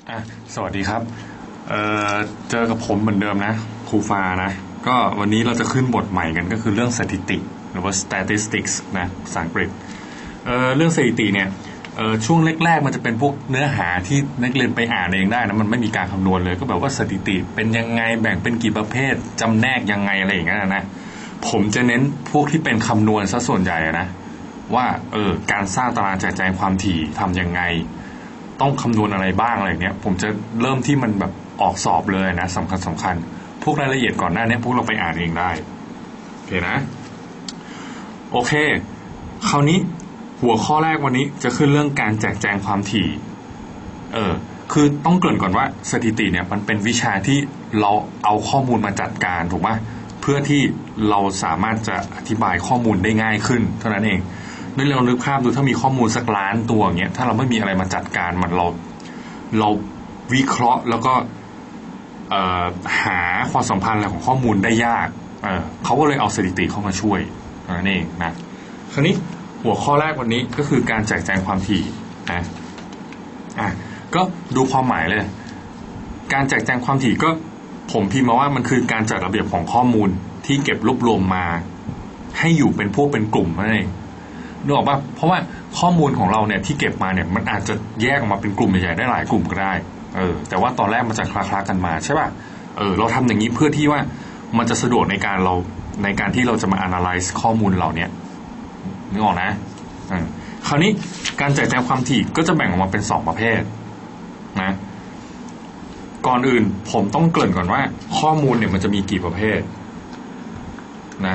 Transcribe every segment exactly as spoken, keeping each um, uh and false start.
อ่ะสวัสดีครับเอ่อเจอกับผมเหมือนเดิมนะครูฟ้านะก็วันนี้เราจะขึ้นบทใหม่กันก็คือเรื่องสถิติหรือว่า statistics นะภาษาอังกฤษเอ่อเรื่องสถิติเนี่ยเอ่อช่วงแรกๆมันจะเป็นพวกเนื้อหาที่นักเรียนไปอ่านเองได้นะมันไม่มีการคำนวณเลยก็แบบว่าสถิติเป็นยังไงแบ่งเป็นกี่ประเภทจำแนกยังไงอะไรอย่างเงี้ยนะผมจะเน้นพวกที่เป็นคำนวณซะส่วนใหญ่นะว่าเออการสร้างตารางแจกแจงความถี่ทำยังไงต้องคำนวณอะไรบ้างอะไรเนี้ยผมจะเริ่มที่มันแบบออกสอบเลยนะสำคัญสำคัญพวกรายละเอียดก่อนหน้านี้พวกเราไปอ่านเองได้โอเคนะโอเคคราวนี้หัวข้อแรกวันนี้จะขึ้นเรื่องการแจกแจงความถี่เออคือต้องเกริ่นก่อนว่าสถิติเนี่ยมันเป็นวิชาที่เราเอาข้อมูลมาจัดการถูกไหมเพื่อที่เราสามารถจะอธิบายข้อมูลได้ง่ายขึ้นเท่านั้นเองนึกลองนึกภาพดูถ้ามีข้อมูลสักล้านตัวอย่างเงี้ยถ้าเราไม่มีอะไรมาจัดการมันเราเราวิเคราะห์แล้วก็เอ่อหาความสัมพันธ์อะไรของข้อมูลได้ยากเออเขาก็เลยเอาสถิติเข้ามาช่วยเท่านั้นเองนะคราวนี้หัวข้อแรกวันนี้ก็คือการแจกแจงความถี่นะอ่ะก็ดูความหมายเลยการแจกแจงความถี่ก็ผมพิมพ์มาว่ามันคือการจัดระเบียบของข้อมูลที่เก็บรวบรวมมาให้อยู่เป็นพวกเป็นกลุ่มนั่นเองนึกออกป่ะเพราะว่าข้อมูลของเราเนี่ยที่เก็บมาเนี่ยมันอาจจะแยกออกมาเป็นกลุ่มใหญ่ๆได้หลายกลุ่มก็ได้เออแต่ว่าตอนแรกมันจะคลาๆกันมาใช่ป่ะเออเราทำอย่างนี้เพื่อที่ว่ามันจะสะดวกในการเราในการที่เราจะมา analyze ข้อมูลเราเนี่ยนึกออกนะอืมคราวนี้การแจกแจงความถี่ก็จะแบ่งออกมาเป็นสองประเภทนะก่อนอื่นผมต้องเกริ่นก่อนว่าข้อมูลเนี่ยมันจะมีกี่ประเภทนะ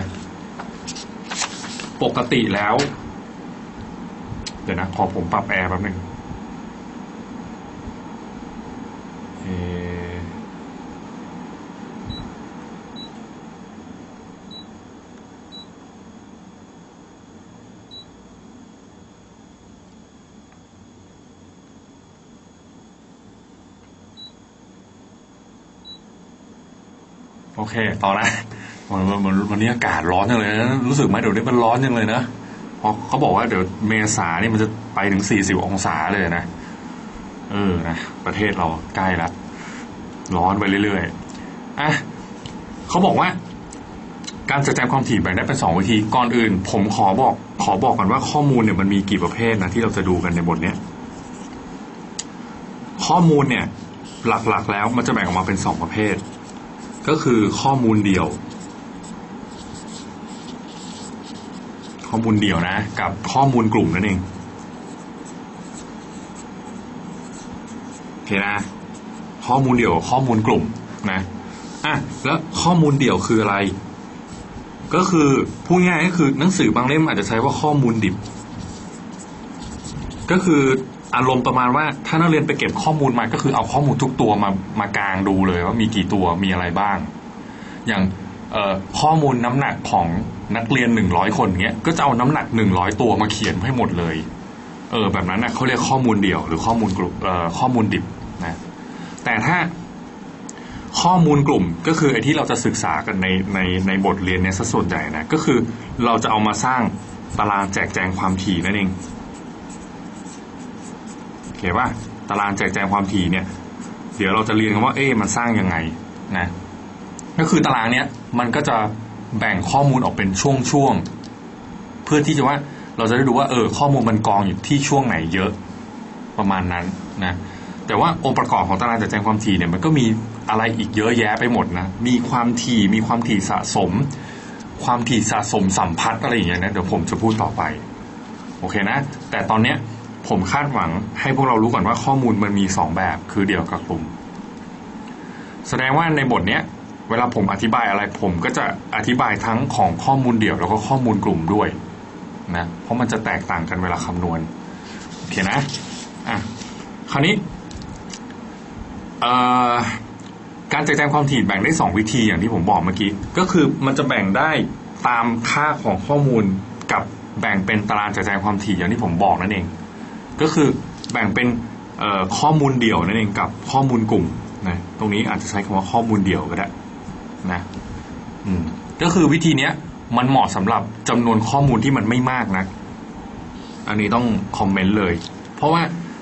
ปกติแล้วเดี๋ยวนะขอผมปรับแอร์แป๊บนึงเออโอเคต่อนะวันวันวันนี้อากาศร้อนจังเลยนะรู้สึกไหมเดี๋ยวนี้มันร้อนจังเลยนะเพราะเขาบอกว่าเดี๋ยวเมษานี่มันจะไปถึงสี่สิบองศาเลยนะเออนะประเทศเราใกล้ละร้อนไปเรื่อยๆอ่ะเขาบอกว่าการจัดแจงความถี่แบ่งได้เป็นสองวิธีก่อนอื่นผมขอบอกขอบอกก่อนว่าข้อมูลเนี่ยมันมีกี่ประเภทนะที่เราจะดูกันในบทเนี้ยข้อมูลเนี่ยหลักๆแล้วมันจะแบ่งออกมาเป็นสองประเภทก็คือข้อมูลเดี่ยวข้อมูลเดี่ยวนะกับข้อมูลกลุ่มนั่นเองโอเคนะข้อมูลเดี่ยวข้อมูลกลุ่มนะอ่ะแล้วข้อมูลเดี่ยวคืออะไรก็คือพูดง่ายก็คือหนังสือบางเล่มอาจจะใช้ว่าข้อมูลดิบก็คืออารมณ์ประมาณว่าถ้านักเรียนไปเก็บข้อมูลมาก็คือเอาข้อมูลทุกตัวมามากางดูเลยว่ามีกี่ตัวมีอะไรบ้างอย่างเอ่อข้อมูลน้ำหนักของนักเรียนหนึ่งร้อยคนเงี้ยก็จะเอาน้ำหนักหนึ่งร้อยตัวมาเขียนให้หมดเลยเออแบบนั้นนะเขาเรียกข้อมูลเดี่ยวหรือข้อมูลกลุ่มเอ่อข้อมูลดิบนะแต่ถ้าข้อมูลกลุ่มก็คือไอ้ที่เราจะศึกษากันในในในบทเรียนเนี่ยซะส่วนใหญ่นะก็คือเราจะเอามาสร้างตารางแจกแจงความถี่นั่นเองโอเคป่ะตารางแจกแจงความถี่เนี่ยเดี๋ยวเราจะเรียนกันว่าเอ๊ะมันสร้างยังไงนะก็คือตารางเนี้ยมันก็จะแบ่งข้อมูลออกเป็นช่วงๆเพื่อที่จะว่าเราจะได้ดูว่าเออข้อมูลมันกองอยู่ที่ช่วงไหนเยอะประมาณนั้นนะแต่ว่าองค์ประกอบของตารางแจกแจงความถี่เนี่ยมันก็มีอะไรอีกเยอะแยะไปหมดนะมีความถี่มีความถี่สะสมความถี่สะสมสัมพัทธ์อะไรอย่างเงี้ยนะเดี๋ยวผมจะพูดต่อไปโอเคนะแต่ตอนเนี้ยผมคาดหวังให้พวกเรารู้ก่อนว่าข้อมูลมันมีสองแบบคือเดี่ยวกับกลุ่มแสดงว่าในบทเนี้ยเวลาผมอธิบายอะไรผมก็จะอธิบายทั้งของข้อมูลเดี่ยวแล้วก็ข้อมูลกลุ่มด้วยนะเพราะมันจะแตกต่างกันเวลาคำนวณโอเคนะอ่ะคราวนี้เอ่อการแจกแจงความถี่แบ่งได้สองวิธีอย่างที่ผมบอกเมื่อกี้ก็คือมันจะแบ่งได้ตามค่าของข้อมูลกับแบ่งเป็นตารางแจกแจงความถี่อย่างที่ผมบอกนั่นเองก็คือแบ่งเป็นเอ่อข้อมูลเดี่ยวนั่นเองกับข้อมูลกลุ่มนะตรงนี้อาจจะใช้คำว่าข้อมูลเดี่ยวก็ได้นะอืมก็คือวิธีเนี้ยมันเหมาะสำหรับจำนวนข้อมูลที่มันไม่มากนะอันนี้ต้องคอมเมนต์เลยเพราะว่า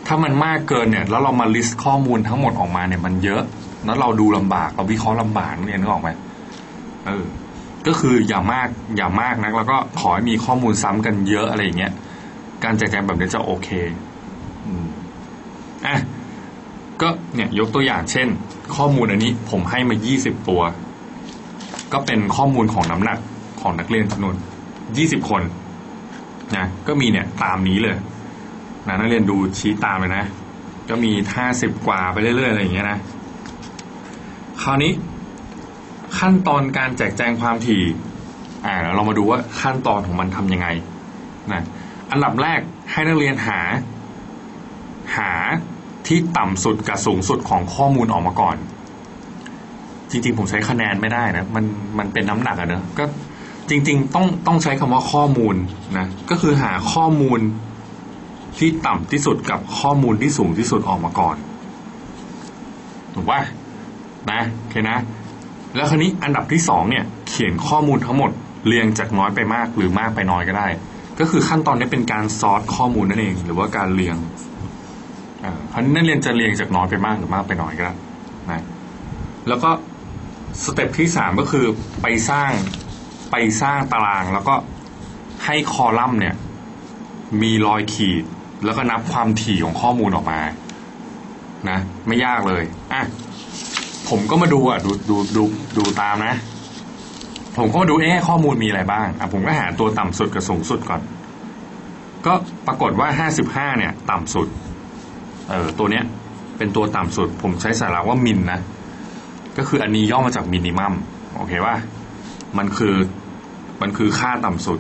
ถ้ามันมากเกินเนี่ยแล้วเรามา list ข้อมูลทั้งหมดออกมาเนี่ยมันเยอะแล้วเราดูลำบากเราวิเคราะห์ลำบากเนี่ยนึกออกไหมเออก็คืออย่ามากอย่ามากนะแล้วก็ขอให้มีข้อมูลซ้ำกันเยอะอะไรอย่างเงี้ยการแจกแจงแบบนี้จะโอเคอืมอ่ะก็เนี่ยยกตัวอย่างเช่นข้อมูลอันนี้ผมให้มายี่สิบตัวก็เป็นข้อมูลของน้ำหนักของนักเรียนจำนวนยี่สิบคนนะก็มีเนี่ยตามนี้เลยนะนักเรียนดูชี้ตามเลยนะก็มีห้าสิบกว่าไปเรื่อยๆอะไรอย่างเงี้ยนะคราวนี้ขั้นตอนการแจกแจงความถี่อ่าเรามาดูว่าขั้นตอนของมันทำยังไงนะอันดับแรกให้นักเรียนหาหาที่ต่ำสุดกับสูงสุดของข้อมูลออกมาก่อนจริงๆผมใช้คะแนนไม่ได้นะมันมันเป็นน้ำหนักอะเนอะก็จริงๆต้องต้องใช้คำว่าข้อมูลนะก็คือหาข้อมูลที่ต่ำที่สุดกับข้อมูลที่สูงที่สุดออกมาก่อนถูกป่ะนะโอเคนะแล้วคราวนี้อันดับที่สองเนี่ยเขียนข้อมูลทั้งหมดเรียงจากน้อยไปมากหรือมากไปน้อยก็ได้ก็คือขั้นตอนนี้เป็นการซอร์ตข้อมูลนั่นเองหรือว่าการเรียงอ่าคราวนี้นักเรียนจะเรียงจากน้อยไปมากหรือมากไปน้อยก็ได้นะแล้วก็สเต็ปที่สามก็คือไปสร้างไปสร้างตารางแล้วก็ให้คอลัมน์เนี่ยมีรอยขีดแล้วก็นับความถี่ของข้อมูลออกมานะไม่ยากเลยอ่ะผมก็มาดูอ่ะดูดูดูดูตามนะผมก็มาดูเอ๊ะข้อมูลมีอะไรบ้างอ่ะผมก็หาตัวต่ำสุดกับสูงสุดก่อนก็ปรากฏว่าห้าสิบห้าเนี่ยต่ำสุดเออตัวเนี้ยเป็นตัวต่ำสุดผมใช้สาระว่ามินนะก็คืออันนี้ย่อมาจากมินิมัมโอเคป่ะมันคือมันคือค่าต่ำสุด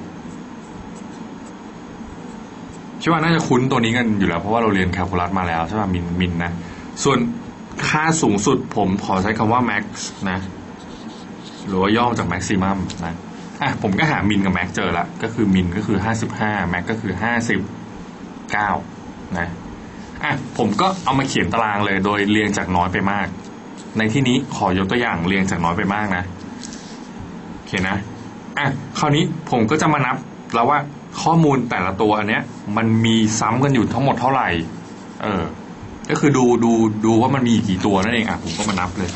คิดว่าน่าจะคุ้นตัวนี้กันอยู่แล้วเพราะว่าเราเรียนแคลคูลัสมาแล้วใช่ป่ะมินมินนะส่วนค่าสูงสุดผมขอใช้คำว่า max นะหรือว่าย่อมาจาก maximum นะอ่ะผมก็หามินกับ max เจอละก็คือมินก็คือห้าสิบห้า max ก็คือห้าสิบเก้านะอ่ะผมก็เอามาเขียนตารางเลยโดยเรียงจากน้อยไปมากในที่นี้ขอยกตัวอย่างเรียงจากน้อยไปมากนะโอเคนะอ่ะคราวนี้ผมก็จะมานับแล้วว่าข้อมูลแต่ละตัวอันเนี้ยมันมีซ้ำกันอยู่ทั้งหมดเท่าไหร่เออก็คือดูดูดูว่ามันมีกี่ตัวนั่นเองอ่ะผมก็มานับเลย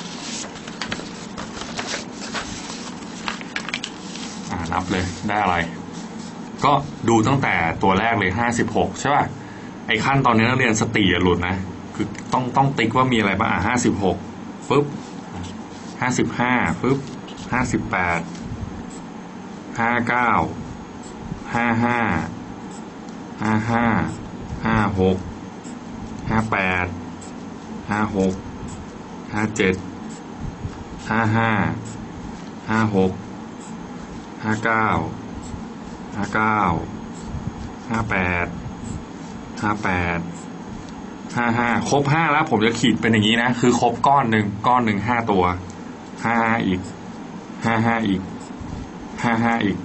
อ่านับเลยได้อะไรก็ดูตั้งแต่ตัวแรกเลยห้าสิบหกใช่ป่ะไอ้ขั้นตอนนี้นักเรียนสติอย่าหลุดนะคือต้องต้องติ๊กว่ามีอะไรบ้างอ่ะห้าสิบหกปึ๊บห้าสิบห้าปึ๊บห้าสิบแปดห้าเก้าห้าห้าห้าห้าห้าหกห้าแปดห้าหกห้าเจ็ดห้าห้าห้าหกห้าเก้าห้าเก้าห้าแปดห้าแปดห้าห้าครบห้าแล้วผมจะขีดเป็นอย่างนี้นะคือครบก้อนหนึ่งก้อนหนึ่งห้าตัวห้าห้าอีกห้าห้าอีกห้าห้าอีก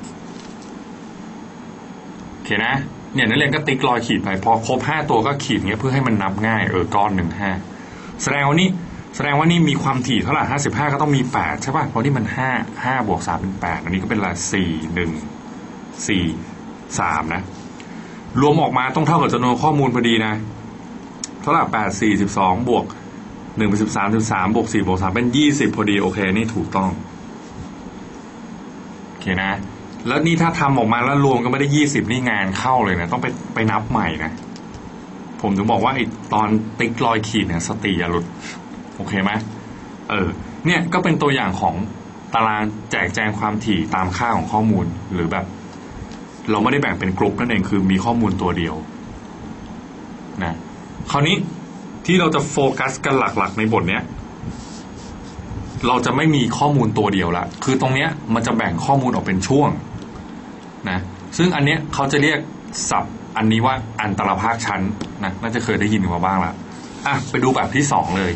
โอเคนะเนี่ยนักเรียนก็ติ๊กรอยขีดไปพอครบห้าตัวก็ขีดเงี้ยเพื่อให้มันนับง่ายเออก้อนหนึ่งห้าแสดงว่านี่แสดงว่านี่มีความถี่เท่าไหร่ห้าสิบห้าก็ต้องมีแปดใช่ป่ะเพราะนี่มันห้าห้าบวกสามเป็นแปดอันนี้ก็เป็นละสี่หนึ่งสี่สามนะรวมออกมาต้องเท่ากับจำนวนข้อมูลพอดีนะเท่าไหร่แปดสี่สิบสองบวกหนึ่งเป็นสิบสามสิบสามบวกสี่บวกสามเป็นยี่สิบพอดีโอเคนี่ถูกต้องโอเคนะแล้วนี่ถ้าทำออกมาแล้วรวมก็ไม่ได้ยี่สิบนี่งานเข้าเลยนะต้องไปไปนับใหม่นะผมถึงบอกว่าไอ้ตอนติ๊กรอยขีดเนี่ยสติอย่าหลุดโอเคไหมเออเนี่ยก็เป็นตัวอย่างของตารางแจกแจงความถี่ตามค่าของข้อมูลหรือแบบเราไม่ได้แบ่งเป็นกลุ่มนั่นเองคือมีข้อมูลตัวเดียวนะคราวนี้ที่เราจะโฟกัสกันหลักๆในบทเนี้ยเราจะไม่มีข้อมูลตัวเดียวละคือตรงเนี้ยมันจะแบ่งข้อมูลออกเป็นช่วงนะซึ่งอันเนี้ยเขาจะเรียกศัพท์อันนี้ว่าอันตรภาคชั้นนะน่าจะเคยได้ยินมาบ้างละอ่ะไปดูแบบที่สองเลย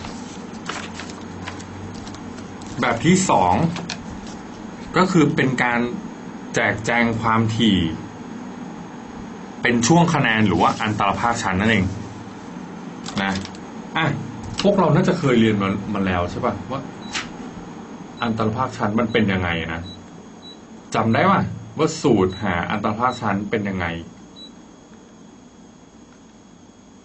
แบบที่สองก็คือเป็นการแจกแจงความถี่เป็นช่วงคะแนนหรือว่าอันตรภาคชั้นนั่นเองนะอ่ะพวกเราน่าจะเคยเรียนมามาแล้วใช่ป่ะว่าอันตรภาคชั้นมันเป็นยังไงนะจำได้ป่ะว่าสูตรหาอันตรภาคชั้นเป็นยังไง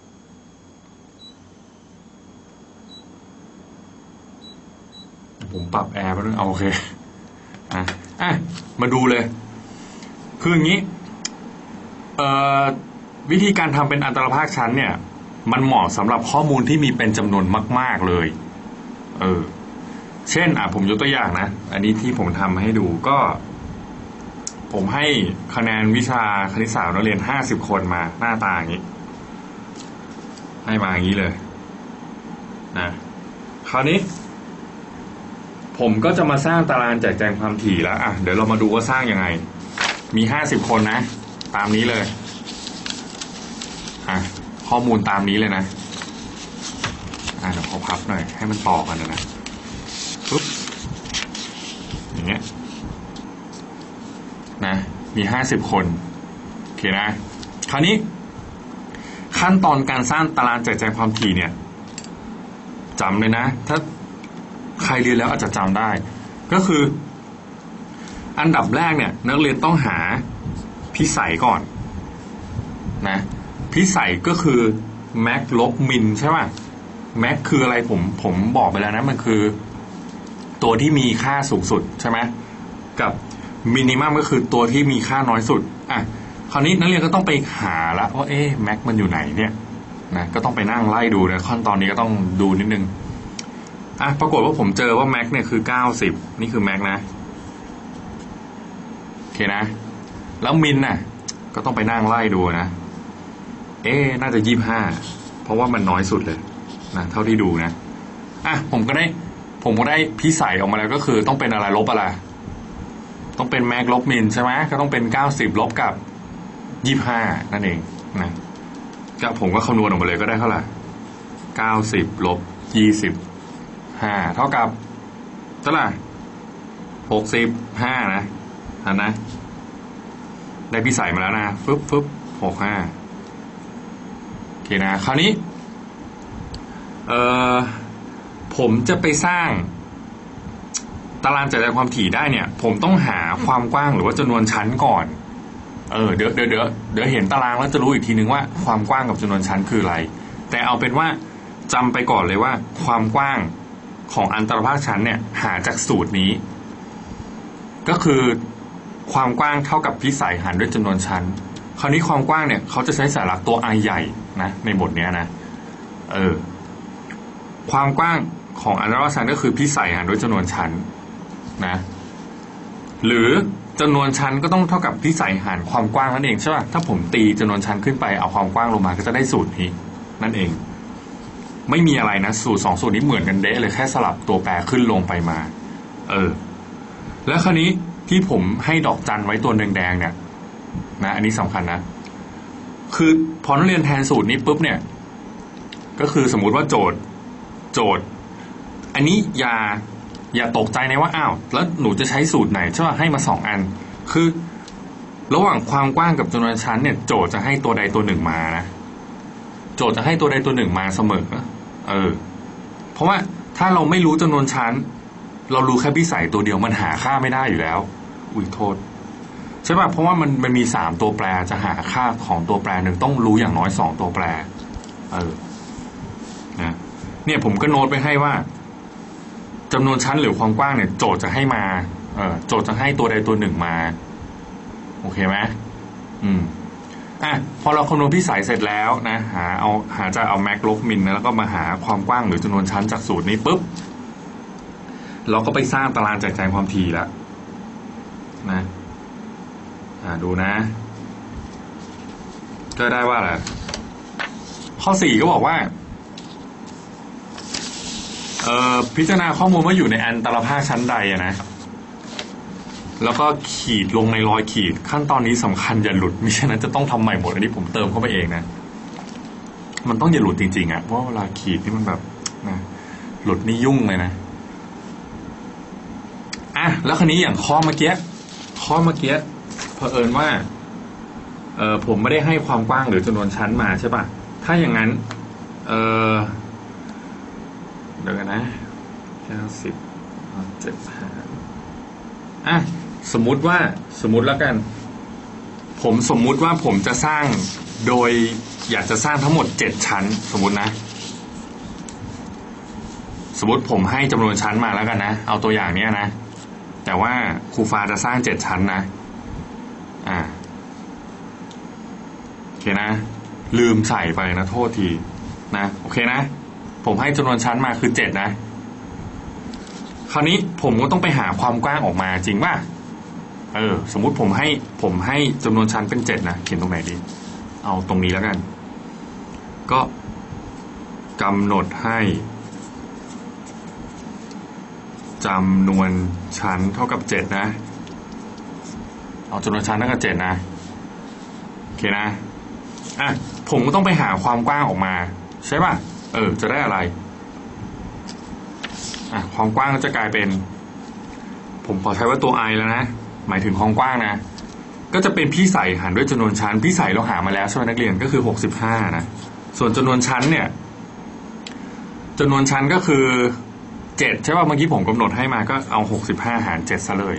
ผมปรับแอร์ไปด้วยเอาโอเคอ่ะอ่ะมาดูเลยคืออย่างนี้เอ่อวิธีการทำเป็นอัตราภาคชั้นเนี่ยมันเหมาะสำหรับข้อมูลที่มีเป็นจำนวนมากๆเลยเออเช่นอ่ะผมยกตัวอย่างนะอันนี้ที่ผมทำให้ดูก็ผมให้คะแนนวิชาคณิตศาสตร์นักเรียนห้าสิบคนมาหน้าตาอย่างนี้ให้มาอย่างนี้เลยนะคราวนี้ผมก็จะมาสร้างตารางแจกแจงความถี่แล้วอ่ะเดี๋ยวเรามาดูว่าสร้างยังไงมีห้าสิบคนนะตามนี้เลยอ่ะข้อมูลตามนี้เลยนะอ่ะเดี๋ยวขอพับหน่อยให้มันต่อกันนะปุ๊บอย่างเงี้ยนะมีห้าสิบคนโอเคนะคราวนี้ขั้นตอนการสร้างตารางแจกแจงความถี่เนี่ยจำเลยนะถ้าใครเรียนแล้วอาจจะจำได้ก็คืออันดับแรกเนี่ยนักเรียนต้องหาพิสัยก่อนนะพิสัยก็คือแม็กลบมินใช่ป่ะแม็กคืออะไรผมผมบอกไปแล้วนะมันคือตัวที่มีค่าสูงสุดใช่ไหมกับมินิมัมก็คือตัวที่มีค่าน้อยสุดอ่ะคราวนี้นักเรียนก็ต้องไปหาละว่าเอ๊ะแม็กมันอยู่ไหนเนี่ยนะก็ต้องไปนั่งไล่ดูนะขั้นตอนนี้ก็ต้องดูนิดนึงอ่ะปรากฏว่าผมเจอว่าแม็กเนี่ยคือเก้าสิบนี่คือแม็กนะโอเคนะแล้วมินน่ะก็ต้องไปนั่งไล่ดูนะเอ๊ะน่าจะยี่สิบห้าเพราะว่ามันน้อยสุดเลยนะเท่าที่ดูนะอ่ะผมก็ได้ผมก็ได้พิสัยออกมาแล้วก็คือต้องเป็นอะไรลบอะไรต้องเป็นแม็กลบมินใช่ไหมก็ต้องเป็นเก้าสิบลบกับยี่สิบห้านั่นเองนะก็ผมก็คำนวณออกมาเลยก็ได้เท่าไหร่เก้าสิบลบยี่สิบห้าเท่ากับเท่าไหร่หกสิบห้านะอันนะได้พิสัยมาแล้วนะฟึบฟึบหกห้าโอเคนะคราวนี้เอ่อผมจะไปสร้างตารางแจกแจงความถี่ได้เนี่ยผมต้องหาความกว้างหรือว่าจำนวนชั้นก่อนเออเดี๋ยวเดี๋ยวเดี๋ยวเดี๋ยวเห็นตารางแล้วจะรู้อีกทีนึงว่าความกว้างกับจำนวนชั้นคืออะไรแต่เอาเป็นว่าจำไปก่อนเลยว่าความกว้างของอันตรภาคชั้นเนี่ยหาจากสูตรนี้ก็คือความกว้างเท่ากับพิสัยหารด้วยจำนวนชั้นคราวนี้ความกว้างเนี่ยเขาจะใช้สาระตัว i ใหญ่นะในบทเนี้ยนะเออความกว้างของอันตรภาคชั้นก็คือพิสัยหารด้วยจำนวนชั้นนะหรือจำนวนชั้นก็ต้องเท่ากับพิสัยหารความกว้างนั่นเองใช่ป่ะถ้าผมตีจำนวนชั้นขึ้นไปเอาความกว้างลงมาก็จะได้สูตรนี้นั่นเองไม่มีอะไรนะสูตรสองสูตรนี้เหมือนกันเด๊ะเลยแค่สลับตัวแปรขึ้นลงไปมาเออแล้วคราวนี้ที่ผมให้ดอกจันไว้ตัวแดงๆเนี่ยนะอันนี้สำคัญนะคือพอนักเรียนแทนสูตรนี้ปุ๊บเนี่ยก็คือสมมุติว่าโจทย์โจทย์อันนี้อย่าอย่าตกใจนะว่าอ้าวแล้วหนูจะใช้สูตรไหนใช่ป่ะให้มาสองอันคือระหว่างความกว้างกับจำนวนชั้นเนี่ยโจทย์จะให้ตัวใดตัวหนึ่งมานะโจทย์จะให้ตัวใดตัวหนึ่งมาเสมอเออเพราะว่าถ้าเราไม่รู้จำนวนชั้นเรารู้แค่พิสัยตัวเดียวมันหาค่าไม่ได้อยู่แล้วอุ้ยโทษใช่ป่ะเพราะว่ามันมันมีสามตัวแปรจะหาค่าของตัวแปรหนึ่งต้องรู้อย่างน้อยสองตัวแปรเออนะเนี่ยผมก็โน้ตไปให้ว่าจำนวนชั้นหรือความกว้างเนี่ยโจทย์จะให้มาเออโจทย์จะให้ตัวใดตัวหนึ่งมาโอเคไหมอืมอ่ะพอเราคำนวณพิสัยเสร็จแล้วนะหาเอาหาจะเอาแม็กลบมินนะแล้วก็มาหาความกว้างหรือจำนวนชั้นจากสูตรนี้ปุ๊บเราก็ไปสร้างตารางแจกแจงความถี่แล้วนะอ่าดูนะก็ได้ว่าอะไรข้อสี่ก็บอกว่าเอ่อพิจารณาข้อมูลว่าอยู่ในอันตรภาคชั้นใดอะนะแล้วก็ขีดลงในรอยขีดขั้นตอนนี้สำคัญอย่าหลุดมิฉะนั้นจะต้องทำใหม่หมดอันนี้ผมเติมเข้าไปเองนะมันต้องอย่าหลุดจริงๆอ่ะเพราะเวลาขีดนี่มันแบบนะหลุดนี่ยุ่งเลยนะอ่ะแล้วคราวนี้อย่างข้อเมื่อกี้ข้อเมื่อกี้เผอิญว่าเออผมไม่ได้ให้ความกว้างหรือจำนวนชั้นมาใช่ป่ะถ้าอย่างนั้นเออเดี๋ยวกันนะเก้าสิบเจ็ดห้าอ่ะสมมุติว่าสมมุติแล้วกันผมสมมุติว่าผมจะสร้างโดยอยากจะสร้างทั้งหมดเจ็ดชั้นสมมุตินะสมมติผมให้จำนวนชั้นมาแล้วกันนะเอาตัวอย่างเนี้ยนะแต่ว่าครูฟ้าจะสร้างเจ็ดชั้นนะอ่าโอเคนะลืมใส่ไปนะโทษทีนะโอเคนะผมให้จำนวนชั้นมาคือเจ็ดนะคราวนี้ผมก็ต้องไปหาความกว้างออกมาจริงป่ะเออสมมุติผมให้ผมให้จำนวนชั้นเป็นเจ็ดนะเขียนตรงไหนดีเอาตรงนี้แล้วกันก็กำหนดให้จำนวนชั้นเท่ากับเจ็ดนะเอาจำนวนชั้นเท่ากับเจ็ดนะโอเคนะอ่ะผมก็ต้องไปหาความกว้างออกมาใช่ป่ะเออจะได้อะไรอ่ะความกว้างก็จะกลายเป็นผมขอใช้ว่าตัว i แล้วนะหมายถึงความกว้างนะก็จะเป็นพี่ใส่หารด้วยจำนวนชั้นพี่ใส่เราหามาแล้วใช่ไหมนักเรียนก็คือหกสิบห้านะส่วนจำนวนชั้นเนี่ยจำนวนชั้นก็คือเจ็ดใช่ป่ะเมื่อกี้ผมกำหนดให้มาก็เอาหกสิบห้าหารเจ็ดซะเลย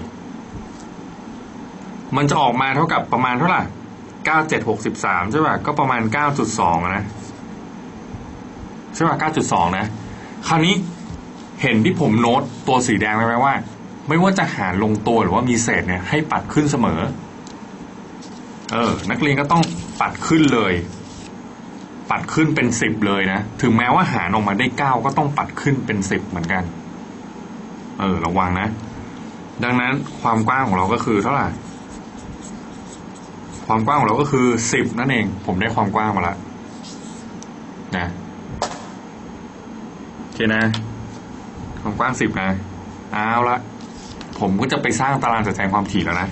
มันจะออกมาเท่ากับประมาณเท่าไหร่เก้า เจ็ด หกสิบสามใช่ป่ะก็ประมาณ เก้าจุดสอง นะใช่ป่ะ เก้าจุดสอง นะคราวนี้เห็นที่ผมโน้ตตัวสีแดงไว้ไหมว่าไม่ว่าจะหารลงตัวหรือว่ามีเศษเนี่ยให้ปัดขึ้นเสมอเออนักเรียนก็ต้องปัดขึ้นเลยปัดขึ้นเป็นสิบเลยนะถึงแม้ว่าหารออกมาได้เก้าก็ต้องปัดขึ้นเป็นสิบเหมือนกันเออระวังนะดังนั้นความกว้างของเราก็คือเท่าไหร่ความกว้างของเราก็คือสิบนั่นเองผมได้ความกว้างมาแล้วนะโอเคนะความกว้างสิบนะเอาละผมก็จะไปสร้างตารางจัดแจงความถี่แล้วนะ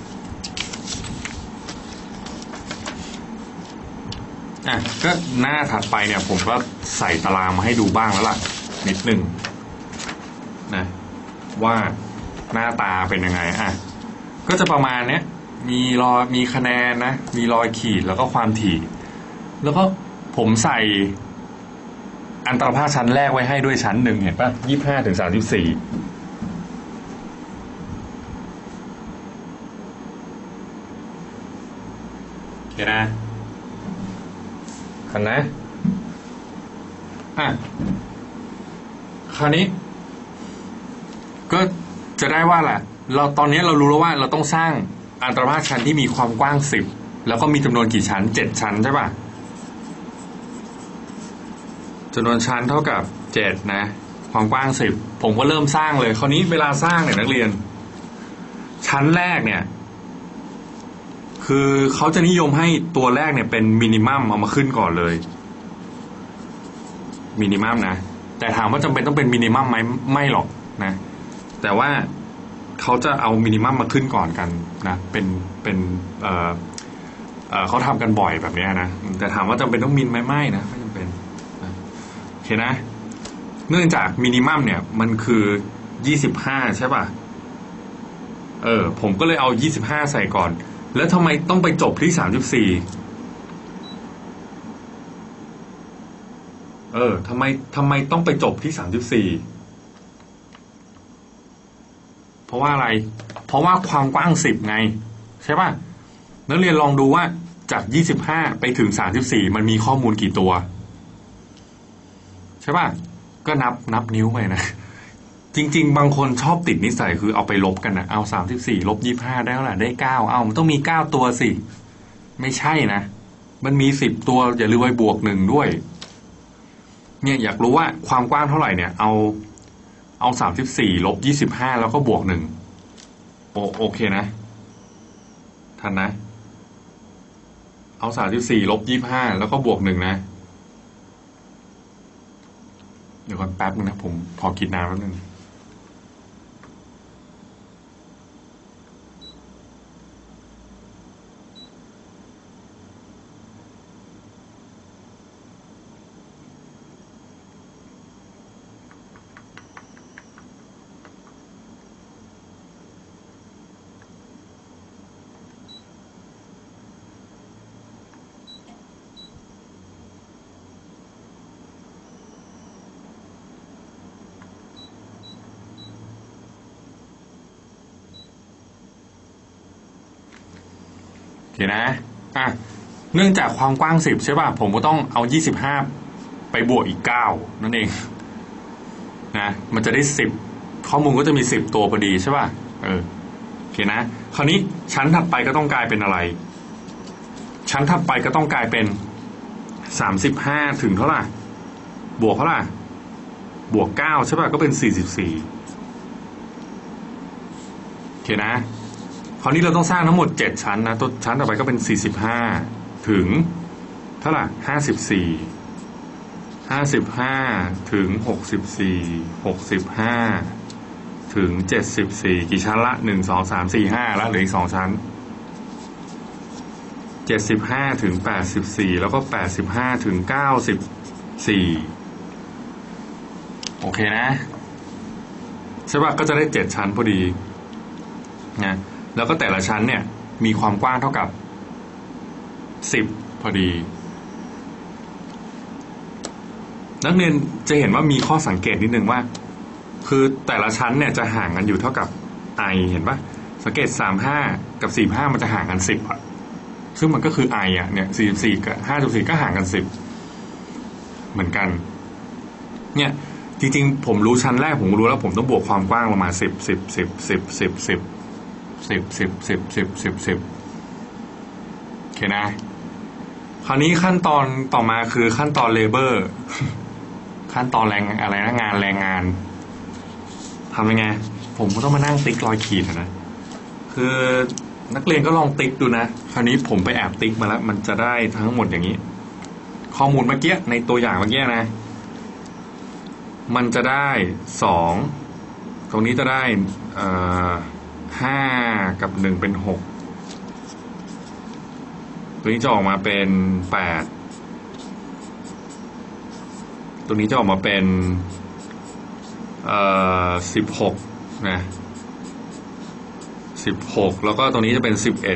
อ่ะก็หน้าถัดไปเนี่ยผมก็ใส่ตารางมาให้ดูบ้างแล้วล่ะนิดหนึ่งนะว่าหน้าตาเป็นยังไงอ่ะก็จะประมาณเนี้ยมีรอยมีคะแนนนะมีรอยขีดแล้วก็ความถี่แล้วก็ผมใส่อันตรภาคชั้นแรกไว้ให้ด้วยชั้นหนึ่งเห็นป่ะยี่สิบห้าถึงสามสิบสี่โอเคนะคันนะอ่ะคราวนี้ก็จะได้ว่าแหละเราตอนนี้เรารู้แล้วว่าเราต้องสร้างอันตรภาคชั้นที่มีความกว้างสิบแล้วก็มีจำนวนกี่ชั้นเจ็ดชั้นใช่ป่ะจำนวนชั้นเท่ากับเจ็ดนะความกว้างสิบผมก็เริ่มสร้างเลยคราวนี้เวลาสร้างเนี่ยนักเรียนชั้นแรกเนี่ยคือเขาจะนิยมให้ตัวแรกเนี่ยเป็นมินิมัมเอามาขึ้นก่อนเลยมินิมัมนะแต่ถามว่าจำเป็นต้องเป็นมินิมัมไหมไม่หรอกนะแต่ว่าเขาจะเอามินิมัมมาขึ้นก่อนกันนะเป็นเป็นเอ่อเอ่อเขาทำกันบ่อยแบบนี้นะแต่ถามว่าจำเป็นต้องมินไหมไม่นะไม่จำเป็นนะโอเคนะเนื่องจากมินิมัมเนี่ยมันคือยี่สิบห้าใช่ป่ะเออผมก็เลยเอายี่สิบห้าใส่ก่อนแล้วทำไมต้องไปจบที่สามสิบสี่เออทำไมทำไมต้องไปจบที่สามสิบสี่เพราะว่าอะไรเพราะว่าความกว้างสิบไงใช่ป่ะนักเรียนลองดูว่าจากยี่สิบห้าไปถึงสามสิบสี่มันมีข้อมูลกี่ตัวใช่ป่ะก็นับนับนิ้วไปนะจริงๆบางคนชอบติดนิสัยคือเอาไปลบกันนะเอาสามสิบสี่ลบยี่สิบห้าได้เท่าไหร่ได้เก้าเอามันต้องมีเก้าตัวสิไม่ใช่นะมันมีสิบตัวอย่าลืมไว้บวกหนึ่งด้วยเนี่ยอยากรู้ว่าความกว้างเท่าไหร่เนี่ยเอาเอาสามสิบสี่ลบยี่สิบห้าแล้วก็บวกหนึ่งโอโอเคนะทันนะเอาสามสิบสี่ลบยี่สิบห้าแล้วก็บวกหนึ่งนะเดี๋ยวก่อนแป๊บนึงนะผมขอคิดนานแป๊บนึงโอเคนะอ่ะเนื่องจากความกว้างสิบใช่ป่ะผมก็ต้องเอายี่สิบห้าไปบวกอีกเก้านั่นเองนะมันจะได้สิบข้อมูลก็จะมีสิบตัวพอดีใช่ป่ะเออโอเคนะคราวนี้ชั้นถัดไปก็ต้องกลายเป็นอะไรชั้นถัดไปก็ต้องกลายเป็นสามสิบห้าถึงเท่าไหร่บวกเท่าไหร่บวกเก้าใช่ป่ะก็เป็นสี่สิบสี่โอเคนะคราวนี้เราต้องสร้างทั้งหมดเจ็ดชั้นนะตัวชั้นต่อไปก็เป็นสี่สิบห้าถึงเท่าไหร่ห้าสิบสี่ห้าสิบห้าถึงหกสิบสี่หกสิบห้าถึงเจ็ดสิบสี่กี่ชั้นละหนึ่งสองสามสี่ห้าแล้วเหลืออีกสองชั้นเจ็ดสิบห้าถึงแปดสิบสี่แล้วก็แปดสิบห้าถึงเก้าสิบสี่โอเคนะใช่ป่ะก็จะได้เจ็ดชั้นพอดีนะแล้วก็แต่ละชั้นเนี่ยมีความกว้างเท่ากับสิบพอดีนักเรียนจะเห็นว่ามีข้อสังเกตนิดนึงว่าคือแต่ละชั้นเนี่ยจะห่างกันอยู่เท่ากับ i เห็นปะสังเกตสามสิบห้ากับสี่สิบห้ามันจะห่างกันสิบอ่ะซึ่งมันก็คือ i อ่ะเนี่ยสี่สิบสี่กับห้าสิบสี่ก็ห่างกันสิบเหมือนกันเนี่ยจริงๆผมรู้ชั้นแรกผมรู้แล้วผมต้องบวกความกว้างลงมาสิบสิบสิบสิบสิบสิบสิบสิบสิบสิบสิบสิบโอเคนะคราวนี้ขั้นตอนต่อมาคือขั้นตอนเลเบอร์ขั้นตอนแรงอะไรนะงานแรงงานทำยังไงผมก็ต้องมานั่งติ๊กรอยขีดนะคือนักเรียนก็ลองติ๊กดูนะคราวนี้ผมไปแอบติ๊กมาแล้วมันจะได้ทั้งหมดอย่างนี้ข้อมูลเมื่อกี้ในตัวอย่างเมื่อกี้นะมันจะได้สองตรงนี้จะได้เอ่อห้ากับหนึ่งเป็นหกตัวนี้จะออกมาเป็นแปดตัวนี้จะออกมาเป็นเอ่อสิบหกนะสิบหกแล้วก็ตรงนี้จะเป็นสิบเอ็ด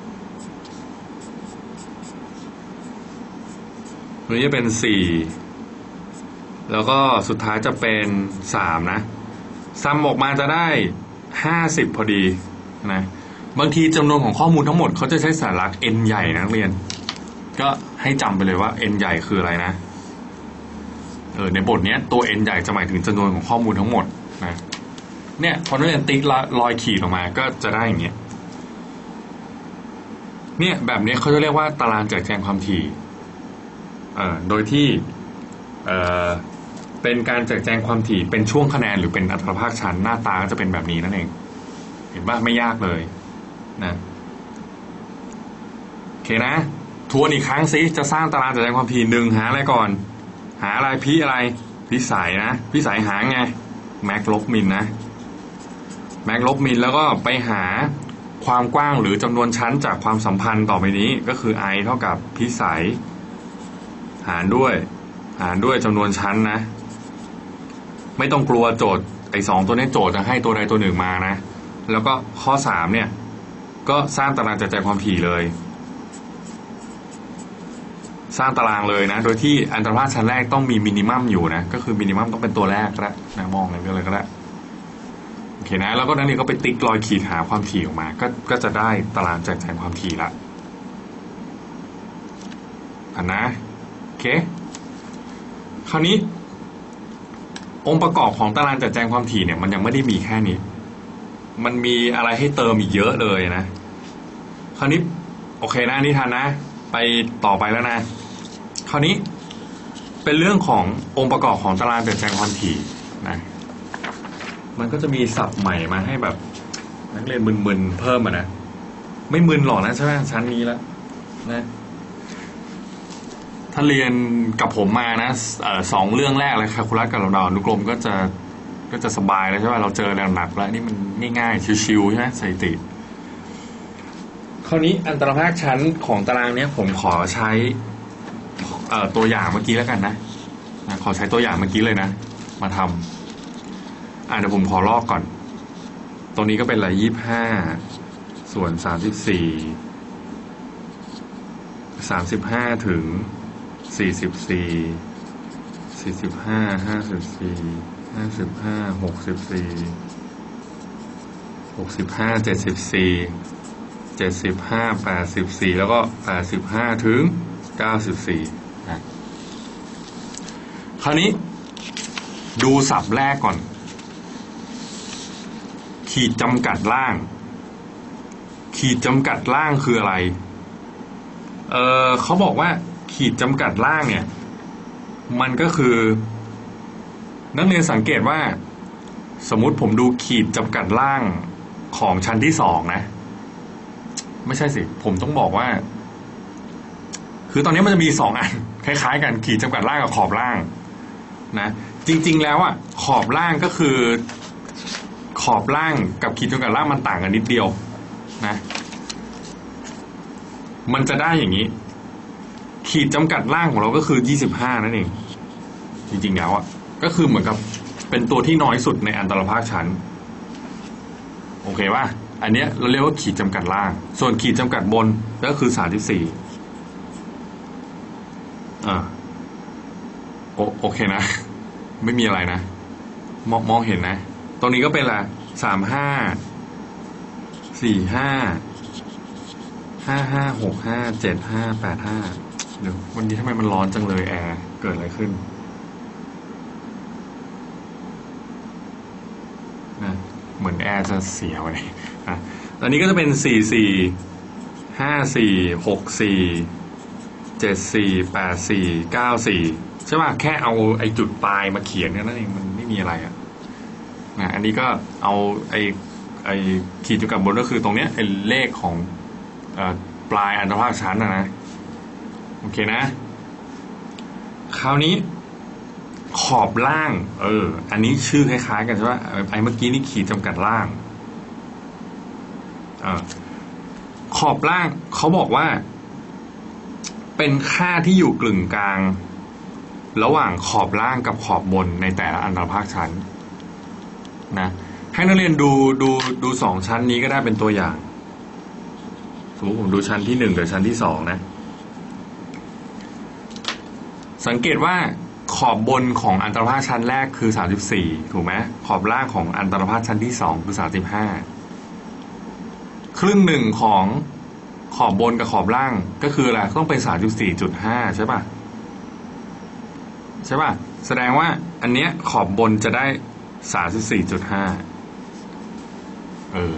ตัวนี้จะเป็นสี่แล้วก็สุดท้ายจะเป็นสามนะซัมออกมาจะได้ห้าสิบพอดีนะบางทีจำนวนของข้อมูลทั้งหมดเขาจะใช้สัญลักษณ์ n ใหญ่นะนักเรียนก็ให้จำไปเลยว่า n ใหญ่คืออะไรนะเออในบทนี้ตัว n ใหญ่จะหมายถึงจำนวนของข้อมูลทั้งหมดนะเนี่ยพอนักเรียนติ๊กรอยขีดออกมาก็จะได้อย่างเงี้ยเนี่ยแบบนี้เขาจะเรียกว่าตารางแจกแจงความถี่เอ่อโดยที่เอ่อเป็นการแจกแจงความถี่เป็นช่วงคะแนนหรือเป็นอัตราภาคชั้นหน้าตาก็จะเป็นแบบนี้นั่นเองเห็นป่ะไม่ยากเลยนะโอเคนะทวนอีกครั้งสิจะสร้างตารางแจกแจงความถี่หนึ่งหาอะไรก่อนหาอะไรพิอะไรพิสัยนะพิสัยหาไงแม็กลบมินนะแม็กลบมินแล้วก็ไปหาความกว้างหรือจำนวนชั้นจากความสัมพันธ์ต่อไปนี้ก็คือ i เท่ากับพิสัยหารด้วยหารด้วยจำนวนชั้นนะไม่ต้องกลัวโจทย์ไอ้สองตัวนี้โจทย์จะให้ตัวใดตัวหนึ่งมานะแล้วก็ข้อสามเนี่ยก็สร้างตารางแจกแจงความถี่เลยสร้างตารางเลยนะโดยที่อันตรภาคชั้นแรกต้องมีมินิมัมอยู่นะก็คือมินิมัมต้องเป็นตัวแรกก็ได้นะมองอะไรก็เลยก็ได้โอเคนะแล้วก็นั่นนี่ก็ไปติ๊กรอยขีดหาความถี่ออกมาก็ก็จะได้ตารางแจกแจงความถี่ละอันนะโอเคคราวนี้องค์ประกอบของตารางแจกแจงความถี่เนี่ยมันยังไม่ได้มีแค่นี้มันมีอะไรให้เติมอีกเยอะเลยนะคราวนี้โอเคนะนี่ทันนะไปต่อไปแล้วนะคราวนี้เป็นเรื่องขององค์ประกอบของตารางแจกแจงความถี่นะมันก็จะมีศัพท์ใหม่มาให้แบบนักเรียนมึนๆเพิ่มอ่ะนะไม่มึนหรอกนะใช่ไหมชั้นนี้แล้วนะถ้าเรียนกับผมมานะเอ่อสองเรื่องแรกเลยแคลคูลัสกับเราดาวอนุกรมก็จะก็จะสบายแล้วใช่ไหมเราเจอแรงหนักแล้วนี่มันง่ายๆชิวๆใช่ไหมสถิติคราวนี้อันตรภาคชั้นของตารางเนี้ยผมขอใช้เอ่อตัวอย่างเมื่อกี้แล้วกันนะนะขอใช้ตัวอย่างเมื่อกี้เลยนะมาทำอ่าเดี๋ยวผมขอลอกก่อนตรงนี้ก็เป็นอะไรยี่สิบห้าส่วนสามสิบสี่สามสิบห้าถึงสี่สิบสี่สี่สิบห้าห้าสิบสี่ห้าสิบห้าหกสิบสี่หกสิบห้าเจ็ดสิบสี่เจ็ดสิบห้าแปดสิบสี่แล้วก็แปดสิบห้าถึงเก้าสิบสี่นะคราวนี้ดูศัพท์แรกก่อนขีดจำกัดล่างขีดจำกัดล่างคืออะไรเออเขาบอกว่าขีดจำกัดล่างเนี่ยมันก็คือนักเรียนสังเกตว่าสมมุติผมดูขีดจำกัดล่างของชั้นที่สองนะไม่ใช่สิผมต้องบอกว่าคือตอนนี้มันจะมีสองอันคล้ายๆกันขีดจำกัดล่างกับขอบล่างนะจริงๆแล้วอ่ะขอบล่างก็คือขอบล่างกับขีดจำกัดล่างมันต่างกันนิดเดียวนะมันจะได้อย่างนี้ขีดจำกัดล่างของเราก็คือยี่สิบห้านั่นเองจริงๆแล้วอ่ะก็คือเหมือนกับเป็นตัวที่น้อยสุดในอันตรภาคชั้นโอเคป่ะอันเนี้ยเราเรียกว่าขีดจำกัดล่างส่วนขีดจำกัดบนก็คือสามสิบสี่อ่าโอโอเคนะไม่มีอะไรนะมองมองเห็นนะตรงนี้ก็เป็นละสามห้าสี่ห้าห้าห้าหกห้าเจ็ดห้าแปดห้าเดี๋ยววันนี้ทำไมมันร้อนจังเลยแอร์เกิดอะไรขึ้นนะเหมือนแอร์จะเสียไปนะตอนนี้ก็จะเป็นสี่สี่ห้าสี่หกสี่เจ็ดสี่แปดสี่เก้าสี่ใช่ป่ะแค่เอาไอ้จุดปลายมาเขียนนั่นเองมันไม่มีอะไรอ่ะนะอันนี้ก็เอาไอ้ไอ้ขีดจำกัดบนก็คือตรงเนี้ยไอ้เลขของเอ่อปลายอันตรภาคชั้นนะนะโอเคนะคราวนี้ขอบล่างเอออันนี้ชื่อคล้ายๆกันใช่ป่ะไอ้เมื่อกี้นี่ขีดจำกัดล่างอ่าขอบล่างเขาบอกว่าเป็นค่าที่อยู่กึ่งกลางระหว่างขอบล่างกับขอบบนในแต่ละอันตรภาคชั้นนะให้นักเรียนดูดูดูสองชั้นนี้ก็ได้เป็นตัวอย่างสมมติผมดูชั้นที่หนึ่งหรือชั้นที่สองนะสังเกตว่าขอบบนของอันตรภาคชั้นแรกคือสามสิบสี่ถูกไหมขอบล่างของอันตรภาคชั้นที่สองคือสามสิบห้าครึ่งหนึ่งของขอบบนกับขอบล่างก็คืออะไรต้องเป็นสามสิบสี่จุดห้าใช่ป่ะใช่ป่ะแสดงว่าอันเนี้ยขอบบนจะได้สามสิบสี่จุดห้าเออ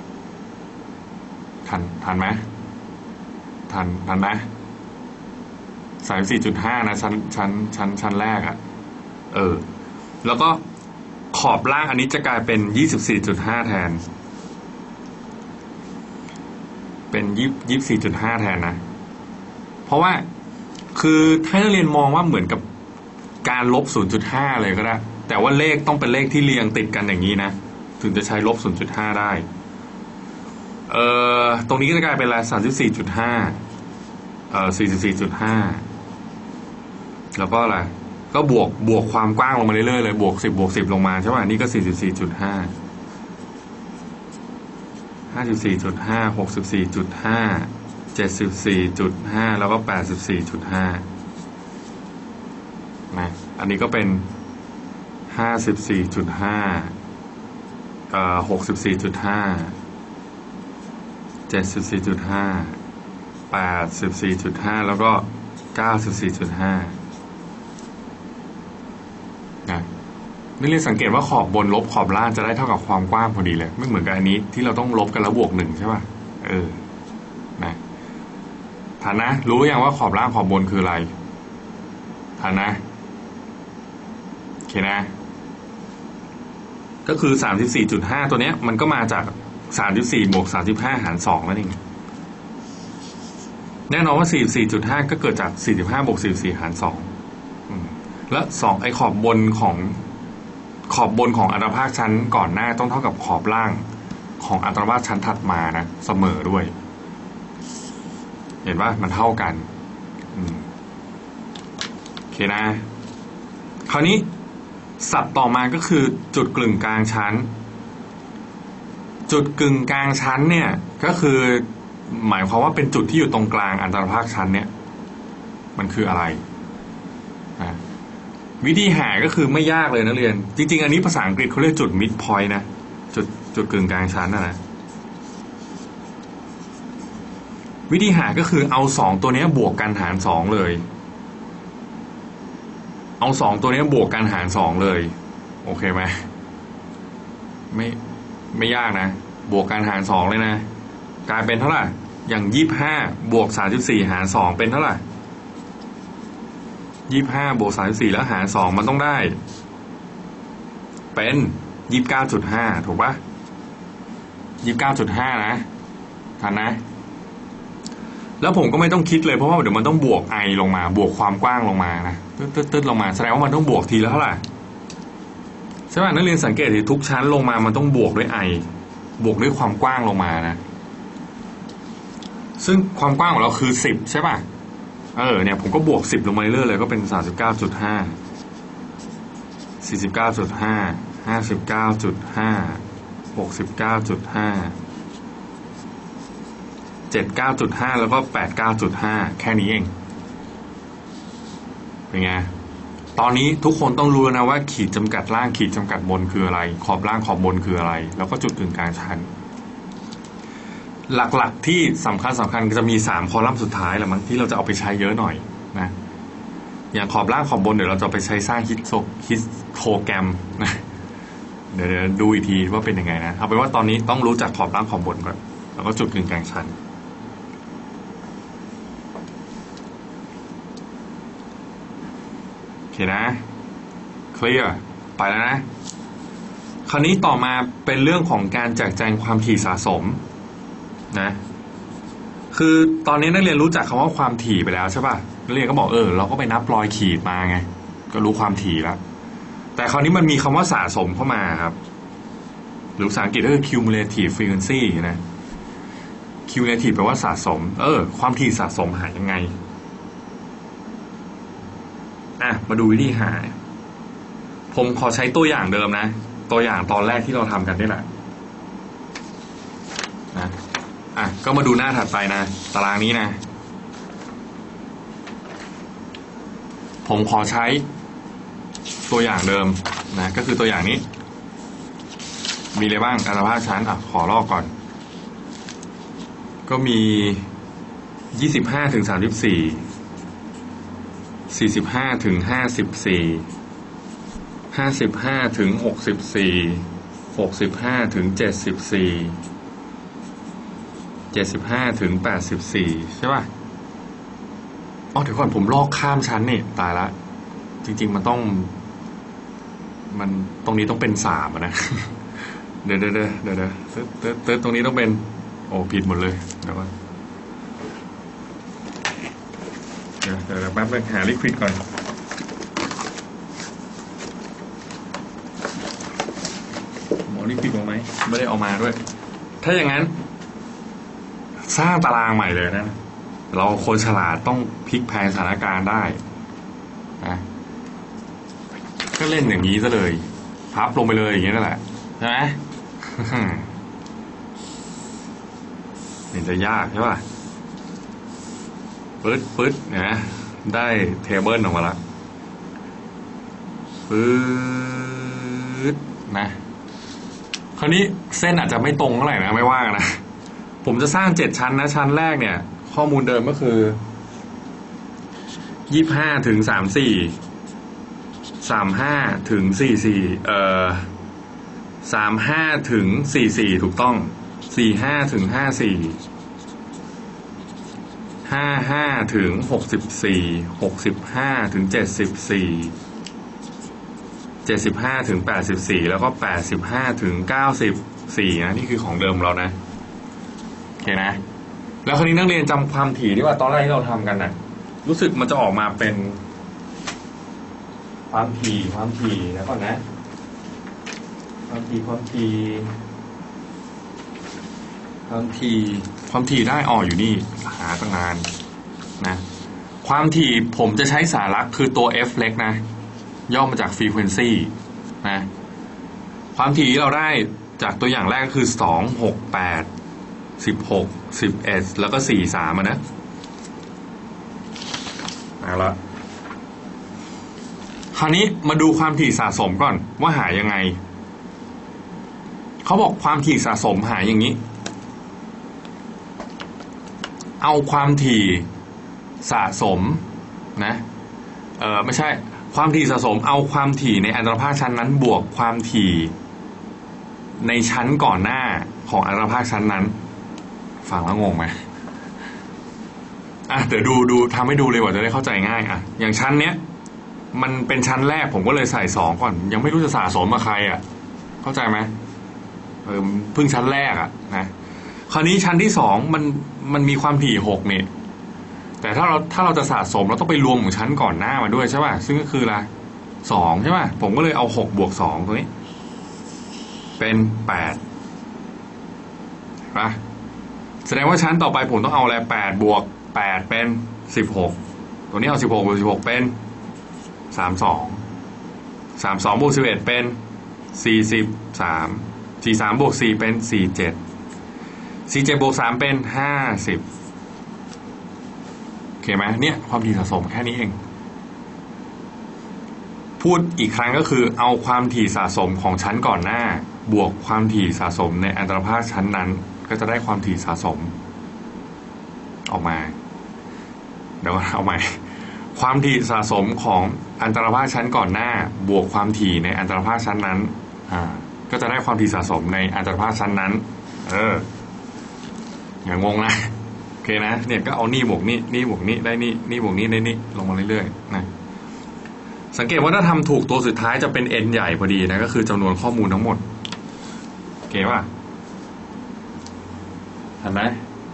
ทันทันไหมทันทันไหมสามสิบสี่จุดห้านะชั้นชั้นชั้นชั้นแรกอ่ะเออแล้วก็ขอบล่างอันนี้จะกลายเป็นยี่สิบสี่จุดห้าแทนเป็นยี่ยี่สิบสี่จุดห้าแทนนะเพราะว่าคือให้นักเรียนมองว่าเหมือนกับการลบศูนย์จุดห้าเลยก็ได้แต่ว่าเลขต้องเป็นเลขที่เรียงติดกันอย่างนี้นะถึงจะใช้ลบศูนย์จุดห้าได้เอ่อตรงนี้ก็จะกลายเป็นอะไรสามสิบสี่จุดห้าเอ่อสี่สิบสี่จุดห้าแล้วก็อะไรก็บวกบวกความกว้างลงมาเรื่อยๆเลยบวกสิบบวกสิบลงมาใช่ป่ะนี่ก็สี่สิบสี่จุดห้าห้าสิบสี่จุดห้าหกสิบสี่จุดห้าเจ็ดสิบสี่จุดห้าแล้วก็แปดสิบสี่จุดห้านะอันนี้ก็เป็นห้าสิบสี่จุดห้าเอ่อหกสิบสี่จุดห้าเจ็ดสิบสี่จุดห้าแปดสิบสี่จุดห้าแล้วก็เก้าสิบสี่จุดห้านะนี่เรียนสังเกตว่าขอบบนลบขอบล่างจะได้เท่ากับความกว้างพอดีเลยไม่เหมือนกับอันนี้ที่เราต้องลบกันแล้วบวกหนึ่งใช่ป่ะเออนะฐานนะรู้ยังว่าขอบล่างขอบบนคืออะไรฐานนะโอเคนะก็คือสามสิบสี่จุดห้าตัวเนี้ยมันก็มาจากสามสิบสี่บวกสามสิบห้าหารสองนั่นเองแน่นอนว่าสี่สิบสี่จุดห้าก็เกิดจากสี่สิบห้าบวกสี่สิบสี่หารสองและสองไอ้ขอบบนของขอบบนของอัตราภาคชั้นก่อนหน้าต้องเท่ากับขอบล่างของอัตราภาคชั้นถัดมานะเสมอด้วยเห็นว่ามันเท่ากันโอเคนะคราวนี้ศัพท์ต่อมาก็คือจุดกึ่งกลางชั้นจุดกึ่งกลางชั้นเนี่ยก็คือหมายความว่าเป็นจุดที่อยู่ตรงกลางอันตรภาคชั้นเนี่ยมันคืออะไรนะวิธีหาก็คือไม่ยากเลยนักเรียนจริงๆอันนี้ภาษาอังกฤษเขาเรียกจุด mid point นะจุดจุดกึ่งกลางชั้นนะนะวิธีหาก็คือเอาสองตัวนี้บวกกันหารสองเลยเอาสองตัวนี้บวกกันหารสองเลยโอเคไหมไม่ไม่ยากนะบวกการหารสองเลยนะกลายเป็นเท่าไหร่อย่างยี่สิบห้าบวกสามสิบสี่หารสองเป็นเท่าไหร่ยี่สิบห้าบวกสามสิบสี่แล้วหารสองมันต้องได้เป็นยี่สิบเก้าจุดห้าถูกปะยี่สิบเก้าจุดห้านะทันนะแล้วผมก็ไม่ต้องคิดเลยเพราะว่าเดี๋ยวมันต้องบวก i ลงมาบวกความกว้างลงมานะตึ๊ดตึ๊ดลงมาแสดงว่ามันต้องบวกทีแล้วเท่าไหร่ใช่ป่ะนักเรียนสังเกตที่ทุกชั้นลงมามันต้องบวกด้วย i บวกด้วยความกว้างลงมานะซึ่งความกว้างของเราคือสิบใช่ป่ะเออเนี่ยผมก็บวกสิบลงมาเรื่อยๆเลยก็เป็นสามสิบเก้าจุดห้า สี่สิบเก้าจุดห้า ห้าสิบเก้าจุดห้า หกสิบเก้าจุดห้า เจ็ดสิบเก้าจุดห้าแล้วก็แปดสิบเก้าจุดห้าแค่นี้เองเป็นไงตอนนี้ทุกคนต้องรู้นะว่าขีดจำกัดล่างขีดจำกัดบนคืออะไรขอบล่างขอบบนคืออะไรแล้วก็จุดกึ่งกลางชั้นหลักๆที่สำคัญสำคัญก็จะมีสามคอลัมน์สุดท้ายแหละมั้งที่เราจะเอาไปใช้เยอะหน่อยนะอย่างขอบล่างขอบบนเดี๋ยวเราจะไปใช้สร้างฮิสโตฮิสโทแกรมนะเดี๋ยวดูอีกทีว่าเป็นยังไงนะเอาเป็นว่าตอนนี้ต้องรู้จักขอบล่างขอบบนก่อนแล้วก็จุดกึ่งกลางชั้นโอเคนะเคลียร์ไปแล้วนะคราวนี้ต่อมาเป็นเรื่องของการแจกแจงความถี่สะสมนะคือตอนนี้นักเรียนรู้จักคำว่าความถี่ไปแล้วใช่ป่ะนักเรียนก็บอกเออเราก็ไปนับรอยขีดมาไงก็รู้ความถี่แล้วแต่คราวนี้มันมีคำว่าสะสมเข้ามาครับหรือภาษาอังกฤษก็คือ cumulative frequency นะ cumulative แปลว่าสะสมเออความถี่สะสมหายังไงอ่ะมาดูวิธีหาผมขอใช้ตัวอย่างเดิมนะตัวอย่างตอนแรกที่เราทำกันนี่แหละนะอ่ะก็มาดูหน้าถัดไปนะตารางนี้นะผมขอใช้ตัวอย่างเดิมนะก็คือตัวอย่างนี้มีอะไรบ้างอัตราภาคชั้นอ่ะขอลอกก่อนก็มียี่สิบห้าถึงสามสิบสี่ สี่สิบห้าถึงห้าสิบสี่ ห้าสิบห้าถึงหกสิบสี่ หกสิบห้าถึงเจ็ดสิบสี่ เจ็ดสิบห้าถึงแปดสิบสี่ใช่ป่ะอ๋อเดี๋ยวก่อนผมลอกข้ามชั้นนี่ตายละจริงๆมันต้องมันตรงนี้ต้องเป็นสามนะเดี๋ยวเดี๋ยวเดี๋ยวเดี๋ยวเดี๋ยวเดี๋ยวตรงนี้ต้องเป็นโอ้ผิดหมดเลยเดี๋ยวก่อนเดี๋ยวเดี๋ยวแป๊บนึงหาลิควิดก่อนหมอลิควิดมาไหมไม่ได้เอามาด้วยถ้าอย่างนั้นสร้างตารางใหม่เลยนะเราคนฉลาดต้องพลิกแพลงสถานการณ์ได้นะก็เล่นอย่างนี้ซะเลยพับลงไปเลยอย่างนี้นั่นแหละใช่ไหมนี่จะยากใช่ป่ะปึ๊ดปึ๊ดนะได้เทเบิลออกมาแล้วปึ๊ดนะคราวนี้เส้นอาจจะไม่ตรงเท่าไหร่นะไม่ว่ากันนะผมจะสร้างเจ็ดชั้นนะชั้นแรกเนี่ยข้อมูลเดิมก็คือยี่สิบห้าถึงสามสี่ สามห้าถึงสี่สี่เอ่อสามห้าถึงสี่สี่ถูกต้องสี่ห้าถึงห้าสี่ห้าห้าถึงหกสิบสี่หกสิบห้าถึงเจ็ดสิบสี่เจ็ดสิบห้าถึงแปดสิบสี่แล้วก็แปดสิบห้าถึงเก้าสิบสี่นะนี่คือของเดิมเรานะโอเคนะแล้วคราวนี้นักเรียนจำความถี่ที่ว่าตอนแรกที่เราทำกันนะรู้สึกมันจะออกมาเป็นความถี่ความถี่แล้วก่อนนะความถี่ความถี่ความถี่ความถี่ได้อ๋ออยู่นี่หาตั้งนานนะความถี่ผมจะใช้สาระคือตัว f เล็กนะย่อมาจาก frequency นะความถี่ที่เราได้จากตัวอย่างแรกก็คือสอง หก แปด สิบหก สิบเอ็ดแล้วก็สี่ สามอ่ะนะเอาละคราวนี้มาดูความถี่สะสมก่อนว่าหายังไงเขาบอกความถี่สะสมหาอย่างนี้เอาความถี่สะสมนะเออไม่ใช่ความถี่สะสมเอาความถี่ในอัตราภาคชั้นนั้นบวกความถี่ในชั้นก่อนหน้าของอัตราภาคชั้นนั้นฟังแล้วงงไหมอ่ะเดี๋ยวดูดูทำให้ดูเลยว่าจะได้เข้าใจง่ายอ่ะอย่างชั้นเนี้ยมันเป็นชั้นแรกผมก็เลยใส่สองก่อนยังไม่รู้จะสะสมมาใครอ่ะเข้าใจไหมเออเพิ่งชั้นแรกอ่ะนะคราวนี้ชั้นที่สองมันมันมีความถี่หกเนี่ยแต่ถ้าเราถ้าเราจะสะสมเราต้องไปรวมของชั้นก่อนหน้ามาด้วยใช่ป่ะซึ่งก็คืออะไรสองใช่ป่ะผมก็เลยเอาหกบวกสองตัวนี้เป็นแปดป่ะแสดงว่าชั้นต่อไปผมต้องเอาอะไรแปดบวกแปดเป็นสิบหกตัวนี้เอาสิบหกบวกสิบหกเป็นสามสองสามสองบวกสิบเอ็ดเป็นสี่สิบสามสี่สามบวกสี่เป็นสี่เจ็ดสี่เจ็ดบวกสามเป็นห้าสิบโอเคไหมเนี่ยความถี่สะสมแค่นี้เองพูดอีกครั้งก็คือเอาความถี่สะสมของชั้นก่อนหน้าบวกความถี่สะสมในอัตราภาคชั้นนั้นก็จะได้ความถี่สะสมออกมาเดี๋ยวเอาใหม่ความถี่สะสมของอัตราภาคชั้นก่อนหน้าบวกความถี่ในอัตราภาคชั้นนั้นอ่าก็จะได้ความถี่สะสมในอัตราภาคชั้นนั้นเอออย่างงงนะโอเคนะเนี่ยก็เอานี่บวกนี่นี่บวกนี่ได้นี่นี่บวกนี่ได้นี่ลงมาเรื่อยๆนะสังเกตว่าถ้าทำถูกตัวสุดท้ายจะเป็น n ใหญ่พอดีนะก็คือจำนวนข้อมูลทั้งหมดโอเคป่ะเห็นไหม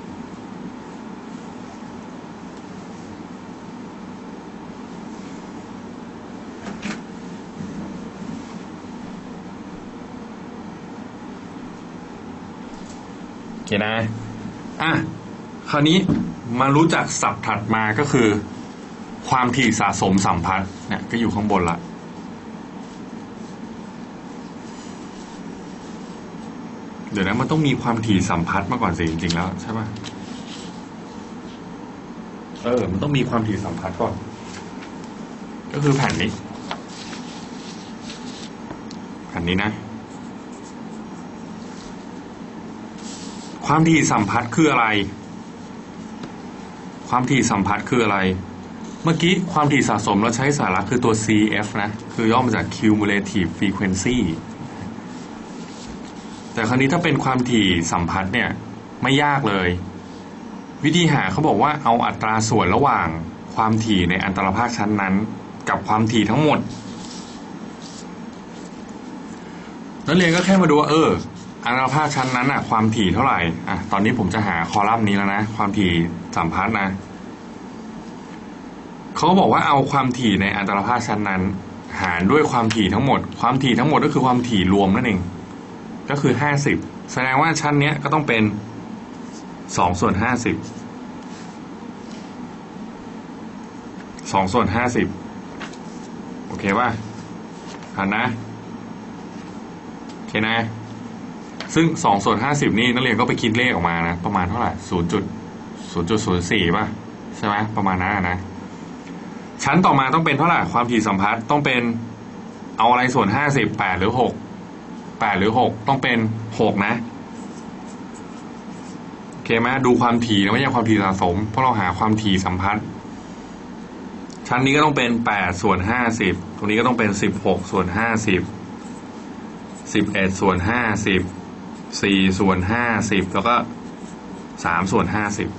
โอเคนะอ่ะคราวนี้มารู้จักศัพท์ถัดมาก็คือความถี่สะสมสัมพัทธ์เนี่ยก็อยู่ข้างบนละเดี๋ยวนะมันต้องมีความถี่สัมพัทธ์มาก่อนสิจริงๆแล้วใช่ป่ะเออมันต้องมีความถี่สัมพัทธ์ก่อนก็คือแผ่นนี้แผ่นนี้นะความถี่สัมพัทธ์คืออะไรความถี่สัมพัทธ์คืออะไรเมื่อกี้ความถี่สะสมเราใช้สาระคือตัว ซี เอฟ นะคือย่อมาจาก cumulative frequency แต่คราวนี้ถ้าเป็นความถี่สัมพัทธ์เนี่ยไม่ยากเลยวิธีหาเขาบอกว่าเอาอัตราส่วนระหว่างความถี่ในอัตราภาคชั้นนั้นกับความถี่ทั้งหมดนักเรียนก็แค่มาดูว่าเอออัตราภาคชั้นนั้นอะความถี่เท่าไหร่อ่ะตอนนี้ผมจะหาคอลัมน์นี้แล้วนะความถี่สัมพัทธ์นะเขาบอกว่าเอาความถี่ในอัตราภาคชั้นนั้นหารด้วยความถี่ทั้งหมดความถี่ทั้งหมดก็คือความถี่รวมนั่นเองก็คือห้าสิบแสดงว่าชั้นเนี้ยก็ต้องเป็นสองส่วนห้าสิบสองส่วนห้าสิบโอเคป่ะหันนะโอเคนะซึ่งสองส่วนห้าสิบนี่นักเรียนก็ไปคิดเลขออกมานะประมาณเท่าไหร่ศูนย์จุดศูนย์จุดศูนย์สี่ป่ะใช่ไหมประมาณนั้นนะชั้นต่อมาต้องเป็นเท่าไหร่ความถี่สัมพัทธ์ต้องเป็นเอาอะไรส่วนห้าสิบแปดหรือหกแปดหรือหกต้องเป็นหกนะโอเคไหมดูความถี่นะไม่ใช่ความถี่สะสมเพราะเราหาความถี่สัมพัทธ์ชั้นนี้ก็ต้องเป็นแปดส่วนห้าสิบตรงนี้ก็ต้องเป็นสิบหกส่วนห้าสิบสิบเอ็ดส่วนห้าสิบสี่ส่วนห้าสิบแล้วก็สามส่วนห้าสิบ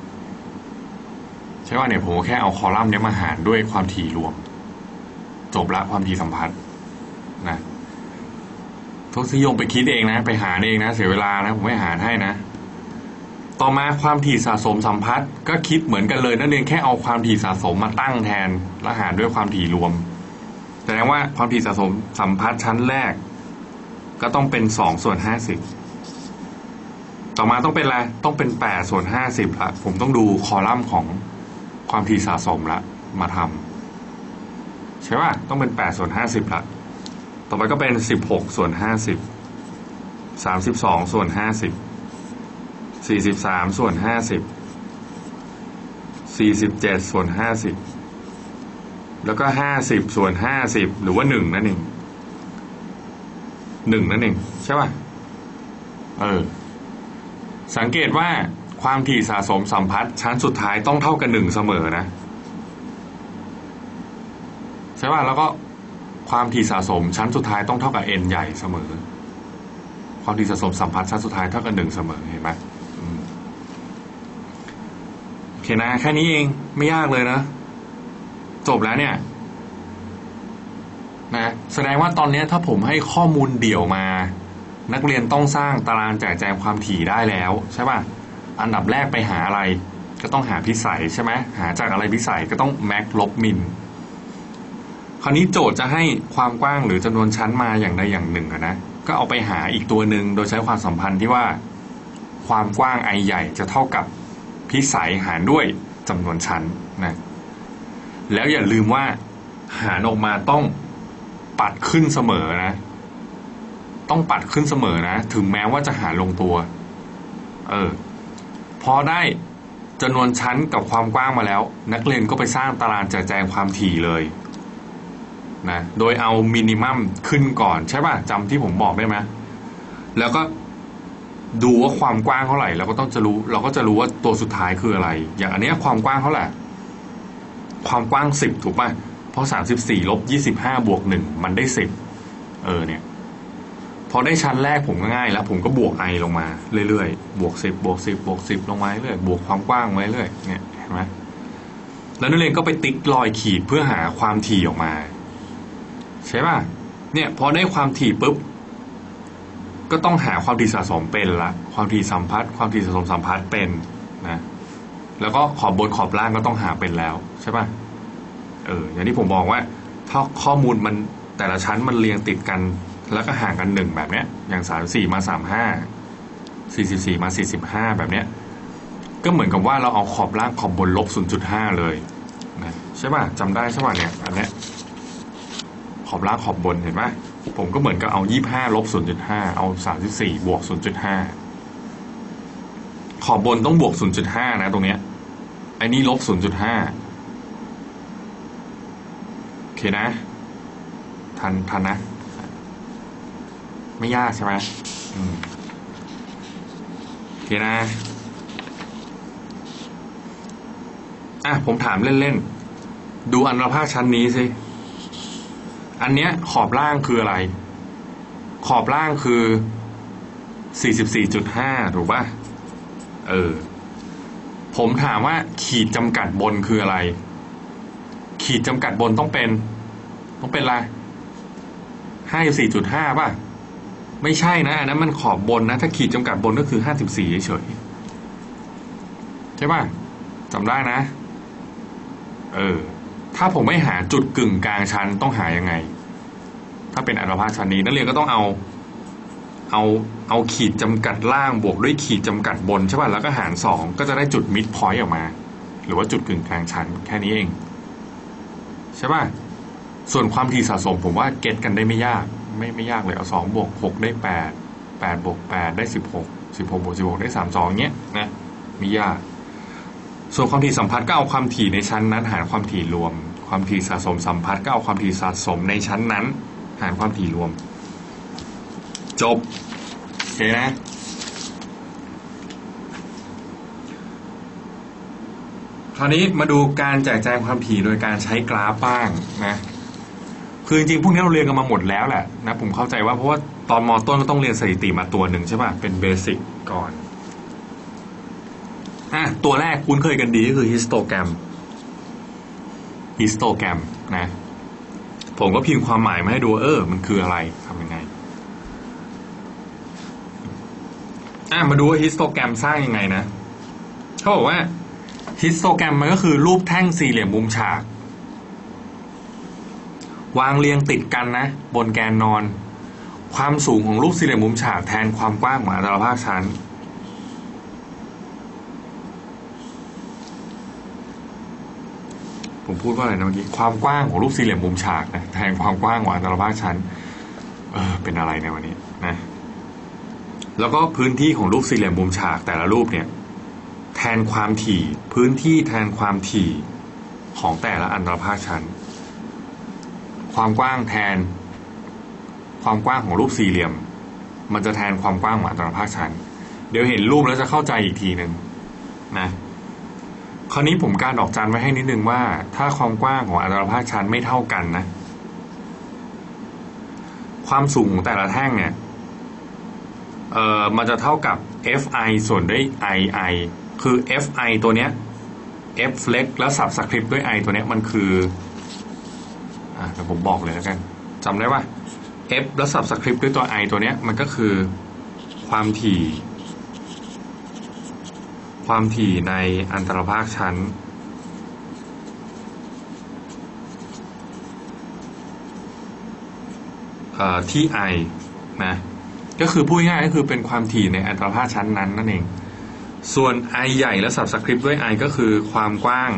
ใช่ว่าเนี่ยผมแค่เอาคอลัมน์นี้มาหารด้วยความถี่รวมจบละความถี่สัมพัทธ์นะทศนิยมไปคิดเองนะไปหารเองนะเสียเวลานะผมไม่หารให้นะต่อมาความถี่สะสมสัมพัทธ์ก็คิดเหมือนกันเลยนั่นเองแค่เอาความถี่สะสมมาตั้งแทนแล้วหารด้วยความถี่รวมแสดงว่าความถี่สะสมสัมพัทธ์ชั้นแรกก็ต้องเป็นสองส่วนห้าสิบต่อมาต้องเป็นอะไรต้องเป็นแปดส่วนห้าสิบละผมต้องดูคอลัมน์ของความถี่สะสมละมาทำใช่ป่ะต้องเป็นแปดส่วนห้าสิบละต่อไปก็เป็นสิบหกส่วนห้าสิบสามสิบสองส่วนห้าสิบสี่สิบสามส่วนห้าสิบสี่สิบเจ็ดส่วนห้าสิบแล้วก็ห้าสิบส่วนห้าสิบหรือว่าหนึ่งนั่นเองหนึ่งนั่นเองใช่ป่ะเออสังเกตว่าความถี่สะสมสัมพัทธ์ชั้นสุดท้ายต้องเท่ากันหนึ่งเสมอนะใช่ป่ะแล้วก็ความถี่สะสมชั้นสุดท้ายต้องเท่ากับ n ใหญ่เสมอความถี่สะสมสัมพัทธ์ชั้นสุดท้ายเท่ากับหนึ่งเสมอเห็นไหมโอเคนะแค่นี้เองไม่ยากเลยนะจบแล้วเนี่ยนะแสดงว่าตอนนี้ถ้าผมให้ข้อมูลเดี่ยวมานักเรียนต้องสร้างตารางแจกแจงความถี่ได้แล้วใช่ป่ะอันดับแรกไปหาอะไรก็ต้องหาพิสัยใช่ไหมหาจากอะไรพิสัยก็ต้องแม็กลบมินคราวนี้โจทย์จะให้ความกว้างหรือจำนวนชั้นมาอย่างใดอย่างหนึ่งนะก็เอาไปหาอีกตัวหนึ่งโดยใช้ความสัมพันธ์ที่ว่าความกว้าง i ใหญ่จะเท่ากับพิสัยหารด้วยจำนวนชั้นนะแล้วอย่าลืมว่าหารออกมาต้องปัดขึ้นเสมอนะต้องปัดขึ้นเสมอนะถึงแม้ว่าจะหารลงตัวเออพอได้จำนวนชั้นกับความกว้างมาแล้วนักเรียนก็ไปสร้างตารางแจกแจงความถี่เลยนะโดยเอามินิมัมขึ้นก่อนใช่ป่ะจำที่ผมบอกได้ไหมแล้วก็ดูว่าความกว้างเท่าไหร่เราก็ต้องจะรู้เราก็จะรู้ว่าตัวสุดท้ายคืออะไรอย่างอันนี้ความกว้างเท่าไหร่ความกว้างสิบถูกป่ะเพราะสามสิบสี่ลบยี่สิบห้าบวกหนึ่งมันได้สิบเออเนี่ยพอได้ชั้นแรกผมก็ง่ายแล้วผมก็บวก i ลงมาเรื่อยๆบวกสิบบวกสิบบวกสิบลงมาเรื่อยบวกความกว้างไว้เรื่อยเนี่ยเห็นไหมแล้วนักเรียนก็ไปติ๊กรอยขีดเพื่อหาความถี่ออกมาใช่ป่ะเนี่ยพอได้ความถี่ปุ๊บก็ต้องหาความถี่สะสมเป็นละความถี่สัมพัทธ์ความถี่สะสมสัมพัทธ์เป็นนะแล้วก็ขอบบนขอบล่างก็ต้องหาเป็นแล้วใช่ป่ะเอออย่างที่ผมบอกว่าถ้าข้อมูลมันแต่ละชั้นมันเรียงติดกันแล้วก็ห่างกันหนึ่งแบบเนี้ยอย่างสามสี่มาสามห้าสี่สิบสี่มาสี่สิบห้าแบบเนี้ยก็เหมือนกับว่าเราเอาขอบล่างขอบบนลบศูนย์จุดห้าเลยนะใช่ป่ะจำได้ใช่ป่ะเนี่ยอันเนี้ยขอบล่างขอบบนเห็นไหมผมก็เหมือนกับเอายี่สิบห้าลบศูนย์จุดห้าเอาสามสิบสี่บวกศูนย์จุดห้าขอบบนต้องบวกศูนย์จุดห้านะตรงเนี้ยไอ้นี่ลบศูนย์จุดห้าโอเคนะทันทันนะไม่ยากใช่ไหมอืมโอเคนะอ่ะผมถามเล่นๆดูอนุภาคชั้นนี้สิอันเนี้ยขอบล่างคืออะไรขอบล่างคือ สี่สิบสี่จุดห้า ถูกป่ะเออผมถามว่าขีดจำกัดบนคืออะไรขีดจำกัดบนต้องเป็นต้องเป็นอะไร ห้าสิบสี่จุดห้า ป่ะไม่ใช่นะอันนั้นมันขอบบนนะถ้าขีดจำกัดบนก็คือห้าสิบสี่เฉยๆใช่ป่ะจำได้นะเออถ้าผมไม่หาจุดกึ่งกลางชั้นต้องหายังไงถ้าเป็นอนุภาคชั้นนี้นักเรียนก็ต้องเอาเอาเอาขีดจำกัดล่างบวกด้วยขีดจำกัดบนใช่ป่ะแล้วก็หารสองก็จะได้จุดมิดพอยต์ออกมาหรือว่าจุดกึ่งกลางชั้นแค่นี้เองใช่ป่ะส่วนความถี่สะสมผมว่าเก็ตกันได้ไม่ยากไม่ไม่ยากเลยเอาสองบวกหกได้แปดแปดบวกแปดได้สิบหกสิบหกบวกสิบหกได้สามสองเงี้ยนะไม่ยากส่วนความถี่สัมพัทธ์ก็เอาความถี่ในชั้นนั้นหารความถี่รวมความถี่สะสมสัมพัทธ์ก็เอาความถี่สะสมในชั้นนั้นหารความถี่รวมจบโอเคนะคราวนี้มาดูการแจกแจงความถี่โดยการใช้กราฟบ้างนะคือจริงๆพวกนี้เราเรียนกันมาหมดแล้วแหละนะผมเข้าใจว่าเพราะว่าตอนม.ต้นก็ต้องเรียนสถิติมาตัวหนึ่งใช่ป่ะเป็นเบสิกก่อนอ่ะตัวแรกคุ้นเคยกันดีก็คือฮิสโตแกรมฮิสโตแกรมนะผมก็พิมพ์ความหมายมาให้ดูเออมันคืออะไรทำยังไงอ่ะมาดูว่าฮิสโตแกรมสร้างยังไงนะเขาบอกว่าฮิสโตแกรมมันก็คือรูปแท่งสี่เหลี่ยมมุมฉากวางเรียงติดกันนะบนแกนนอนความสูงของรูปสี่เหลี่ยมมุมฉากแทนความกว้างของอัตราภาคชั้นผมพูดว่าอะไรนะเมื่อกี้ความกว้างของรูปสี่เหลี่ยมมุมฉากนะแทนความกว้างของอัตราภาคชั้นเออเป็นอะไรในวันนี้นะแล้วก็พื้นที่ของรูปสี่เหลี่ยมมุมฉากแต่ละรูปเนี่ยแทนความถี่พื้นที่แทนความถี่ของแต่ละอัตราภาคชั้นความกว้างแทนความกว้างของรูปสี่เหลี่ยมมันจะแทนความกว้างของอัตราภาคชั้นเดี๋ยวเห็นรูปแล้วจะเข้าใจอีกทีหนึ่งนะคราวนี้ผมการดอกจันไว้ให้นิดนึงว่าถ้าความกว้างของอัตราภาคชั้นไม่เท่ากันนะความสูงของแต่ละแท่งเนี่ยเอ่อมันจะเท่ากับ fi ส่วนด้วย ii คือ fi ตัวเนี้ย f เล็กแล้วสับสคริปต์ด้วย i ตัวเนี้ยมันคืออ่ะเดี๋ยวผมบอกเลยแล้วกันจำได้ป่ะ f แล้วสับสคริปต์ด้วยตัว i ตัวเนี้ยมันก็คือความถี่ความถี่ในอันตรภาคชั้นที่ i นะก็คือพูดง่ายๆก็คือเป็นความถี่ในอัตราภาคชั้นนั้นนั่นเองส่วน i ใหญ่และสับสคริปต์ด้วย i ก็คือความกว้าง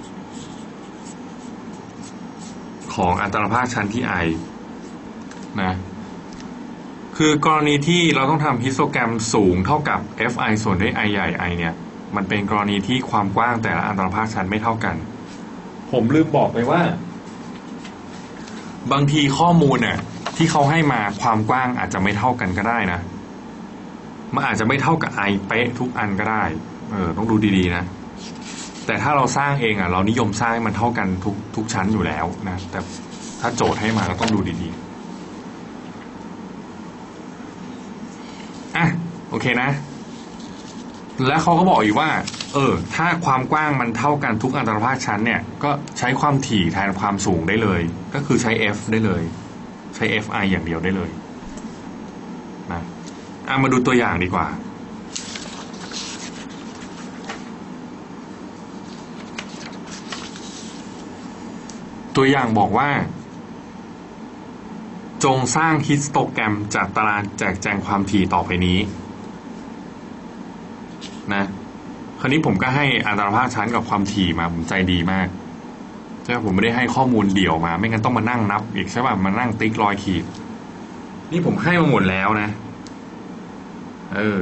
ของอัตราภาคชั้นที่ i นะคือกรณีที่เราต้องทำฮิสโตแกรมสูงเท่ากับ fi ส่วนด้วย i ใหญ่ i เนี่ยมันเป็นกรณีที่ความกว้างแต่ละอัตราภาคชั้นไม่เท่ากันผมลืมบอกไปว่าบางทีข้อมูลเนี่ยที่เขาให้มาความกว้างอาจจะไม่เท่ากันก็ได้นะมันอาจจะไม่เท่ากับ i เป๊ะทุกอันก็ได้เออต้องดูดีๆนะแต่ถ้าเราสร้างเองอ่ะเรานิยมสร้างให้มันเท่ากันทุกทุกชั้นอยู่แล้วนะแต่ถ้าโจทย์ให้มาเราต้องดูดีๆอ่ะโอเคนะแล้วเขาก็บอกอีกว่าเออถ้าความกว้างมันเท่ากันทุกอัตราภาคชั้นเนี่ยก็ใช้ความถี่แทนความสูงได้เลยก็คือใช้ f ได้เลยใช้ fi อย่างเดียวได้เลยนะอ่ะมาดูตัวอย่างดีกว่าตัวอย่างบอกว่าจงสร้างฮิสโตแกรมจากตารางแจกแจงความถี่ต่อไปนี้นะคราวนี้ผมก็ให้อัตราภาคชั้นกับความถี่มาผมใจดีมากใช่ไหมผมไม่ได้ให้ข้อมูลเดี่ยวมาไม่งั้นต้องมานั่งนับอีกใช่ป่ะมานั่งติ๊กรอยขีดนี่ผมให้มาหมดแล้วนะเออ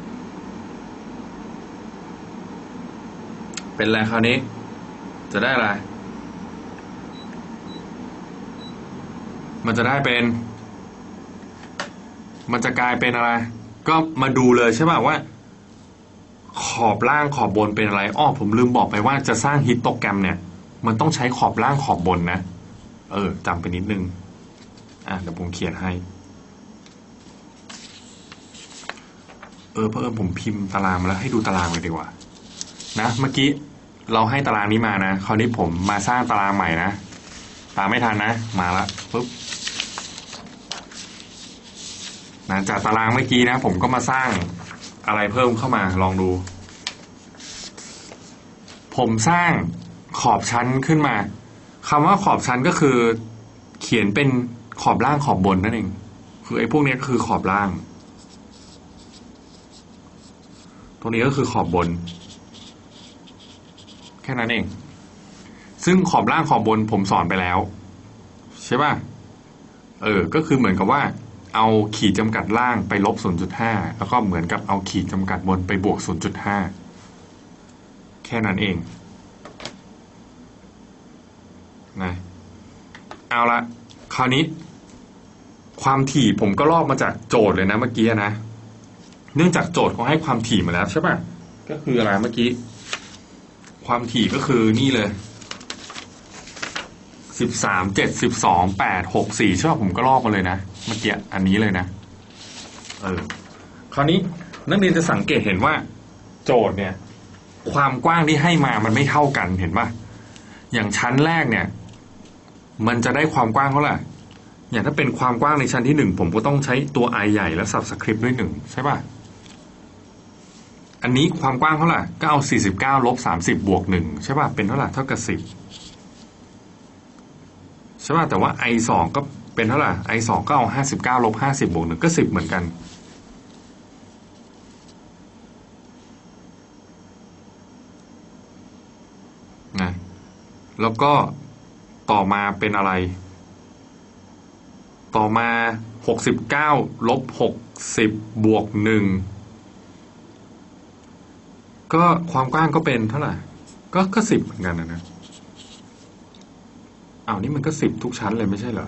เป็นไรคราวนี้จะได้อะไรมันจะได้เป็นมันจะกลายเป็นอะไรก็มาดูเลยใช่ป่ะว่าขอบล่างขอบบนเป็นอะไรอ้อผมลืมบอกไปว่าจะสร้างฮิสโตแกรมเนี่ยมันต้องใช้ขอบล่างขอบบนนะเออจำไปนิดนึงอ่ะเดี๋ยวผมเขียนให้เออเพิ่มผมพิมพ์ตารางมาแล้วให้ดูตารางเลยดีกว่านะเมื่อกี้เราให้ตารางนี้มานะคราวนี้ผมมาสร้างตารางใหม่นะตามไม่ทันนะมาละปุ๊บนะจากตารางเมื่อกี้นะผมก็มาสร้างอะไรเพิ่มเข้ามาลองดูผมสร้างขอบชั้นขึ้นมาคำว่าขอบชั้นก็คือเขียนเป็นขอบล่างขอบบนนั่นเองคือไอ้พวกนี้ก็คือขอบล่างตรงนี้ก็คือขอบบนแค่นั้นเองซึ่งขอบล่างขอบบนผมสอนไปแล้วใช่ป่ะเออก็คือเหมือนกับว่าเอาขีดจำกัดล่างไปลบ ศูนย์จุดห้า แล้วก็เหมือนกับเอาขีดจำกัดบนไปบวก ศูนย์จุดห้า แค่นั้นเองนะเอาละคราวนี้ความถี่ผมก็ลอกมาจากโจทย์เลยนะเมื่อกี้นะเนื่องจากโจทย์เขาให้ความถี่มาแล้วใช่ป่ะก็คืออะไรเมื่อกี้ความถี่ก็คือนี่เลยสิบสาม เจ็ด สิบสอง แปด หก สี่ใช่ป่ะผมก็ลอกมาเลยนะเมื่อกี้อันนี้เลยนะเออคราวนี้นักเรียนจะสังเกตเห็นว่าโจทย์เนี่ยความกว้างที่ให้มามันไม่เท่ากันเห็นป่ะอย่างชั้นแรกเนี่ยมันจะได้ความกว้างเท่าไหร่อย่างถ้าเป็นความกว้างในชั้นที่หนึ่งผมก็ต้องใช้ตัว i ใหญ่แล้วสับสคริปต์ด้วยหนึ่งใช่ป่ะอันนี้ความกว้างเท่าไหร่ก็เอาสี่สิบเก้าลบสามสิบบวกหนึ่งใช่ป่ะเป็นเท่าไหร่เท่ากับสิบใช่ป่ะแต่ว่า i สองก็เป็นเท่าไหร่ i สองก็เอาห้าสิบเก้าลบห้าสิบบวกหนึ่งก็สิบเหมือนกันนะแล้วก็ต่อมาเป็นอะไรต่อมาหกสิบเก้าลบหกสิบบวกหนึ่งก็ความกว้างก็เป็นเท่าไหร่ก็ก็สิบเหมือนกันนะนะอ้าวนี่มันก็สิบทุกชั้นเลยไม่ใช่เหรอ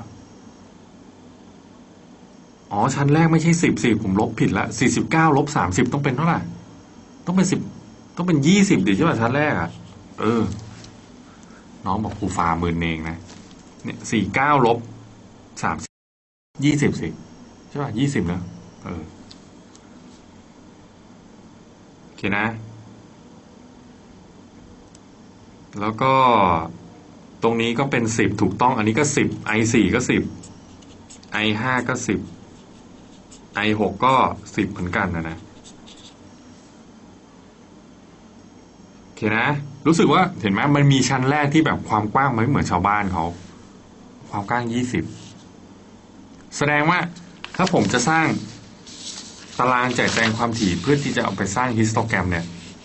อ๋อชั้นแรกไม่ใช่สิบสิผมลบผิดละสี่สิบเก้าลบสามสิบต้องเป็นเท่าไหร่ต้องเป็นสิบต้องเป็นยี่สิบดิใช่ป่ะชั้นแรกอ่ะเออน้องบอกครูฟาหมื่นเองนะเนี่ยสี่เก้าลบสามยี่สิบสิใช่ป่ะยี่สิบนะเออโอเคนะแล้วก็ตรงนี้ก็เป็นสิบถูกต้องอันนี้ก็สิบ ไอ สี่ก็สิบ ไอ ห้าก็สิบ ไอ หกก็สิบเหมือนกันนะนะโอเคนะรู้สึกว่าเห็นไหมมันมีชั้นแรกที่แบบความกว้างมันไม่เหมือนชาวบ้านเขาความกว้างยี่สิบแสดงว่าถ้าผมจะสร้างตารางแจกแจงความถี่เพื่อที่จะเอาไปสร้างฮิสโตแกรมเนี่ย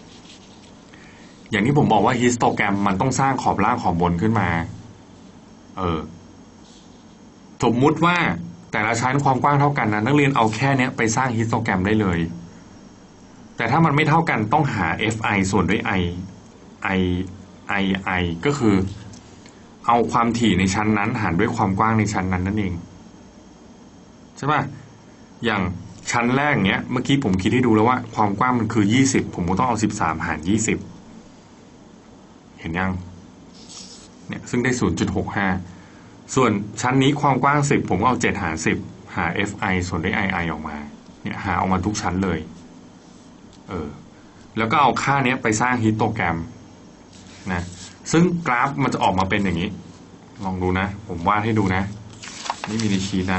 อย่างที่ผมบอกว่าฮิสโตแกรมมันต้องสร้างขอบล่างขอบบนขึ้นมาเออสมมุติว่าแต่ละชั้นความกว้างเท่ากันนะนักเรียนเอาแค่นี้ไปสร้างฮิสโตแกรมได้เลยแต่ถ้ามันไม่เท่ากันต้องหา เอฟ ไอ ส่วนด้วย i i i i ก็คือเอาความถี่ในชั้นนั้นหารด้วยความกว้างในชั้นนั้นนั่นเองใช่ป่ะอย่างชั้นแรกเนี้ยเมื่อกี้ผมคิดให้ดูแล้วว่าความกว้างมันคือยี่สิบผมก็ต้องเอาสิบสามหารยี่สิบเห็นยังเนี่ยซึ่งได้ ศูนย์จุดหกห้า ส่วนชั้นนี้ความกว้างสิบผมก็เอาเจ็ดหารสิบหา เอฟ ไอ ส่วนด้วย i i ออกมาเนี่ยหาออกมาทุกชั้นเลยเออแล้วก็เอาค่านี้ไปสร้างฮิสโตแกรมนะซึ่งกราฟมันจะออกมาเป็นอย่างนี้ลองดูนะผมวาดให้ดูนะนี่มีในชีทนะ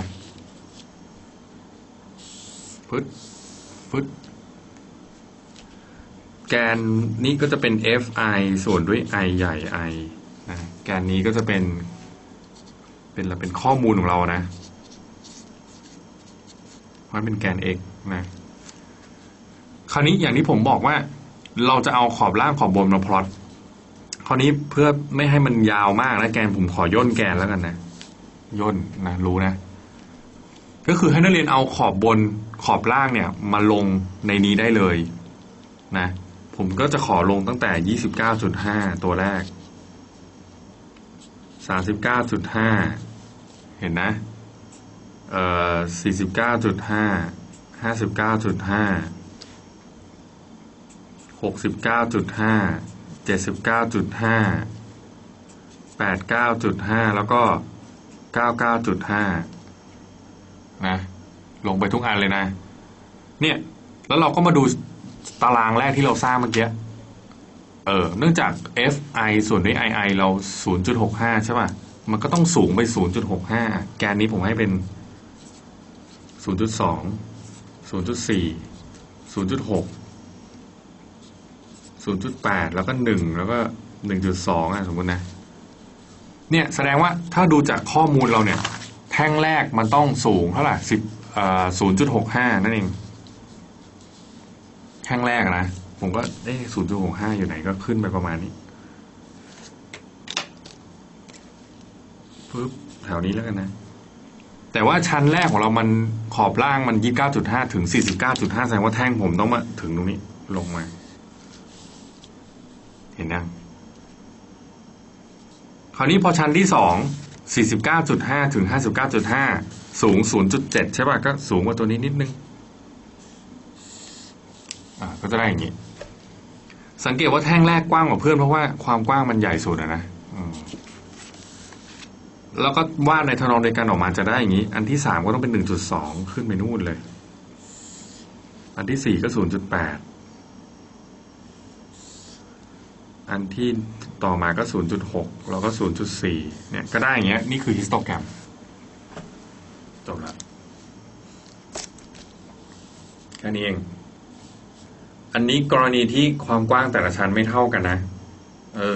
ฟึดฟึดแกนนี้ก็จะเป็น fi ส่วนด้วย i ใหญ่ i นะแกนนี้ก็จะเป็นเป็นเป็นข้อมูลของเรานะมันเป็นแกน x นะคราวนี้อย่างที่ผมบอกว่าเราจะเอาขอบล่างขอบบนมาพลอตคราวนี้เพื่อไม่ให้มันยาวมากนะแกนผมขอย่นแกนแล้วกันนะย่นนะรู้นะก็คือให้นักเรียนเอาขอบบนขอบล่างเนี่ยมาลงในนี้ได้เลยนะผมก็จะขอลงตั้งแต่ ยี่สิบเก้าจุดห้า ตัวแรก สามสิบเก้าจุดห้า เห็นนะเอ่อ สี่สิบเก้าจุดห้า ห้าสิบเก้าจุดห้า หกสิบเก้าจุดห้า เจ็ดสิบเก้าจุดห้า แปดสิบเก้าจุดห้า แล้วก็ เก้าสิบเก้าจุดห้า นะลงไปทุกอันเลยนะเนี่ยแล้วเราก็มาดูตารางแรกที่เราสร้างเมื่อกี้เออเนื่องจาก fi ส่วนด้วย ii เรา ศูนย์จุดหกห้า ใช่ป่ะมันก็ต้องสูงไป ศูนย์จุดหกห้า แกนนี้ผมให้เป็น ศูนย์จุดสอง ศูนย์จุดสี่ ศูนย์จุดหก ศูนย์จุดแปด แล้วก็หนึ่งแล้วก็ หนึ่งจุดสอง อ่ะสมมุตินะเนี่ยแสดงว่าถ้าดูจากข้อมูลเราเนี่ยแท่งแรกมันต้องสูงเท่าไหร่สิบเอ่อ ศูนย์จุดหกห้า นั่นเองแท่งแรกนะผมก็ได้ ศูนย์จุดหกห้า อยู่ไหนก็ขึ้นไปประมาณนี้ปึ๊บแถวนี้แล้วกันนะแต่ว่าชั้นแรกของเรามันขอบล่างมัน ยี่สิบเก้าจุดห้า ถึง สี่สิบเก้าจุดห้า แสดงว่าแท่งผมต้องมาถึงตรงนี้ลงมาเห็นยังคราวนี้พอชั้นที่สอง สี่สิบเก้าจุดห้า ถึง ห้าสิบเก้าจุดห้า สูง ศูนย์จุดเจ็ด ใช่ป่ะก็สูงกว่าตัวนี้นิดนึงอ่าก็จะได้อย่างนี้สังเกตว่าแท่งแรกกว้างกว่าเพื่อนเพราะว่าความกว้างมันใหญ่สุดนะแล้วก็วาดในทำนองเดียวกันออกมาจะได้อย่างนี้อันที่สามก็ต้องเป็น หนึ่งจุดสอง ขึ้นไปนู่นเลยอันที่สี่ก็ ศูนย์จุดแปด อันที่ต่อมาก็ ศูนย์จุดหก แล้วก็ ศูนย์จุดสี่ เนี่ยก็ได้อย่างเงี้ยนี่คือฮิสโตแกรมจบแล้วแค่นี้เองอันนี้กรณีที่ความกว้างแต่ละชั้นไม่เท่ากันนะเออ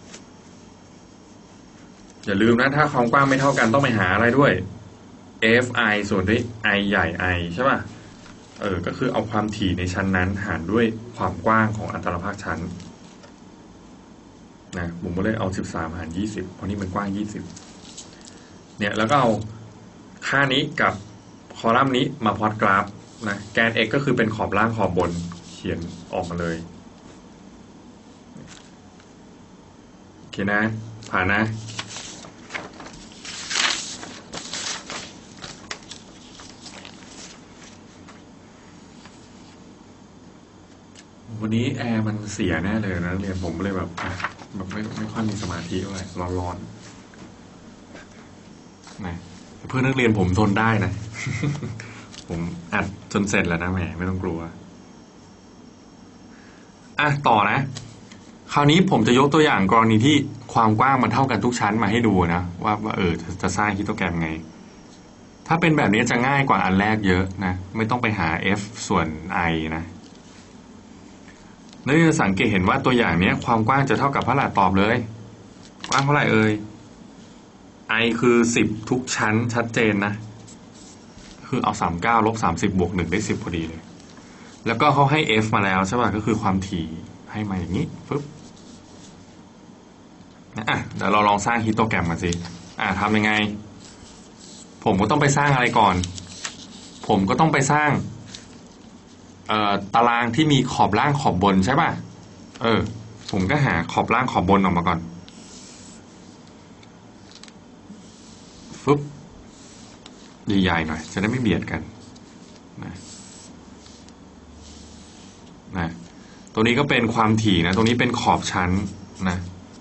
อย่าลืมนะถ้าความกว้างไม่เท่ากันต้องไปหาอะไรด้วย fi ส่วนด้วย i ใหญ่ i ใช่ป่ะเออก็คือเอาความถี่ในชั้นนั้นหารด้วยความกว้างของอัตราภาคชั้นนะผมก็เลยเอาสิบสามหารยี่สิบเพราะนี่มันกว้างยี่สิบเนี่ยแล้วก็เอาค่านี้กับคอลัมน์นี้มาพลอตกราฟนะแกน x ก็คือเป็นขอบล่างขอบบนเขียนออกมาเลยโอเคนะผ่านนะวันนี้แอร์มันเสียแน่เลยนะเรียนผมเลยแบบแบบไม่ไม่ค่อยมีสมาธิเท่าไหร่ร้อนๆนะเพื่อนนักเรียนผมทนได้นะ ผมอัดจนเสร็จแล้วนะแหมไม่ต้องกลัวอ่ะต่อนะคราวนี้ผมจะยกตัวอย่างกรณีที่ความกว้างมันเท่ากันทุกชั้นมาให้ดูนะว่าว่าเออจะสร้างฮิสโตแกรมไงถ้าเป็นแบบนี้จะง่ายกว่าอันแรกเยอะนะไม่ต้องไปหา f ส่วน i นะแล้วจะสังเกตเห็นว่าตัวอย่างนี้ความกว้างจะเท่ากับเท่าไหร่ตอบเลยกว้างเท่าไหร่เอ่ย i คือสิบทุกชั้นชัดเจนนะคือเอาสามสิบเก้าลบสามสิบบวกหนึ่งได้สิบพอดีเลยแล้วก็เขาให้ f มาแล้วใช่ป่ะก็คือความถี่ให้มาอย่างนี้ปึ๊บอ่ะเดี๋ยวเราลองสร้างฮิสโตแกรมกันสิอ่ะทำยังไงผมก็ต้องไปสร้างอะไรก่อนผมก็ต้องไปสร้างเอ่อตารางที่มีขอบล่างขอบบนใช่ป่ะเออผมก็หาขอบล่างขอบบนออกมาก่อนฟึบใหญ่ๆหน่อยจะได้ไม่เบียดกันนะนะตัวนี้ก็เป็นความถี่นะตรงนี้เป็นขอบชั้นนะ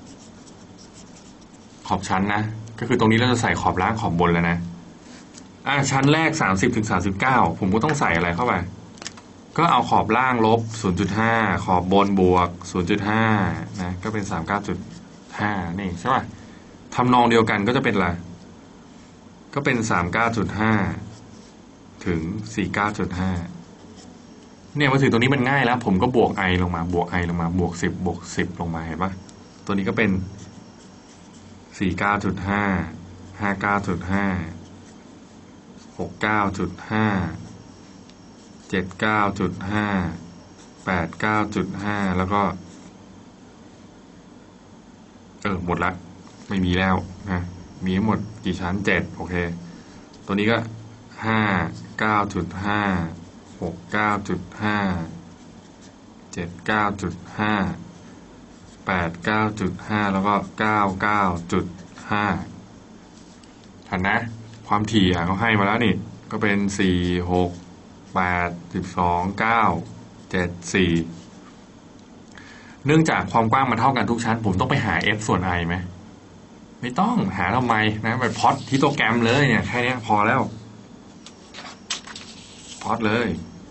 ขอบชั้นนะก็คือตรงนี้เราจะใส่ขอบล่างขอบบนแล้วนะอ่ะชั้นแรกสามสิบถึงสามสิบเก้าผมก็ต้องใส่อะไรเข้าไปก็เอาขอบล่างลบ ศูนย์จุดห้า ขอบบนบวก ศูนย์จุดห้า นะก็เป็น สามสิบเก้าจุดห้า นี่ใช่ป่ะทำนองเดียวกันก็จะเป็นอะไรก็เป็น สามสิบเก้าจุดห้า ถึง สี่สิบเก้าจุดห้า เนี่ยมาถึงตรงนี้มันง่ายแล้วผมก็บวก i ลงมาบวก i ลงมาบวกสิบบวกสิบลงมาเห็นป่ะตัวนี้ก็เป็น สี่สิบเก้าจุดห้า ห้าสิบเก้าจุดห้า หกสิบเก้าจุดห้า เจ็ดสิบเก้าจุดห้า แปดสิบเก้าจุดห้า แล้วก็เออหมดละไม่มีแล้วนะมีทั้งหมดกี่ชั้นเจ็ดโอเคตัวนี้ก็ห้าสิบเก้าจุดห้า หกสิบเก้าจุดห้า เจ็ดสิบเก้าจุดห้า แปดสิบเก้าจุดห้า แล้วก็เก้าสิบเก้าจุดห้าทันนะความถี่อ่ะเขาให้มาแล้วนี่ก็เป็นสี่ หก แปด สิบสอง เก้า เจ็ด สี่เนื่องจากความกว้างมันเท่ากันทุกชั้นผมต้องไปหา f ส่วน i ไหมไม่ต้องหาทำไมนะไปพล็อตฮิสโตแกรมเลยเนี่ยแค่นี้พอแล้วพล็อตเลย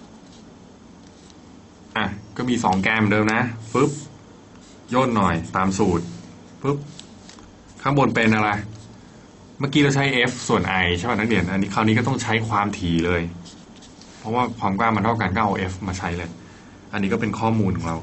อ่ะก็มีสองแกรมเดิมนะปึ๊บย่นหน่อยตามสูตรปึ๊บข้างบนเป็นอะไรเมื่อกี้เราใช้ f ส่วน i ใช่ป่ะนักเรียนอันนี้คราวนี้ก็ต้องใช้ความถี่เลยเพราะว่าความกว้างมันเท่ากันก็เอา f มาใช้เลยอันนี้ก็เป็นข้อมูลของเรา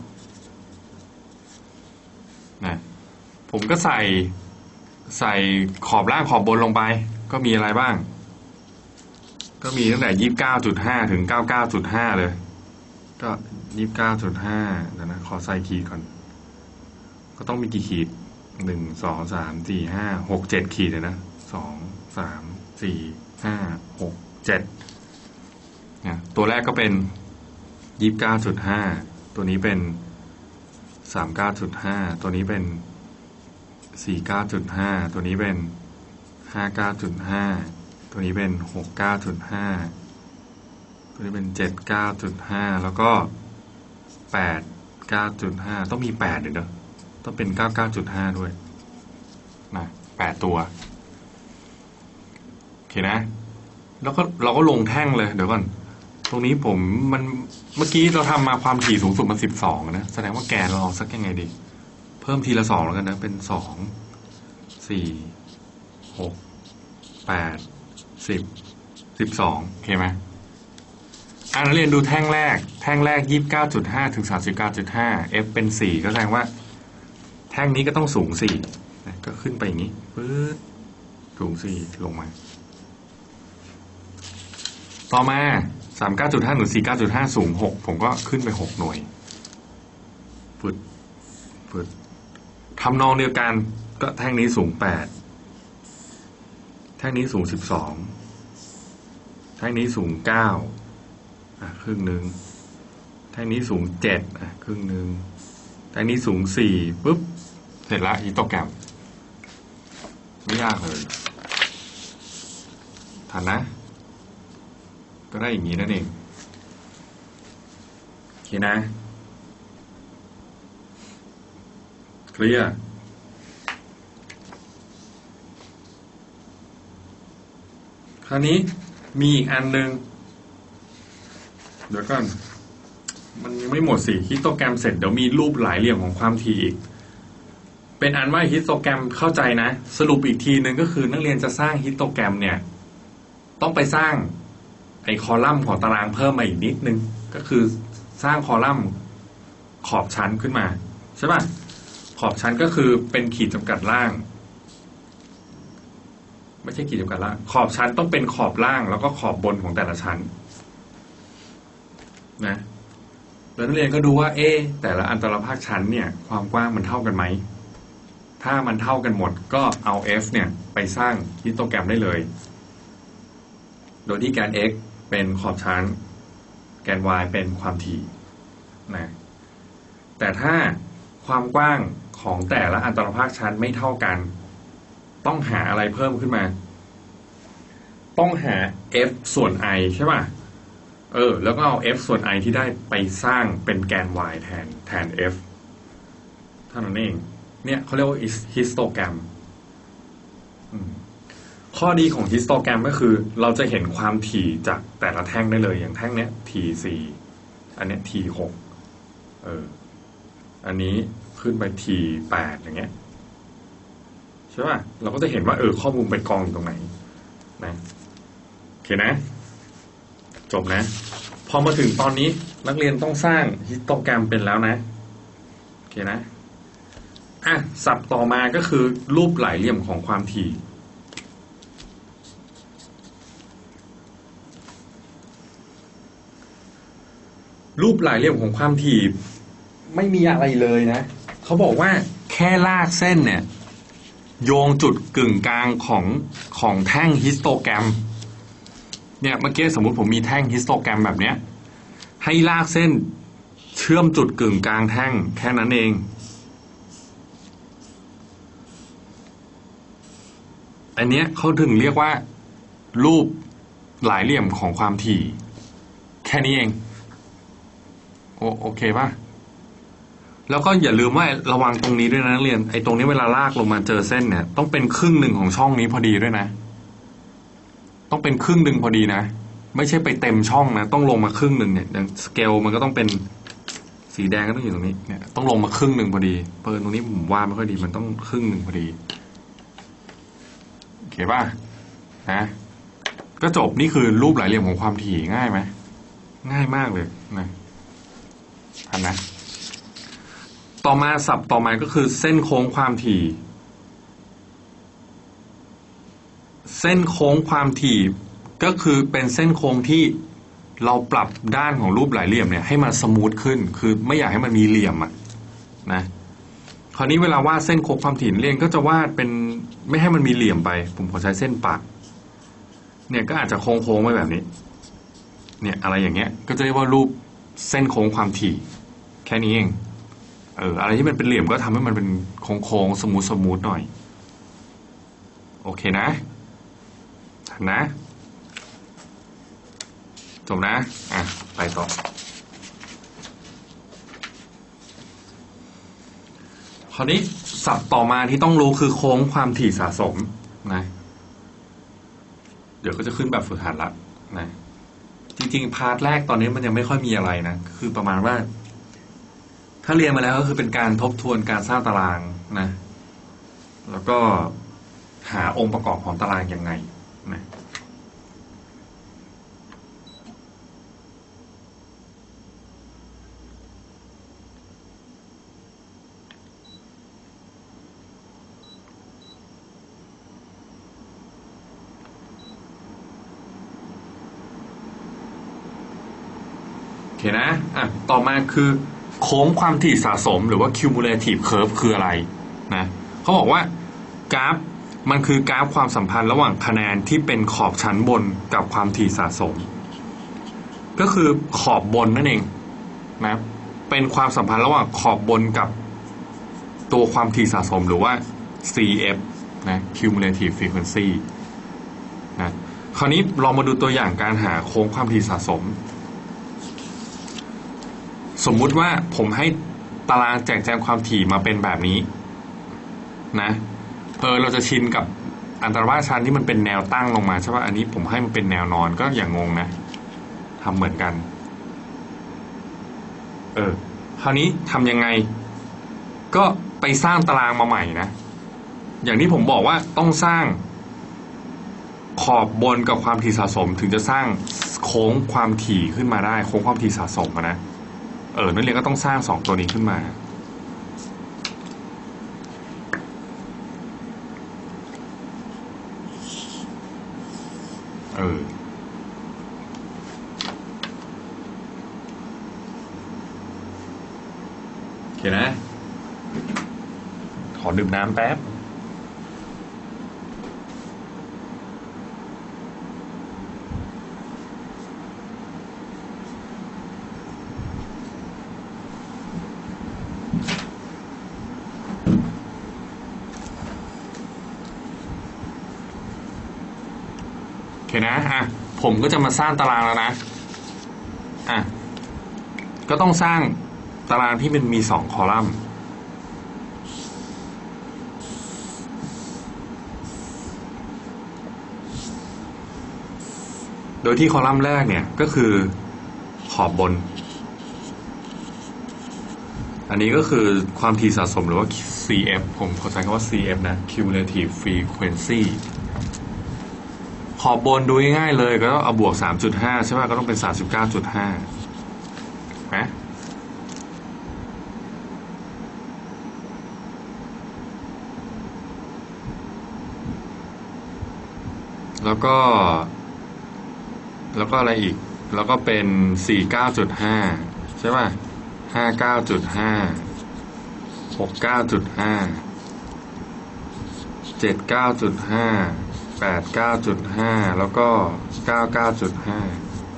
นะผมก็ใส่ใส่ขอบล่างขอบบนลงไปก็มีอะไรบ้างก็มีตั้งแต่ ยี่สิบเก้าจุดห้า ถึง เก้าสิบเก้าจุดห้า เลยก็ ยี่สิบเก้าจุดห้า เดี๋ยวนะขอใส่ขีดก่อนก็ต้องมีกี่ขีดหนึ่ง สอง สาม สี่ ห้า หก เจ็ดขีดเลยนะสอง สาม สี่ ห้า หก เจ็ดเนี่ยตัวแรกก็เป็น ยี่สิบเก้าจุดห้า ตัวนี้เป็น สามสิบเก้าจุดห้า ตัวนี้เป็น สี่สิบเก้าจุดห้า ตัวนี้เป็น ห้าสิบเก้าจุดห้า ตัวนี้เป็น หกสิบเก้าจุดห้า ตัวนี้เป็น เจ็ดสิบเก้าจุดห้า แล้วก็ แปดสิบเก้าจุดห้า ต้องมีแปดด้วยเนอะต้องเป็น เก้าสิบเก้าจุดห้า ด้วยนะแปดตัวโอเคนะแล้วก็เราก็ลงแท่งเลยเดี๋ยวก่อนตรงนี้ผมมันเมื่อกี้เราทำมาความถี่สูงสุดมันสิบสองนะแสดงว่าแกนเราเอาสักยังไงดีเพิ่มทีละสองแล้วกันนะเป็นสอง สี่ หก แปด สิบ สิบสองโอเคไหมอ่านักเรียนดูแท่งแรกแท่งแรก ยี่สิบเก้าจุดห้า ถึง สามสิบเก้าจุดห้า f เป็นสี่ก็แสดงว่าแท่งนี้ก็ต้องสูงสี่นะก็ขึ้นไปอย่างนี้ปึ๊ดสูงสี่ลงมาต่อมา สามสิบเก้าจุดห้า หรือ สี่สิบเก้าจุดห้า สูงหกผมก็ขึ้นไปหกหน่วยปึ๊ดปึ๊ดทำนองเดียวกันก็แท่งนี้สูงแปดแท่งนี้สูงสิบสองแท่งนี้สูงเก้าอ่ะครึ่งหนึ่งแท่งนี้สูงเจ็ดอ่ะครึ่งหนึ่งแท่งนี้สูงสี่ปุ๊บเสร็จละฮิสโตแกรมไม่ยากเลยทันนะก็ได้อย่างนี้นั่นเองโอเคนะเคลียร์คราวนี้มีอีกอันนึงเดี๋ยวก่อนมันยังไม่หมดสิฮิสโตแกรมเสร็จเดี๋ยวมีรูปหลายเหลี่ยมของความถี่อีกเป็นอันว่าฮิสโตแกรมเข้าใจนะสรุปอีกทีนึงก็คือนักเรียนจะสร้างฮิสโตแกรมเนี่ยต้องไปสร้างไอ้คอลัมน์ของตารางเพิ่มมาอีกนิดนึงก็คือสร้างคอลัมน์ขอบชั้นขึ้นมาใช่ป่ะขอบชั้นก็คือเป็นขีดจำกัดล่างไม่ใช่ขีดจำกัดล่างขอบชั้นต้องเป็นขอบล่างแล้วก็ขอบบนของแต่ละชั้นนะแล้วนักเรียนก็ดูว่าเอ๊ะแต่ละอันตรภาคชั้นเนี่ยความกว้างมันเท่ากันไหมถ้ามันเท่ากันหมดก็เอา f เนี่ยไปสร้างฮิสโตแกรมได้เลยโดยที่แกน x เป็นขอบชั้นแกน y เป็นความถี่นะแต่ถ้าความกว้างของแต่ละอันตรภาคชั้นไม่เท่ากันต้องหาอะไรเพิ่มขึ้นมาต้องหา f ส่วน i ใช่ป่ะเออแล้วก็เอา f ส่วน i ที่ได้ไปสร้างเป็นแกน y แทนแทน f เท่านั้นเองเนี่ยเขาเรียกว่าฮิสโตแกรมข้อดีของฮิสโตแกรมก็คือเราจะเห็นความถี่จากแต่ละแท่งได้เลยอย่างแท่งเนี้ย ที สี่ อันเนี้ย ที หกเอออันนี้ขึ้นไป ที แปดอย่างเงี้ยใช่ป่ะเราก็จะเห็นว่าเออข้อมูลไปกองอยู่ตรงไหนนะโอเคนะจบนะพอมาถึงตอนนี้นักเรียนต้องสร้างฮิสโตแกรมเป็นแล้วนะโอเคนะอ่ะศัพท์ต่อมาก็คือรูปหลายเหลี่ยมของความถี่รูปหลายเหลี่ยมของความถี่ไม่มีอะไรเลยนะเขาบอกว่าแค่ลากเส้นเนี่ยโยงจุดกึ่งกลางของของแท่งฮิสโตแกรมเนี่ยเมื่อกี้สมมุติผมมีแท่งฮิสโตแกรมแบบเนี้ยให้ลากเส้นเชื่อมจุดกึ่งกลางแท่งแค่นั้นเองอันเนี้ยเขาถึงเรียกว่ารูปหลายเหลี่ยมของความถี่แค่นี้เองโอโอเคป่ะแล้วก็อย่าลืมว่าระวังตรงนี้ด้วยนะนักเรียนไอ้ตรงนี้เวลาลากลงมาเจอเส้นเนี่ยต้องเป็นครึ่งหนึ่งของช่องนี้พอดีด้วยนะต้องเป็นครึ่งหนึ่งพอดีนะไม่ใช่ไปเต็มช่องนะต้องลงมาครึ่งหนึ่งเนี่ยสเกลมันก็ต้องเป็นสีแดงก็ต้องอยู่ตรงนี้เนี่ยต้องลงมาครึ่งหนึ่งพอดีเปิดตรงนี้ผมว่าไม่ค่อยดีมันต้องครึ่งหนึ่งพอดีโอเคป่ะนะก็จบนี่คือรูปหลายเหลี่ยมของความถี่ง่ายไหมง่ายมากเลยนะทันนะต่อมาศัพท์ต่อมาก็คือเส้นโค้งความถี่เส้นโค้งความถี่ก็คือเป็นเส้นโค้งที่เราปรับด้านของรูปหลายเหลี่ยมเนี่ยให้มันสมูทขึ้นคือไม่อยากให้มันมีเหลี่ยมอ่ะนะคราวนี้เวลาวาดเส้นโค้งความถี่เรียนก็จะวาดเป็นไม่ให้มันมีเหลี่ยมไปผมขอใช้เส้นปักเนี่ยก็อาจจะโค้งๆไว้แบบนี้เนี่ยอะไรอย่างเงี้ยก็จะเรียกว่ารูปเส้นโค้งความถี่แค่นี้เองเอออะไรที่มันเป็นเหลี่ยมก็ทำให้มันเป็นโค้งๆสมูทสมูทหน่อยโอเคนะทันนะจบนะอ่ะไปต่อคราวนี้ศัพท์ต่อมาที่ต้องรู้คือโค้งความถี่สะสมนะเดี๋ยวก็จะขึ้นแบบฝึกหัดละนะจริงๆพาร์ทแรกตอนนี้มันยังไม่ค่อยมีอะไรนะคือประมาณว่าถ้าเรียนมาแล้วก็คือเป็นการทบทวนการสร้างตารางนะแล้วก็หาองค์ประกอบของตารางยังไงนะโอเคนะอ่ะต่อมาคือโค้งความถี่สะสมหรือว่า cumulative curve คืออะไรนะเขาบอกว่ากราฟมันคือกราฟความสัมพันธ์ระหว่างคะแนนที่เป็นขอบชั้นบนกับความถี่สะสมก็คือขอบบนนั่นเองนะเป็นความสัมพันธ์ระหว่างขอบบนกับตัวความถี่สะสมหรือว่า ซี เอฟ นะ cumulative frequency นะคราวนี้ลองมาดูตัวอย่างการหาโค้งความถี่สะสมสมมุติว่าผมให้ตารางแจกแจงความถี่มาเป็นแบบนี้นะเออเราจะชินกับอันตรวาตชันที่มันเป็นแนวตั้งลงมาใช่ป่ะอันนี้ผมให้มันเป็นแนวนอนก็อย่างงงนะทำเหมือนกันเออคราวนี้ทำยังไงก็ไปสร้างตารางมาใหม่นะอย่างที่ผมบอกว่าต้องสร้างขอบบนกับความถี่สะสมถึงจะสร้างโค้งความถี่ขึ้นมาได้โค้งความถี่สะสมนะเออนักเรียนก็ต้องสร้างสองตัวนี้ขึ้นมาเออโอเคนะขอดื่มน้ำแป๊บโอเคนะอ่ะผมก็จะมาสร้างตารางแล้วนะอ่ะก็ต้องสร้างตารางที่มันมีสองคอลัมน์โดยที่คอลัมน์แรกเนี่ยก็คือขอบบนอันนี้ก็คือความถี่สะสมหรือว่า ซี เอฟ ผมขอใช้คำว่า ซี เอฟ นะ cumulative frequency ขอบบนดูง่ายๆเลยก็ต้องเอาบวก สามจุดห้า ใช่ไหมก็ต้องเป็น สามสิบเก้าจุดห้า นะแล้วก็แล้วก็อะไรอีกแล้วก็เป็น สี่สิบเก้าจุดห้า ใช่ป่ะ ห้าสิบเก้าจุดห้า หกสิบเก้าจุดห้า เจ็ดสิบเก้าจุดห้า แปดสิบเก้าจุดห้า แล้วก็ เก้าสิบเก้าจุดห้า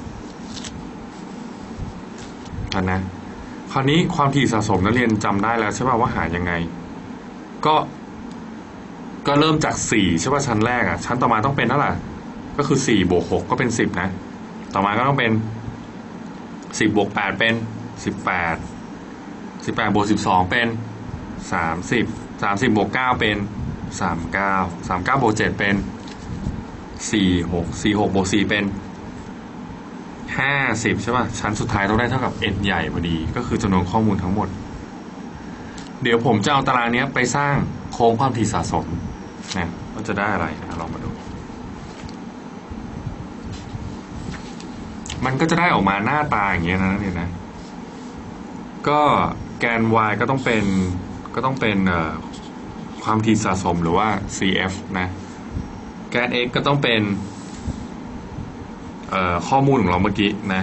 อันนะคราวนี้ความถี่สะสมนักเรียนจำได้แล้วใช่ป่ะว่าหายังไงก็ก็เริ่มจากสี่ใช่ป่ะชั้นแรกอ่ะชั้นต่อมาต้องเป็นเท่าไหร่ก็คือสี่บวกหกก็เป็นสิบนะต่อมาก็ต้องเป็นสิบบวกแปดเป็นสิบแปด สิบแปดบวกสิบสองเป็นสามสิบ สามสิบบวกเก้าเป็นสามสิบเก้า สามสิบเก้าบวกเจ็ดเป็นสี่สิบหก สี่สิบหกบวกสี่เป็นห้าสิบใช่ป่ะชั้นสุดท้ายต้องได้เท่ากับ n ใหญ่พอดีก็คือจำนวนข้อมูลทั้งหมดเดี๋ยวผมจะเอาตารางนี้ไปสร้างโค้งความถี่สะสมนะว่าจะได้อะไรนะลองมาดูมันก็จะได้ออกมาหน้าตาอย่างเงี้ยนะเนี่ยนะก็แกน y ก็ต้องเป็นก็ต้องเป็นเอ่อความถี่สะสมหรือว่า ซี เอฟ นะแกน x ก็ต้องเป็นเอ่อข้อมูลของเราเมื่อกี้นะ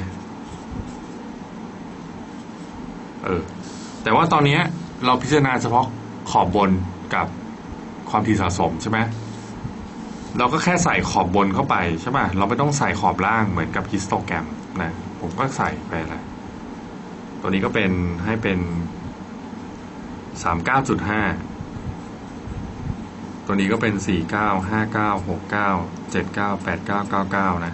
เออแต่ว่าตอนนี้เราพิจารณาเฉพาะขอบบนกับความถี่สะสมใช่ไหมเราก็แค่ใส่ขอบบนเข้าไปใช่ป่ะเราไม่ต้องใส่ขอบล่างเหมือนกับฮิสโตแกรมนะผมก็ใส่ไปแหละตัวนี้ก็เป็นให้เป็นสามสิบเก้าจุดห้าตัวนี้ก็เป็นสี่สิบเก้า ห้าสิบเก้า หกสิบเก้า เจ็ดสิบเก้า แปดสิบเก้า เก้าสิบเก้านะ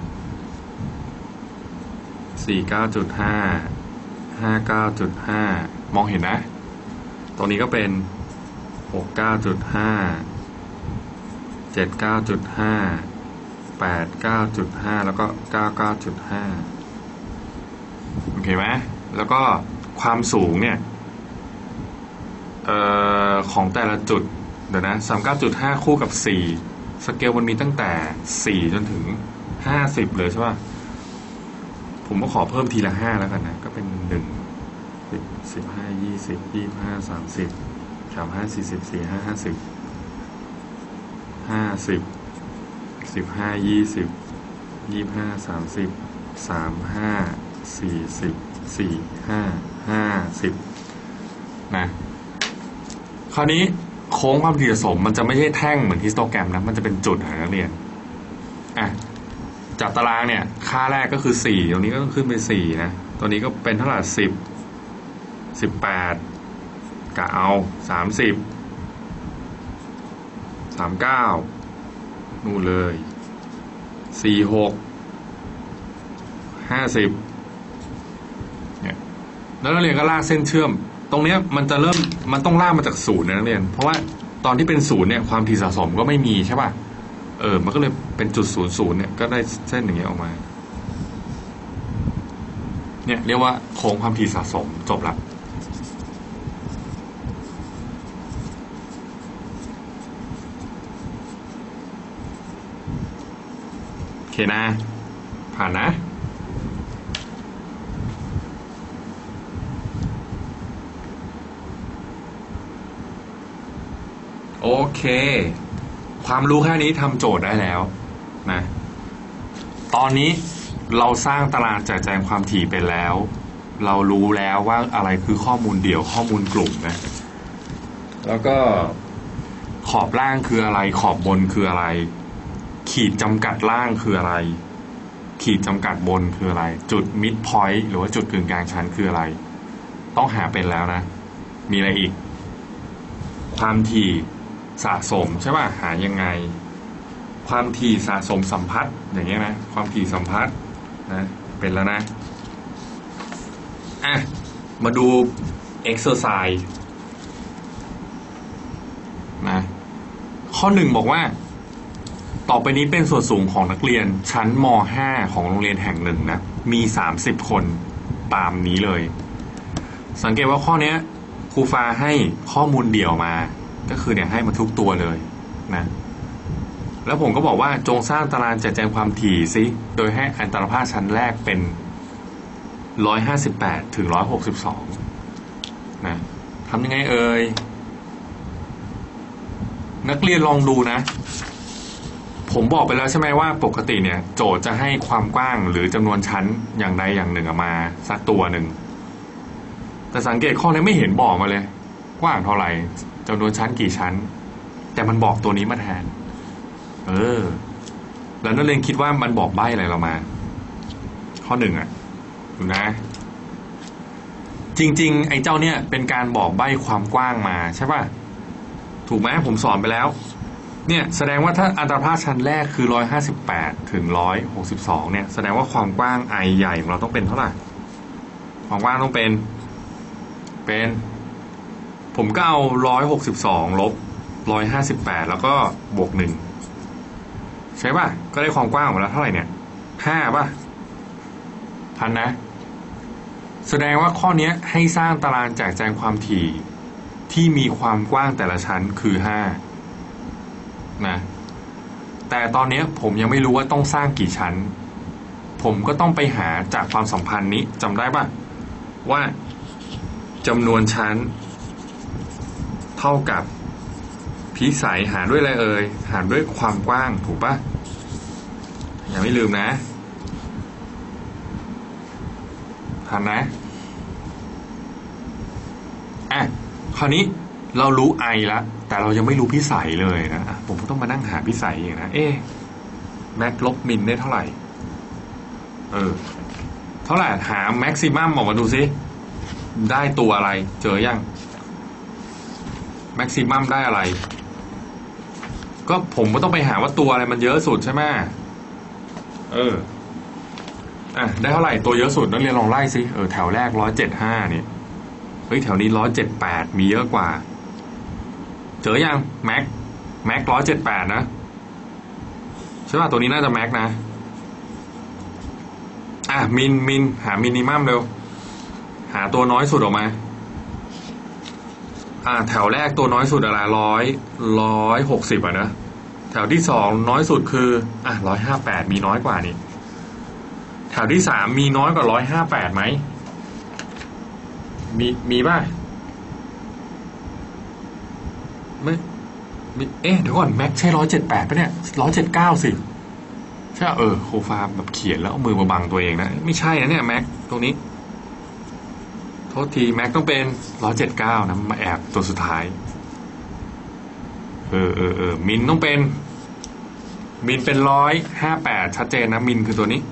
สี่สิบเก้าจุดห้า ห้าสิบเก้าจุดห้ามองเห็นนะตัวนี้ก็เป็นหกสิบเก้าจุดห้า เจ็ดสิบเก้าจุดห้า แปดสิบเก้าจุดห้าแล้วก็เก้าสิบเก้าจุดห้าโอเคไหมแล้วก็ความสูงเนี่ยเอ่อของแต่ละจุดเดี๋ยวนะสามสิบเก้าจุดห้าคู่กับสี่สเกลมันมีตั้งแต่สี่จนถึงห้าสิบเลยใช่ป่ะผมก็ขอเพิ่มทีละห้าแล้วกันนะก็เป็นหนึ่ง สิบ สิบห้า ยี่สิบ ยี่สิบห้า สามสิบ สามสิบห้า สี่สิบ สี่สิบห้า ห้าสิบ ห้าสิบ สิบห้า ยี่สิบ ยี่สิบห้า สามสิบ สามสิบห้า สี่สิบ สี่สิบห้า ห้าสิบนะคราวนี้โค้งความถี่สะสมมันจะไม่ใช่แท่งเหมือนฮิสโตแกรมนะมันจะเป็นจุดนะนักเรียนอ่ะจากตารางเนี่ยค่าแรกก็คือสี่ตรงนี้ก็ต้องขึ้นไปสี่นะตัวนี้ก็เป็นเท่าไหร่สิบ สิบแปดกะเอาสามสิบ สามสิบเก้านู่นเลยสี่สิบหก ห้าสิบเนี่ยแล้วนักเรียนก็ลากเส้นเชื่อมตรงเนี้ยมันจะเริ่มมันต้องลากมาจากศูนย์นะนักเรียนเพราะว่าตอนที่เป็นศูนย์เนี่ยความถี่สะสมก็ไม่มีใช่ป่ะเออมันก็เลยเป็นจุดศูนย์ศูนย์เนี่ยก็ได้เส้นอย่างเงี้ยออกมาเนี่ยเรียกว่าโค้งความถี่สะสมจบละโอเคนะผ่านนะโอเคความรู้แค่นี้ทำโจทย์ได้แล้วนะตอนนี้เราสร้างตารางแจกแจงความถี่ไปแล้วเรารู้แล้วว่าอะไรคือข้อมูลเดี่ยวข้อมูลกลุ่มนะแล้วก็ขอบล่างคืออะไรขอบบนคืออะไรขีดจำกัดล่างคืออะไรขีดจำกัดบนคืออะไรจุด mid point หรือว่าจุดกึ่งกลางชั้นคืออะไรต้องหาเป็นแล้วนะมีอะไรอีกความถี่สะสมใช่ป่ะหายังไงความถี่สะสมสัมพัทธ์อย่างเงี้ยนะความถี่สัมพัทธ์นะเป็นแล้วนะอ่ะมาดู exercise นะข้อหนึ่งบอกว่าต่อไปนี้เป็นส่วนสูงของนักเรียนชั้นม ห้า ของโรงเรียนแห่งหนึ่งนะมีสามสิบคนตามนี้เลยสังเกตว่าข้อนี้ครูฟ้าให้ข้อมูลเดี่ยวมาก็คือเนี่ยให้มาทุกตัวเลยนะแล้วผมก็บอกว่าจงสร้างตารางแจกแจงความถี่ซิโดยให้อัตราภาคชั้นแรกเป็นหนึ่งร้อยห้าสิบแปดถึงหนึ่งร้อยหกสิบสองนะทำยังไงเอ่ยนักเรียนลองดูนะผมบอกไปแล้วใช่ไหมว่าปกติเนี่ยโจทย์จะให้ความกว้างหรือจำนวนชั้นอย่างใดอย่างหนึ่งมาสักตัวหนึ่งแต่สังเกตข้อนี้ไม่เห็นบอกมาเลยกว้างเท่าไหร่จำนวนชั้นกี่ชั้นแต่มันบอกตัวนี้มาแทนเออแล้วนักเรียนคิดว่ามันบอกใบ้อะไรเรามาข้อหนึ่งอ่ะดูนะจริงๆไอ้เจ้าเนี่ยเป็นการบอกใบ้ความกว้างมาใช่ป่ะถูกไหมผมสอนไปแล้วเนี่ยแสดงว่าถ้าอัตราภาคชั้นแรกคือหนึ่งร้อยห้าสิบแปดถึงหนึ่งร้อยหกสิบสองเนี่ยแสดงว่าความกว้าง i ใหญ่ของเราต้องเป็นเท่าไหร่ความกว้างต้องเป็นเป็นผมก็เอาหนึ่งร้อยหกสิบสองลบหนึ่งร้อยห้าสิบแปดแล้วก็บวกหนึ่งใช่ป่ะก็ได้ความกว้างของเราเท่าไหร่เนี่ยห้าป่ะทันนะแสดงว่าข้อนี้ให้สร้างตารางแจกแจงความถี่ที่มีความกว้างแต่ละชั้นคือห้านะแต่ตอนนี้ผมยังไม่รู้ว่าต้องสร้างกี่ชั้นผมก็ต้องไปหาจากความสัมพันธ์นี้จำได้ป่ะว่าจำนวนชั้นเท่ากับพิสัยหารด้วยอะไรเอ่ยหารด้วยความกว้างถูกป่ะอย่าไม่ลืมนะทันนะอ่ะคราวนี้เรารู้ i แล้วแต่เรายังไม่รู้พิสัยเลยนะผมก็ต้องมานั่งหาพิสัยอีกนะเอ๊ะแม็กลบมินได้เท่าไหร่เออเท่าไหร่หาแม็กซิมัมออกมาดูซิได้ตัวอะไรเจอยังแม็กซิมัมได้อะไรก็ผมก็ต้องไปหาว่าตัวอะไรมันเยอะสุดใช่ไหมเอออ่ะได้เท่าไหร่ตัวเยอะสุดนักเรียนลองไล่ซิเออแถวแรกร้อยเจ็ดห้าเนี่ยเฮ้ยแถวนี้ร้อยเจ็ดแปดมีเยอะกว่าเจอยังแม็กแม็กร้อยเจ็ดแปดนะใช่ป่ะตัวนี้น่าจะแม็กนะอ่ะมินมินหามินิมัมเร็วหาตัวน้อยสุดออกมาอ่าแถวแรกตัวน้อยสุดอะไรร้อยร้อยหกสิบอ่ะนะแถวที่สองน้อยสุดคืออ่ะร้อยห้าแปดมีน้อยกว่านี่แถวที่สามมีน้อยกว่าร้อยห้าแปดไหมมีมีป่ะไม่เอ๊ะเดี๋ยวก่อนแม็กใช่ร้อยเจ็ดแปดป่ะเนี่ยร้อยเจ็ดเก้าสิใช่เออโคฟาแบบเขียนแล้วเอามือมาบังตัวเองนะไม่ใช่นะเนี่ยแม็กตรงนี้โทษทีแม็กต้องเป็นร้อยเจ็ดเก้านะมาแอบตัวสุดท้ายเออเออเออมินต้องเป็นมินเป็นร้อยห้าแปดชัดเจนนะมินคือตัวนี้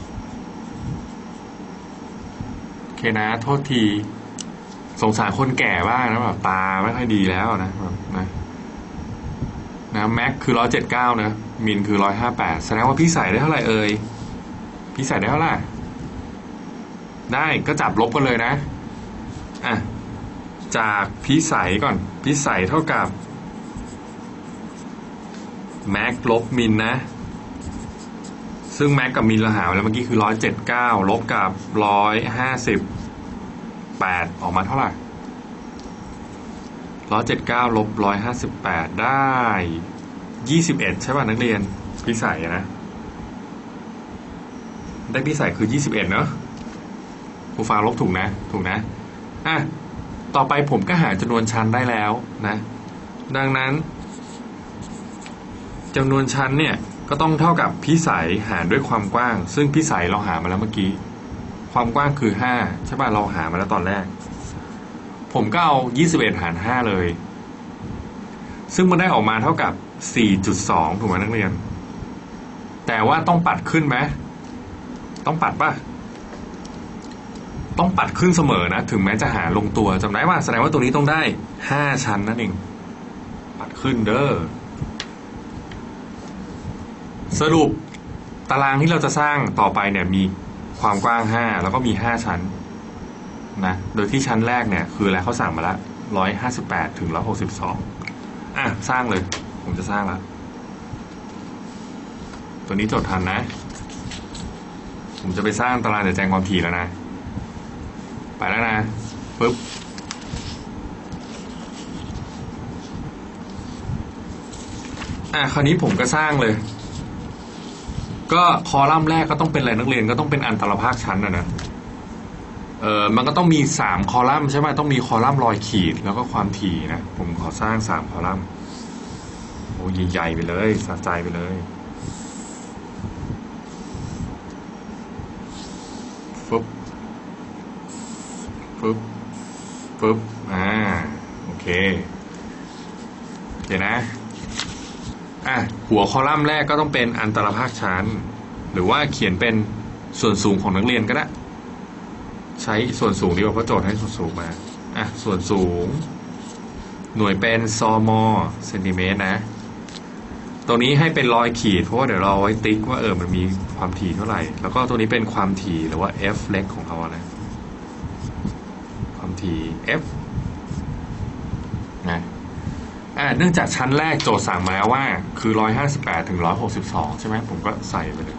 โอเคนะโทษทีสงสารคนแก่บ้างนะแบบตาไม่ค่อยดีแล้วนะแบบนะนะแม็กคือร้อยเจ็ดเก้านะมินคือร้อยห้าแปดแสดงว่าพี่ใส่ได้เท่าไหร่เอ่ยพี่ใส่ได้เท่าไหร่ได้ก็จับลบกันเลยนะอ่ะจากพิสัยก่อนพิสัยเท่ากับแม็กลบมินนะซึ่งแม็กกับมินเราหาแล้วเมื่อกี้คือร้อยเจ็ดเก้าลบกับร้อยห้าสิบแปดออกมาเท่าไหร่ร้อยเจ็ดเก้าลบร้อยห้าสิบแปดได้ยี่สิบเอ็ดใช่ป่ะนักเรียนพิสัยนะได้พิสัยคือยี่สิบเอ็ดเนอะครูฟ้าลบถูกนะถูกนะอ่ะต่อไปผมก็หาจำนวนชั้นได้แล้วนะดังนั้นจำนวนชั้นเนี่ยก็ต้องเท่ากับพิสัยหารด้วยความกว้างซึ่งพิสัยเราหามาแล้วเมื่อกี้ความกว้างคือห้าใช่ป่ะเราหามาแล้วตอนแรกผมก็เอายี่สิบเอ็ดหารห้าเลยซึ่งมันได้ออกมาเท่ากับ สี่จุดสอง ถูกไหมนักเรียนแต่ว่าต้องปัดขึ้นไหมต้องปัดป่ะต้องปัดขึ้นเสมอนะถึงแม้จะหาลงตัวจำได้ว่าแสดงว่าตัวนี้ต้องได้ห้าชั้นนั่นเองปัดขึ้นเด้อสรุปตารางที่เราจะสร้างต่อไปเนี่ยมีความกว้างห้าแล้วก็มีห้าชั้นนะโดยที่ชั้นแรกเนี่ยคืออะไรเขาสั่งมาแล้วหนึ่งร้อยห้าสิบแปดถึงหนึ่งร้อยหกสิบสองอ่ะสร้างเลยผมจะสร้างละตัวนี้จดทันนะผมจะไปสร้างตารางเดี๋ยวแจ้งความถี่แล้วนะไปแล้วนะปึ๊บอ่ะคราวนี้ผมก็สร้างเลยก็คอลัมน์แรกก็ต้องเป็นอะไรนักเรียนก็ต้องเป็นอันตรภาคชั้นนะนะเออมันก็ต้องมีสามคอลัมน์ใช่ไหมต้องมีคอลัมน์รอยขีดแล้วก็ความถี่นะผมขอสร้างสามคอลัมน์โอ้ใหญ่ๆไปเลยสะใจไปเลยฟึบฟึบฟึบอ่าโอเคเดี๋ยวนะอ่ะหัวคอลัมน์แรกก็ต้องเป็นอันตรภาคชั้นหรือว่าเขียนเป็นส่วนสูงของนักเรียนก็ได้ใช้ส่วนสูงดีกว่าเพราะโจทย์ให้ส่วนสูงมาอ่ะส่วนสูงหน่วยเป็นซมเซนติเมตรนะตัวนี้ให้เป็นรอยขีดเพราะว่าเดี๋ยวเราไว้ติ๊กว่าเออมันมีความถี่เท่าไหร่แล้วก็ตัวนี้เป็นความถี่หรือว่า f เล็กของเขานะความถี่ f นะอ่าเนื่องจากชั้นแรกโจทย์สั่งมาแล้วว่าคือหนึ่งร้อยห้าสิบแปดถึงหนึ่งร้อยหกสิบสองใช่ไหมผมก็ใส่ไปเลย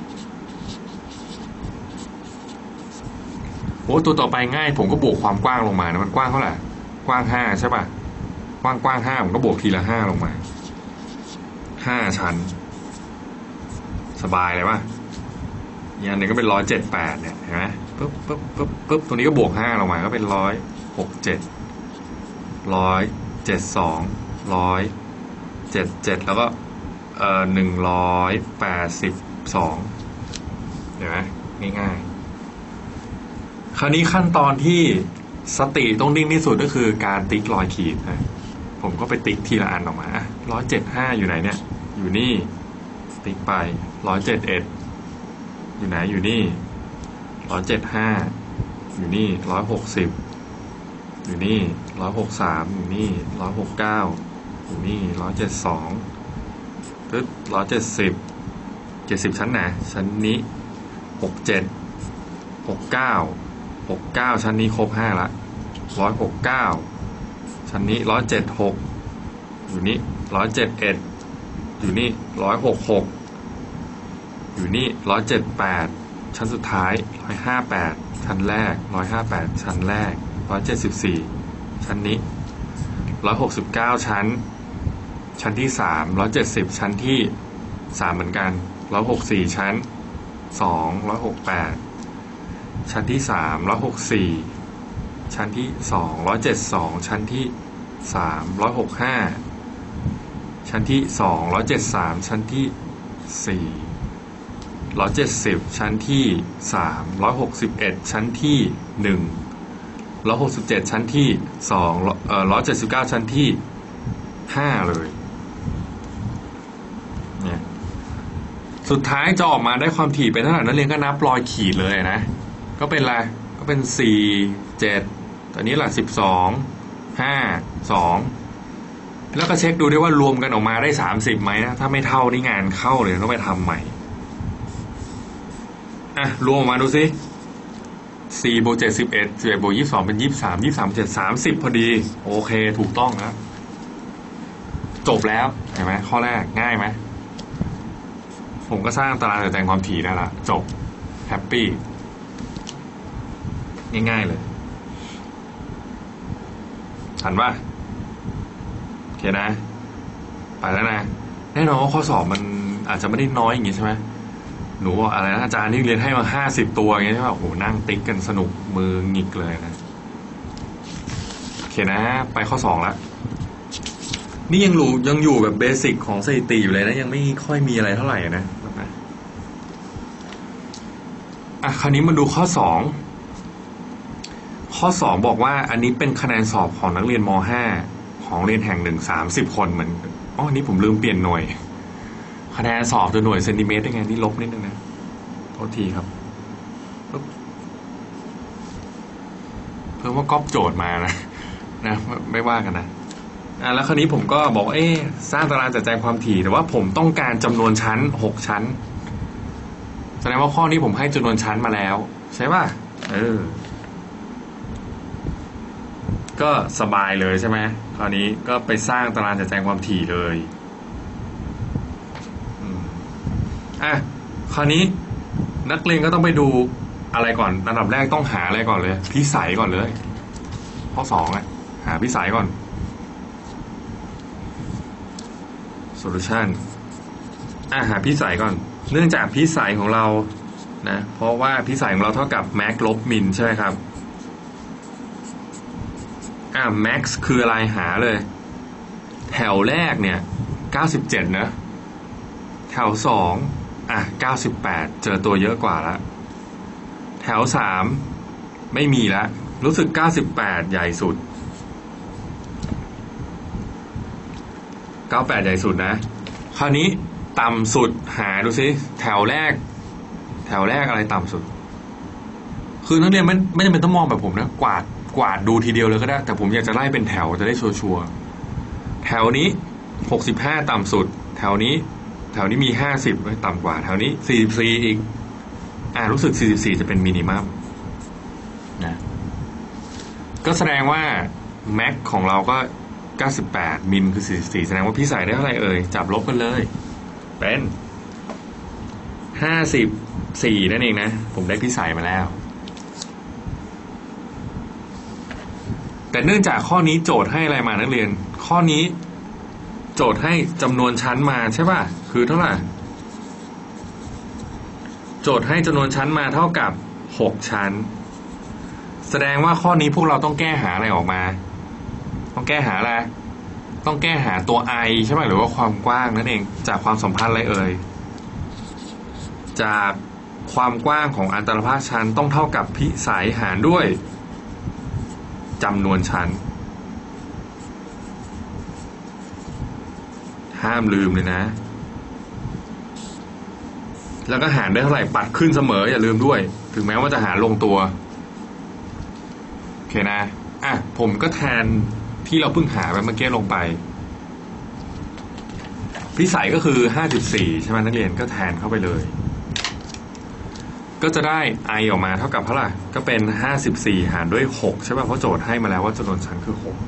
โอ้ตัวต่อไปง่ายผมก็บวกความกว้างลงมานะมันกว้างเท่าไหร่กว้างห้าใช่ป่ะกว้างกว้างห้าผมก็บวกทีละห้าลงมาห้าชั้นสบายเลยป่ะอย่างนี้ก็เป็นร้อยเจ็ดแปดเนี่ยเห็นไหมปึ๊บปึ๊บปึ๊บปึ๊บตัวนี้ก็บวกห้าลงมาก็เป็นร้อยหกเจ็ดร้อยเจ็ดสองร้อยเจ็ดเจ็ดแล้วก็เอ่อหนึ่งร้อยแปดสิบสองเห็นไหมง่ายๆคราวนี้ขั้นตอนที่สติต้องนิ่งที่สุดก็คือการติ๊กรอยขีดนะผมก็ไปติ๊กทีละอันออกมาร้อยเจ็ดห้าอยู่ไหนเนี่ยอยู่นี่ติ๊กไปร้อยเจ็ดเอ็ดอยู่ไหนอยู่นี่ร้อยเจ็ดห้าอยู่นี่ร้อยหกสิบอยู่นี่ร้อยหกสามอยู่นี่ร้อยหกเก้าอยู่นี่ร้อยเจ็ดสองปึ๊บร้อยเจ็ดสิบเจ็ดสิบชั้นไหนชั้นนี้หกเจ็ดหกเก้าหกเก้าชั้นนี้ครบห้าละร้อยหกเก้าชั้นนี้ร้อยเจ็ดหกอยู่นี่ร้อยเจ็ดเอ็ดอยู่นี่ร้อยหกหกอยู่นี่ร้อยเจ็ดแปดชั้นสุดท้ายร้อยห้าแปดชั้นแรกร้อยห้าแปดชั้นแรกร้อยเจ็ดสิบสี่ชั้นนี้ร้อยหกสิบเก้าชั้นชั้นที่สามร้อยเจ็ดสิบชั้นที่สามเหมือนกันร้อยหกสี่ชั้นสองร้อยหกแปดชั้นที่สามร้อยหกสี่ชั้นที่สองร้อยเจ็ดสองชั้นที่สามร้อยหกห้าชั้นที่สองร้อยเจ็ดสามชั้นที่สี่ร้อยเจ็ดสิบชั้นที่สามร้อยหกสิบเอ็ดชั้นที่หนึ่งร้อยหกสิบเจ็ดชั้นที่สองเอ่อร้อยเจ็ดสิบเก้าชั้นที่ห้าเลยเนี่ยสุดท้ายจะออกมาได้ความถี่เป็นเท่าไหร่นักเรียนก็นับรอยขีดเลยนะก็เป็นอะไรก็เป็นสี่เจ็ดตอนนี้ละสิบสองห้าสองแล้วก็เช็คดูด้วยว่ารวมกันออกมาได้สามสิบไหมนะถ้าไม่เท่านี่งานเข้าเลยต้องไปทำใหม่อ่ะรวมออกมาดูสิสี่บวกเจ็ดสิบเอ็ดสิบเอ็ดบวกยี่สิบสองเป็นยี่สิบสามยี่สิบสามเจ็ดสามสิบพอดีโอเคถูกต้องนะจบแล้วเห็นไหมข้อแรกง่ายไหมผมก็สร้างตารางจัดแจงความถี่ได้ละจบแฮปปี้ง่ายๆเลยทันป่ะโอเคนะไปแล้วนะแน่นอนว่าข้อสอบมันอาจจะไม่ได้น้อยอย่างงี้ใช่ไหมหนูบอกอะไรนะอาจารย์ที่เรียนให้มาห้าสิบตัวอย่างเงี้ยใช่ป่ะโอ้โหนั่งติ๊กกันสนุกมือหงิกเลยนะโอเคนะไปข้อสองละนี่ยังรู้ยังอยู่แบบเบสิกของสถิติอยู่เลยนะยังไม่ค่อยมีอะไรเท่าไหร่นะอ่ะคราวนี้มาดูข้อสองข้อสองบอกว่าอันนี้เป็นคะแนนสอบของนักเรียนม.ห้า ของเรียนแห่งหนึ่งสามสิบคนเหมือนอ๋ออันนี้ผมลืมเปลี่ยนหน่วยคะแนนสอบโดยหน่วยเซนติเมตรได้ไงที่ลบนิดนึงนะโทษทีครับเพิ่มว่าก๊อปโจทย์มานะนะไม่ว่ากันนะอ่ะแล้วคราวนี้ผมก็บอกเอ๊ะสร้างตารางจัดแจงความถี่แต่ว่าผมต้องการจำนวนชั้นหกชั้นแสดงว่าข้อนี้ผมให้จำนวนชั้นมาแล้วใช่ป่ะเออก็สบายเลยใช่ไหมคราวนี้ก็ไปสร้างตารางจัดแจงความถี่เลยอ่ะคราวนี้นักเรียนก็ต้องไปดูอะไรก่อนอันดับแรกต้องหาอะไรก่อนเลยพิสัยก่อนเลยข้อสองอ่ะหาพิสัยก่อน solution อ่ะหาพิสัยก่อนเนื่องจากพิสัยของเรานะเพราะว่าพิสัยของเราเท่ากับ max ลบ min ใช่ไหมครับอ่ะ max คืออะไรหาเลยแถวแรกเนี่ยเก้าสิบเจ็ดนะแถวสองอ่ะเก้าสิบแปดเจอตัวเยอะกว่าแล้วแถวสามไม่มีแล้วรู้สึกเก้าสิบแปดใหญ่สุดเก้าสิบแปดใหญ่สุดนะคราวนี้ต่ำสุดหาดูซิแถวแรกแถวแรกอะไรต่ำสุดคือนักเรียนไม่ไม่จำเป็นต้องมองแบบผมนะกวาดกวาดดูทีเดียวเลยก็ได้แต่ผมอยากจะไล่เป็นแถวจะได้ชัวร์ๆแถวนี้หกสิบห้าต่ำสุดแถวนี้แถวนี้มีห้าสิบต่ำกว่าแถวนี้สี่สิบสี่อีกอ่ารู้สึกสี่สิบสี่จะเป็นมินิมัมนะก็แสดงว่าแม็กของเราก็เก้าสิบแปดมินคือสี่สิบสี่แสดงว่าพิสัยได้เท่าไหร่เอ่ยจับลบกันเลยเป็นห้าสิบสี่นั่นเองนะผมได้พิสัยมาแล้วแต่เนื่องจากข้อนี้โจทย์ให้อะไรมานักเรียนข้อนี้โจทย์ให้จำนวนชั้นมาใช่ป่ะคือเท่าไหร่โจทย์ให้จำนวนชั้นมาเท่ากับหกชั้นแสดงว่าข้อนี้พวกเราต้องแก้หาอะไรออกมาต้องแก้หาอะไรต้องแก้หาตัว i ใช่ไหมหรือว่าความกว้างนั่นเองจากความสัมพันธ์อะไรเอ่ยจากความกว้างของอันตรภาคชั้นต้องเท่ากับพิสัยหารด้วยจำนวนชั้นห้ามลืมเลยนะแล้วก็หารได้เท่าไหร่ปัดขึ้นเสมออย่าลืมด้วยถึงแม้ว่าจะหารลงตัวโอเคนะอ่ะผมก็แทนที่เราเพิ่งหาไปเมื่อกี้ลงไปพิสัยก็คือห้าสิบสี่ใช่ไหมนักเรียนก็แทนเข้าไปเลยก็จะได้ i ออกมาเท่ากับเท่าไหร่ก็เป็นห้าสิบสี่หารด้วยหกใช่ป่ะเพราะโจทย์ให้มาแล้วว่าจำนวนชั้นคือหก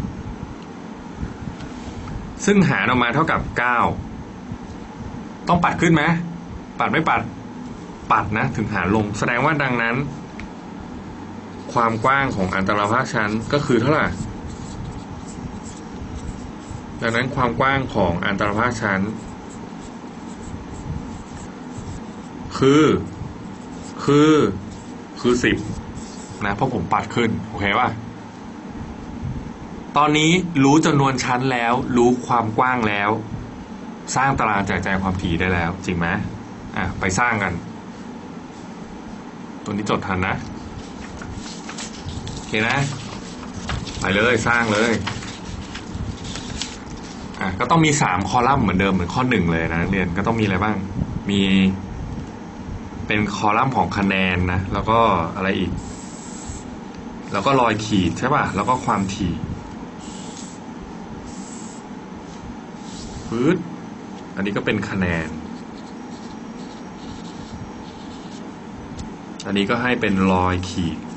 ซึ่งหารออกมาเท่ากับเก้าต้องปัดขึ้นไหมปัดไม่ปัดปัดนะถึงหารลงแสดงว่าดังนั้นความกว้างของอันตรภาคชั้นก็คือเท่าไหร่ดังนั้นความกว้างของอันตรภาคชั้นคือคือคือสิบนะเพราะผมปัดขึ้นโอเคป่ะตอนนี้รู้จำนวนชั้นแล้วรู้ความกว้างแล้วสร้างตารางจัดแจงความถี่ได้แล้วจริงไหมอ่ะไปสร้างกันตัวนี้จดทันนะโอเคนะไปเลยสร้างเลยอ่ะก็ต้องมีสามคอลัมน์เหมือนเดิมเหมือนข้อหนึ่งเลยนะนักเรียนก็ต้องมีอะไรบ้างมีเป็นคอลัมน์ของคะแนนนะแล้วก็อะไรอีกแล้วก็รอยขีดใช่ป่ะแล้วก็ความถี่ปึ๊ดอันนี้ก็เป็นคะแนนอันนี้ก็ให้เป็นรอยขีด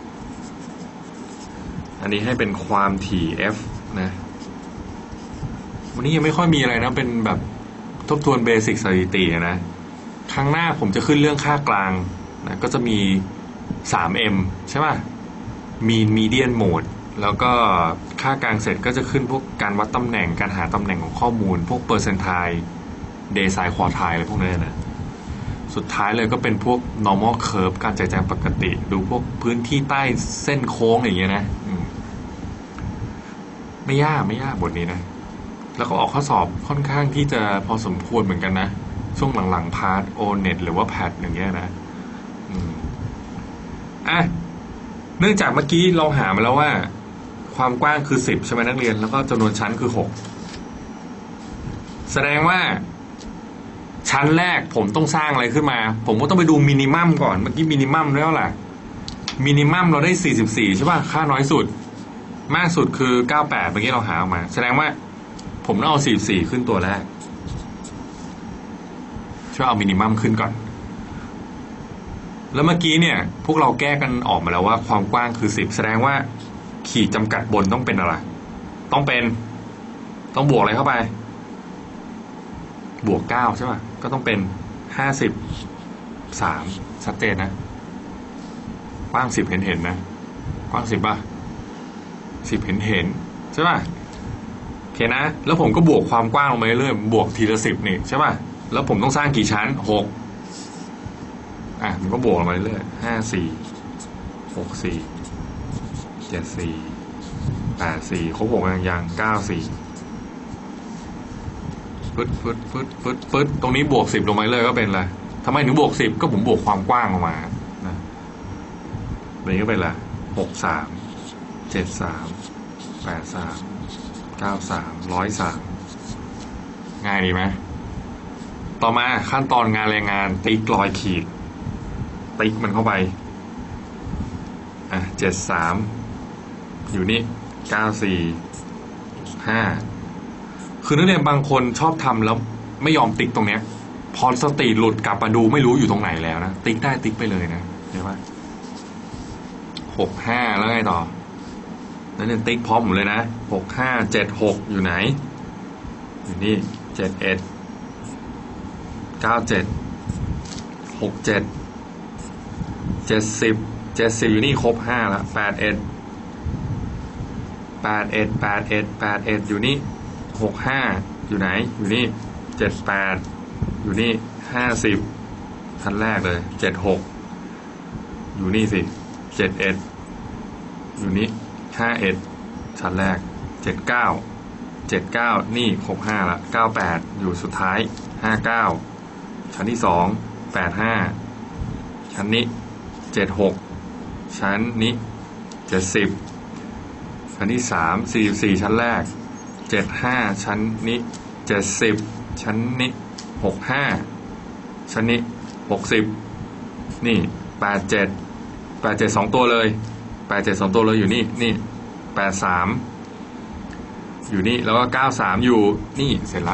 อันนี้ให้เป็นความถี่ f นะวันนี้ยังไม่ค่อยมีอะไรนะเป็นแบบทบทวนเบสิกสถิตินะครั้งหน้าผมจะขึ้นเรื่องค่ากลางนะก็จะมี ทรี เอ็ม ใช่ป่ะ Mean Median Mode แล้วก็ค่ากลางเสร็จก็จะขึ้นพวกการวัดตำแหน่งการหาตำแหน่งของข้อมูลพวก Percentile Decile Quartile อะไรพวกนี้นะสุดท้ายเลยก็เป็นพวก normal curve การจ่ายแจงปกติดูพวกพื้นที่ใต้เส้นโค้งอย่างเงี้ยนะไม่ยากไม่ยากบทนี้นะแล้วก็ออกข้อสอบค่อนข้างที่จะพอสมควรเหมือนกันนะช่วงหลังๆพาร์ทโอเน็ตหรือว่าแพทอย่างเงี้ยนะอืมอ่ะเนื่องจากเมื่อกี้เราหามาแล้วว่าความกว้างคือสิบใช่ไหมนักเรียนแล้วก็จำนวนชั้นคือหกแสดงว่าชั้นแรกผมต้องสร้างอะไรขึ้นมาผมก็ต้องไปดูมินิมัมก่อนเมื่อกี้มินิมัมแล้วแหละมินิมัมเราได้สี่สิบสี่ใช่ป่ะค่าน้อยสุดมากสุดคือเก้าสิบแปดเมื่อกี้เราหาออกมาแสดงว่าผมต้องเอาสี่สิบสี่ขึ้นตัวแรกช่วยเอามินิมัมขึ้นก่อนแล้วเมื่อกี้เนี่ยพวกเราแก้กันออกมาแล้วว่าความกว้างคือสิบแสดงว่าขีดจำกัดบนต้องเป็นอะไรต้องเป็นต้องบวกอะไรเข้าไปบวกเก้าใช่ป่ะก็ต้องเป็นห้าสิบสามชัดเจนนะกว้างสิบเห็นเห็นนะกว้างสิบป่ะสิบเห็นเห็นใช่ป่ะโอเคนะแล้วผมก็บวกความกว้างลงไปเรื่อยบวกทีละสิบนี่ใช่ป่ะแล้วผมต้องสร้างกี่ชั้นหกอ่ะมันก็บวกลงมาเรื่อยห้าสี่หกสี่เจ็ดสี่แปดสี่ครบหกอย่างอย่างเก้าสี่ฟึดฟึดฟึดฟึดฟึดตรงนี้บวกสิบลงมาเลยก็เป็นอะไรทำไมถึงบวกสิบก็ผมบวกความกว้างออกมานะแบบนี้ก็เป็นอะไรหกสามเจ็ดสามแปดสามเก้าสามร้อยสามง่ายดีไหมต่อมาขั้นตอนงานแรงงานติ๊กรอยขีดติ๊กมันเข้าไปอ่ะเจ็ดสามอยู่นี่เก้าสี่ห้าคือนักเรียนบางคนชอบทำแล้วไม่ยอมติ๊กตรงเนี้ยพอสติหลุดกลับมาดูไม่รู้อยู่ตรงไหนแล้วนะติ๊กได้ติ๊กไปเลยนะเห็นไหมหกห้าแล้วไงต่อนักเรียนติ๊กพร้อมหมดเลยนะหกห้าเจ็ดหกอยู่ไหนอยู่นี่เจ็ดเอ็ดเก้าเจ็ดหกเจ็ดเจ็ดสิบเจ็ดสิบอยู่นี่ครบห้าละแปดเอ็ดแปดเอ็ดแปดเอ็ดแปดเอ็ดอยู่นี่หกห้าอยู่ไหนอยู่นี่เจ็ดแปดอยู่นี่ห้าสิบชั้นแรกเลยเจ็ดหกอยู่นี่สิเจ็ดเอ็ดอยู่นี่ห้าเอ็ดชั้นแรกเจ็ดเก้าเจ็ดเก้านี่ครบห้าละเก้าแปดอยู่สุดท้ายห้าเก้าชั้นที่สองแปดห้าชั้นนี้เจ็ดหกชั้นนี้เจ็ดสิบชั้นที่สามสี่สิบสี่ชั้นแรกเจ็ดห้าชั้นนี้เจ็ดสิบชั้นนี้หกห้าชั้นนี้หกสิบนี่แปดเจ็ดแปดเจ็ดสองตัวเลยแปดเจ็ดสองตัวเลยอยู่นี่นี่แปดสามอยู่นี่แล้วก็เก้าสามอยู่นี่เสร็จละ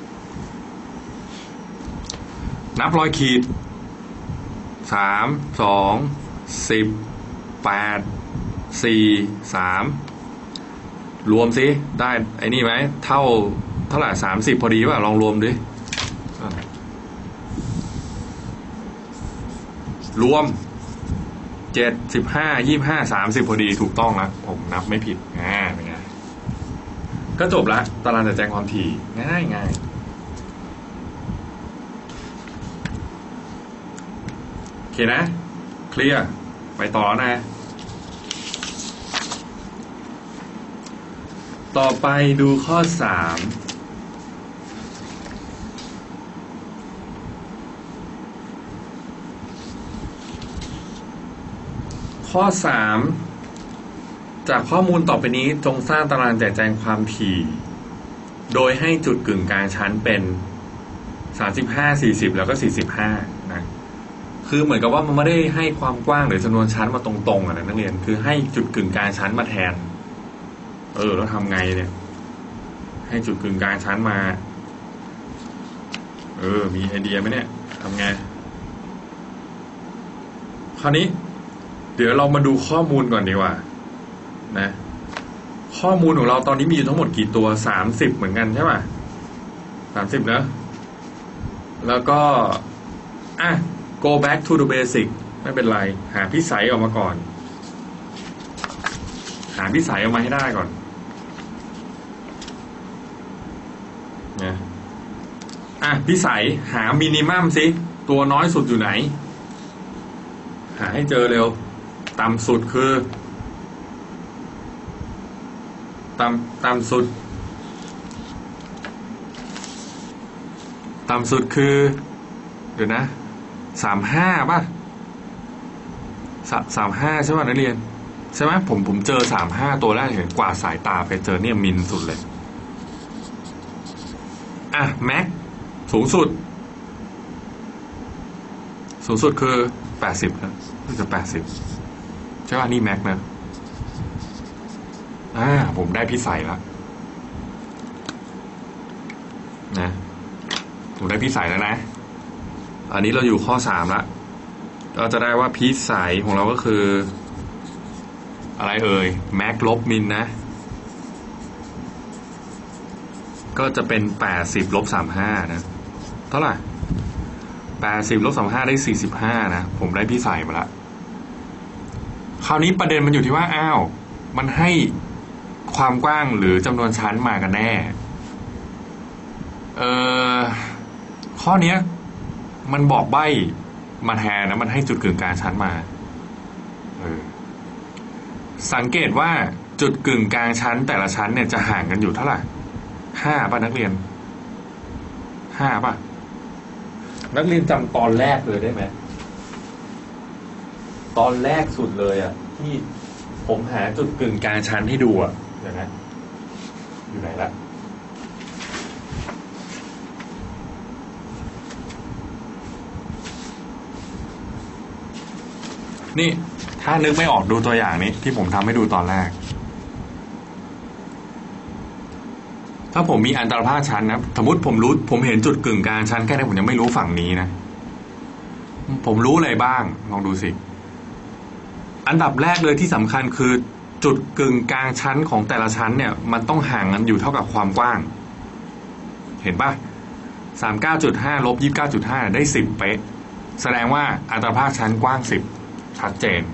นับรอยขีดสามสองสิบแปดสี่สามรวมสิได้ไอ้นี่ไหมเท่าเท่าไหร่สามสิบพอดีป่ะลองรวมดิรวมเจ็ดสิบห้ายี่ห้าสามสิบพอดีถูกต้องแล้วผมนับไม่ผิดง่ายเป็นไงก็จบละตารางจัดแจงความถี่ง่ายง่ายโอเคนะเคลียร์ไปต่อนะต่อไปดูข้อสามข้อสามจากข้อมูลต่อไปนี้จงสร้างตารางแจกแจงความถี่โดยให้จุดกึ่งกลางชั้นเป็นสามสิบห้า สี่สิบแล้วก็สี่สิบห้านะคือเหมือนกับว่ามันไม่ได้ให้ความกว้างหรือจำนวนชั้นมาตรงๆอ่ะนะนักเรียนคือให้จุดกึ่งกลางชั้นมาแทนเออแล้วทำไงเนี่ยให้จุดกึ่งกลางชั้นมาเออมีไอเดียไหมเนี่ยทำไงคราวนี้เดี๋ยวเรามาดูข้อมูลก่อนดีกว่านะข้อมูลของเราตอนนี้มีอยู่ทั้งหมดกี่ตัวสามสิบเหมือนกันใช่ป่ะสามสิบเนอะแล้วก็อ่ะ go back to the basic ไม่เป็นไรหาพิสัยออกมาก่อนหาพิสัยออกมาให้ได้ก่อนนะอ่ะพิสัยหามินิมัมสิตัวน้อยสุดอยู่ไหนหาให้เจอเร็วต่ำสุดคือต่ำต่ำสุดต่ำสุดคือเดี๋ยวนะสามห้าป่ะสามห้าใช่ป่ะนักเรียนใช่ไหมผมผมเจอสามห้าตัวแรกเห็นกว่าสายตาไปเจอเนี่ยมินสุดเลยอ่ะแม็กสูงสุดสูงสุดคือแปดสิบนะรู้จะแปดสิบใช่ป่ะนี่แม็กนะอ่าผมได้พิสัยแล้วนะผมได้พิสัยแล้วนะอันนี้เราอยู่ข้อสามแล้วเราจะได้ว่าพิสัยของเราก็คืออะไรเอ่ยแม็กลบมินนะก็จะเป็นแปดสิบลบสามห้านะเท่าไหร่แปดสิบลบสามห้าได้สี่สิบห้านะผมได้พิสัยมาละคราวนี้ประเด็นมันอยู่ที่ว่าอ้าวมันให้ความกว้างหรือจำนวนชั้นมากันแน่เออข้อเนี้ยมันบอกใบ้มาแทนนะมันให้จุดกึ่งกลางชั้นมาเออสังเกตว่าจุดกึ่งกลางชั้นแต่ละชั้นเนี่ยจะห่างกันอยู่เท่าไหร่ห้าป่ะนักเรียนห้าป่ะนักเรียนจำตอนแรกเลยได้ไหมตอนแรกสุดเลยอ่ะที่ผมหาจุดกึ่งกลางชั้นให้ดูอ่ะเดี๋ยวนะอยู่ไหนละนี่ถ้านึกไม่ออกดูตัวอย่างนี้ที่ผมทำให้ดูตอนแรกถ้าผมมีอันตรภาคชั้นนะสมมติผมรู้ผมเห็นจุดกึ่งกลางชั้นแค่นี้ผมยังไม่รู้ฝั่งนี้นะผมรู้อะไรบ้างลองดูสิอันดับแรกเลยที่สำคัญคือจุดกึ่งกลางชั้นของแต่ละชั้นเนี่ยมันต้องห่างกันอยู่เท่ากับความกว้างเห็นป่ะสามสิบเก้าจุดห้า ลบ ยี่สิบเก้าจุดห้า ได้สิบเป๊ะแสดงว่าอันตรภาคชั้นกว้างสิบชัดเจน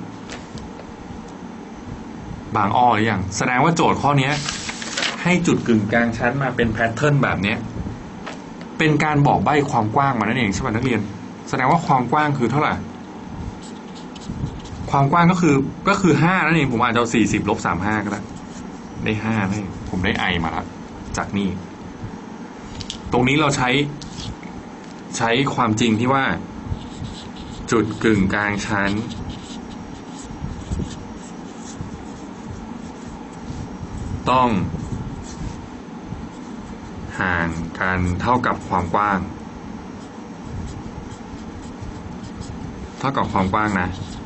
บางอ้อหรือยังแสดงว่าโจทย์ข้อนี้ให้จุดกึ่งกลางชั้นมาเป็นแพทเทิร์นแบบนี้เป็นการบอกใบ้ความกว้างมานั่นเองใช่ไหมนักเรียนแสดงว่าความกว้างคือเท่าไหร่ความกว้างก็คือก็คือห้านั่นเองผมอาจจะเอาสี่สิบลบสามห้าก็ได้ได้ห้านั่นเองผมได้ไอมาแล้วจากนี่ตรงนี้เราใช้ใช้ความจริงที่ว่าจุดกึ่งกลางชั้นต้องห่างกันเท่ากับความกว้างเท่ากับความกว้างนะ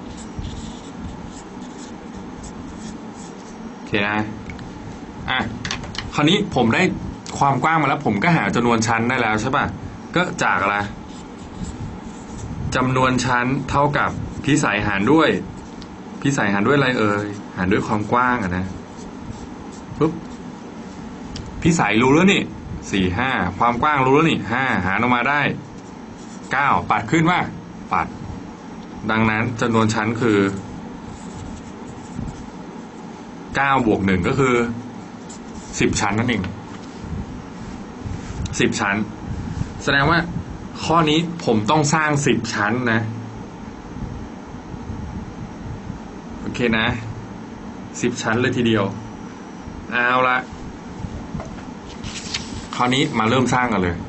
โอเคนะอ่ะคราวนี้ผมได้ความกว้างมาแล้วผมก็หาจำนวนชั้นได้แล้วใช่ป่ะก็จากอะไรจำนวนชั้นเท่ากับพิสัยหารด้วยพิสัยหารด้วยอะไรเอ่ยหารด้วยความกว้างอะนะปุ๊บพิสัยรู้แล้วนี่สี่ห้าความกว้างรู้แล้วนี่ห้าหารออกมาได้เก้าปัดขึ้นว่าปัดดังนั้นจำนวนชั้นคือเก้าบวกหนึ่งก็คือสิบชั้นนั่นเองสิบชั้นแสดงว่าข้อนี้ผมต้องสร้างสิบชั้นนะโอเคนะสิบชั้นเลยทีเดียวเอาละคราวนี้มาเริ่มสร้างกันเลย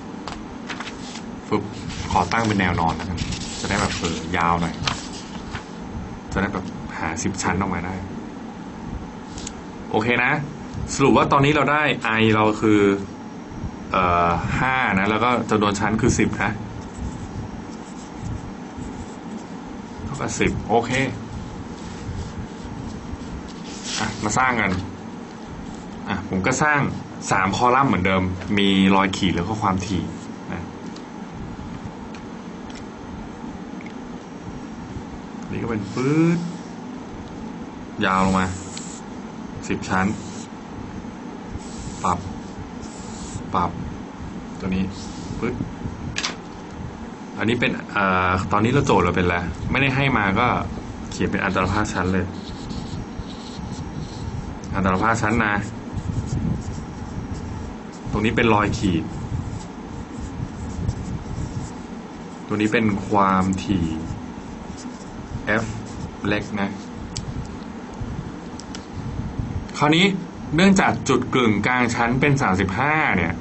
ปุ๊บขอตั้งเป็นแนวนอนแล้วกันจะได้แบบเออยาวหน่อยจะได้แบบหาสิบชั้นออกมาได้โอเคนะสรุปว่าตอนนี้เราได้ i เราคือเอ่อห้านะแล้วก็จำนวนชั้นคือสิบนะเท่ากับสิบโอเคอ่ะมาสร้างกันอ่ะผมก็สร้างสามคอลัมน์เหมือนเดิมมีรอยขีดแล้วก็ความถี่นะนี่ก็เป็นปื๊ดยาวลงมาสิบชั้นปรับปรับตัวนี้ปึ๊ดอันนี้เป็นอ่าตอนนี้เราโจทย์เราเป็นอะไรไม่ได้ให้มาก็เขียนเป็นอัตราภาคชั้นเลยอัตราภาคชั้นนะตรงนี้เป็นรอยขีดตัวนี้เป็นความถี่ f เล็กนะคราวนี้เนื่องจากจุดกึ่งกลางชั้นเป็นสามสิบห้าเนี่ย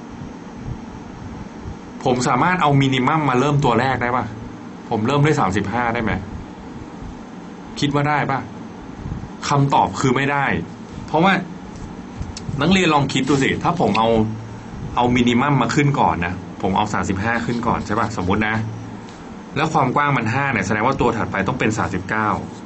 ผมสามารถเอามินิมัมมาเริ่มตัวแรกได้ป่ะผมเริ่มด้วยสามสิบห้าได้ไหมคิดว่าได้ป่ะคำตอบคือไม่ได้เพราะว่านักเรียนลองคิดดูสิถ้าผมเอาเอามินิมัมมาขึ้นก่อนนะผมเอาสามสิบห้าขึ้นก่อนใช่ป่ะสมมุตินะแล้วความกว้างมันห้าเนี่ยแสดงว่าตัวถัดไปต้องเป็นสามสิบเก้า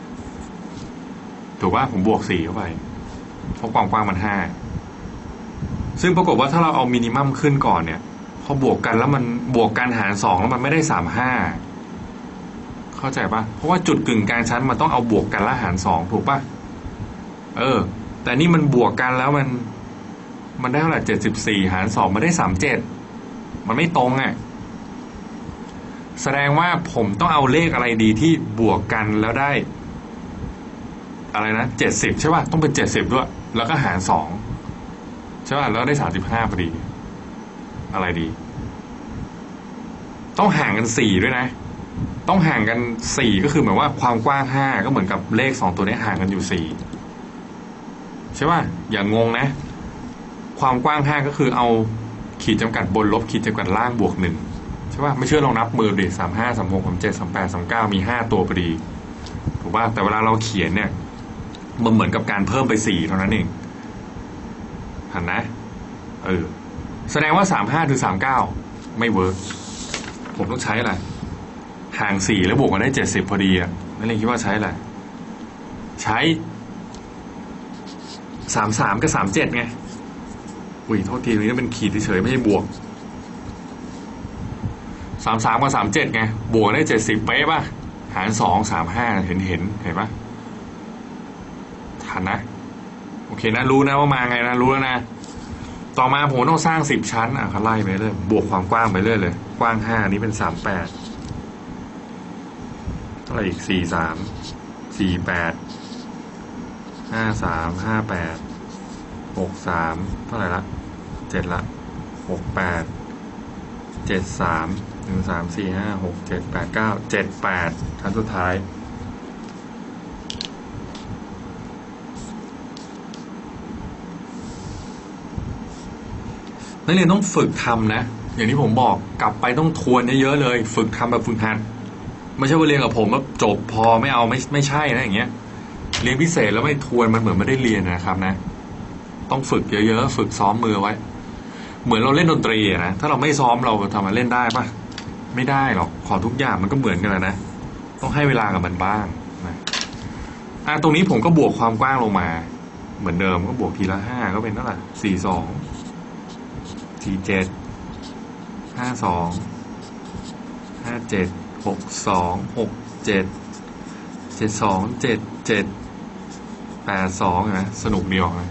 ถูกป่ะผมบวกสี่เข้าไปเพราะความกว้างมันห้าซึ่งปรากฏว่าถ้าเราเอามินิมัมขึ้นก่อนเนี่ยพอบวกกันแล้วมันบวกกันหารสองแล้วมันไม่ได้สามห้าเข้าใจป่ะเพราะว่าจุดกึ่งกลางชั้นมันต้องเอาบวกกันแล้วหารสองถูกป่ะเออแต่นี่มันบวกกันแล้วมันมันได้เท่าไหร่เจ็ดสิบสี่หารสองมันได้สามเจ็ดมันไม่ตรงอ่ะแสดงว่าผมต้องเอาเลขอะไรดีที่บวกกันแล้วได้อะไรนะเจ็ดสิบใช่ป่ะต้องเป็นเจ็ดสิบด้วยแล้วก็หารสองใช่ป่ะแล้วได้สามสิบห้าพอดีอะไรดีต้องห่างกันสี่ด้วยนะต้องห่างกันสี่ก็คือหมายว่าความกว้างห้าก็เหมือนกับเลขสองตัวนี้ห่างกันอยู่สี่ใช่ป่ะอย่างงงนะความกว้างห้าก็คือเอาขีดจำกัดบนลบขีดจำกัดล่างบวกหนึ่งใช่ป่ะไม่เชื่อลองนับมือดิสามห้าสามหกสามเจ็ดสามแปดสามเก้ามีห้าตัวพอดีถูกป่ะแต่เวลาเราเขียนเนี่ยมันเหมือนกับการเพิ่มไปสี่เท่านั้นเองหันนะเออแสดงว่าสามห้าถึงสามเก้าไม่เวิร์กผมต้องใช้อะไรห่างสี่แล้วบวกกันได้เจ็ดสิบพอดีอ่ะนั่นเองคิดว่าใช้อะไรใช้สามสามกับสามเจ็ดไงอุ้ยโทษทีนี้เป็นขีดเฉยไม่ใช่บวกสามสามกับสามเจ็ดไงบวกได้เจ็ดสิบเป๊ะป่ะหารสองสามห้าเห็นเห็นเห็นป่ะทันนะโอเคนะรู้นะว่ามาไงนะรู้แล้วนะต่อมาผมต้องสร้างสิบชั้นอ่ะเขาไล่ไปเรื่อยบวกความกว้างไปเรื่อยเลยกว้างห้านี้เป็นสามแปดเท่าไหร่อีกสี่สามสี่แปดห้าสามห้าแปดหกสามเท่าไหร่ละเจ็ดละหกแปดเจ็ดสามหนึ่งสามสี่ห้าหกเจ็ดแปดเก้าเจ็ดแปดชั้นสุดท้ายนักเรียนต้องฝึกทำนะอย่างที่ผมบอกกลับไปต้องทวนเยอะๆเลยฝึกทำแบบฝึกหัดไม่ใช่ว่าเรียนกับผมแล้วจบพอไม่เอาไม่ไม่ใช่นะอย่างเงี้ยเรียนพิเศษแล้วไม่ทวนมันเหมือนไม่ได้เรียนนะครับนะต้องฝึกเยอะๆฝึกซ้อมมือไว้เหมือนเราเล่นดนตรีนะถ้าเราไม่ซ้อมเราทำมันเล่นได้ปะไม่ได้หรอกขอทุกอย่างมันก็เหมือนกันนะต้องให้เวลากับมันบ้างนะอ่ะตรงนี้ผมก็บวกความกว้างลงมาเหมือนเดิมก็บวกทีละห้าก็เป็นเท่าไหร่สี่สองสี่เจ็ดห้าสองห้าเจ็ดหกสองหกเจ็ดเจ็ดสองเจ็ดเจ็ดแปดสองนะสนุกเดียวนะ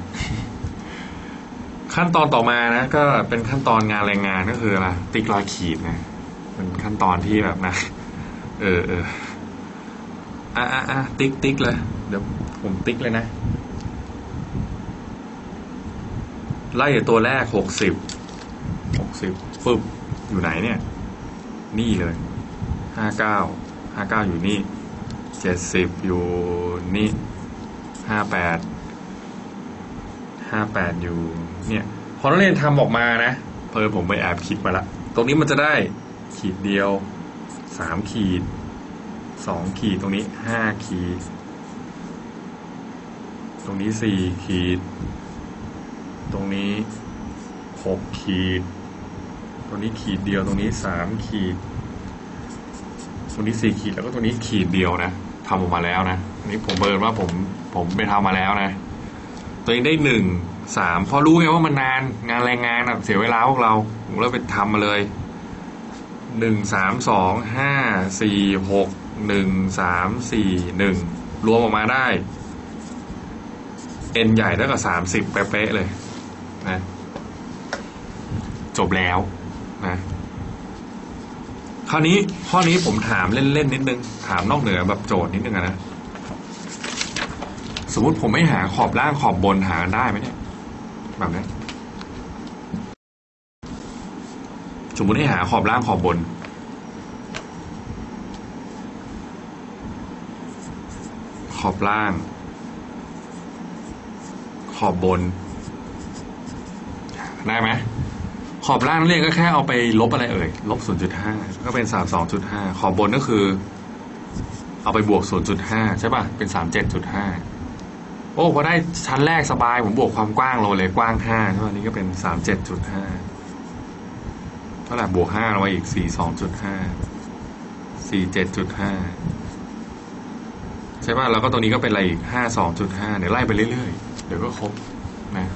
ขั้นตอนต่อมานะก็เป็นขั้นตอนงานแรงงานก็คืออะไรติ๊กรอยขีดนะเป็นขั้นตอนที่แบบนะเออเอออ่ะอ่ะอ่ะติ๊กติ๊กเลยเดี๋ยวผมติ๊กเลยนะไล่ตัวแรกหกสิบหกสิบปึ๊บอยู่ไหนเนี่ยนี่เลยห้าเก้าห้าเก้าอยู่นี่เจ็ดสิบอยู่นี่ห้าแปดห้าแปดอยู่เนี่ยพอนักเรียนทำออกมานะเพอผมไปแอบคิดมาละตรงนี้มันจะได้ขีดเดียวสามขีดสองขีดตรงนี้ห้าขีดตรงนี้สี่ขีดตรงนี้หกขีดตรงนี้ขีดเดียวตรงนี้สามขีดตรงนี้สี่ขีดแล้วก็ตรงนี้ขีดเดียวนะทำออกมาแล้วนะอันนี้ผมเบิร์นว่าผมผมไปทำมาแล้วนะตัวเองได้หนึ่งสามพอรู้ไงว่ามันนานงานแรงงานอะเสียเวลาพวกเราผมเลยไปทำมาเลยหนึ่งสามสองห้าสี่หกหนึ่งสามสี่หนึ่งรวมออกมาได้เอ็นใหญ่เท่ากับสามสิบเป๊ะๆเลยนะจบแล้วนะคราวนี้ข้อนี้ผมถามเล่นๆนิดนึงถามนอกเหนือแบบโจทย์นิดนึงนะสมมุติผมไม่หาขอบล่างขอบบนหาได้ไหมเนี่ยแบบนี้สมมุติให้หาขอบล่างขอบบนขอบล่างขอบบนได้ไหมขอบล่างนั่นเองก็แค่เอาไปลบอะไรเอ่ยลบ ศูนย์จุดห้า ก็เป็น สามสิบสองจุดห้า ขอบบนก็คือเอาไปบวก ศูนย์จุดห้า ใช่ป่ะเป็น สามสิบเจ็ดจุดห้า โอ้พอได้ชั้นแรกสบายผมบวกความกว้างลงเลยกว้างห้าใช่ป่ะนี่ก็เป็น สามสิบเจ็ดจุดห้า เท่าไหร่บวกห้าลงมาอีก สี่สิบสองจุดห้า สี่สิบเจ็ดจุดห้า ใช่ป่ะแล้วก็ตรงนี้ก็เป็นอะไรอีก ห้าสิบสองจุดห้า เดี๋ยวไล่ไปเรื่อยๆเดี๋ยวก็ครบนะ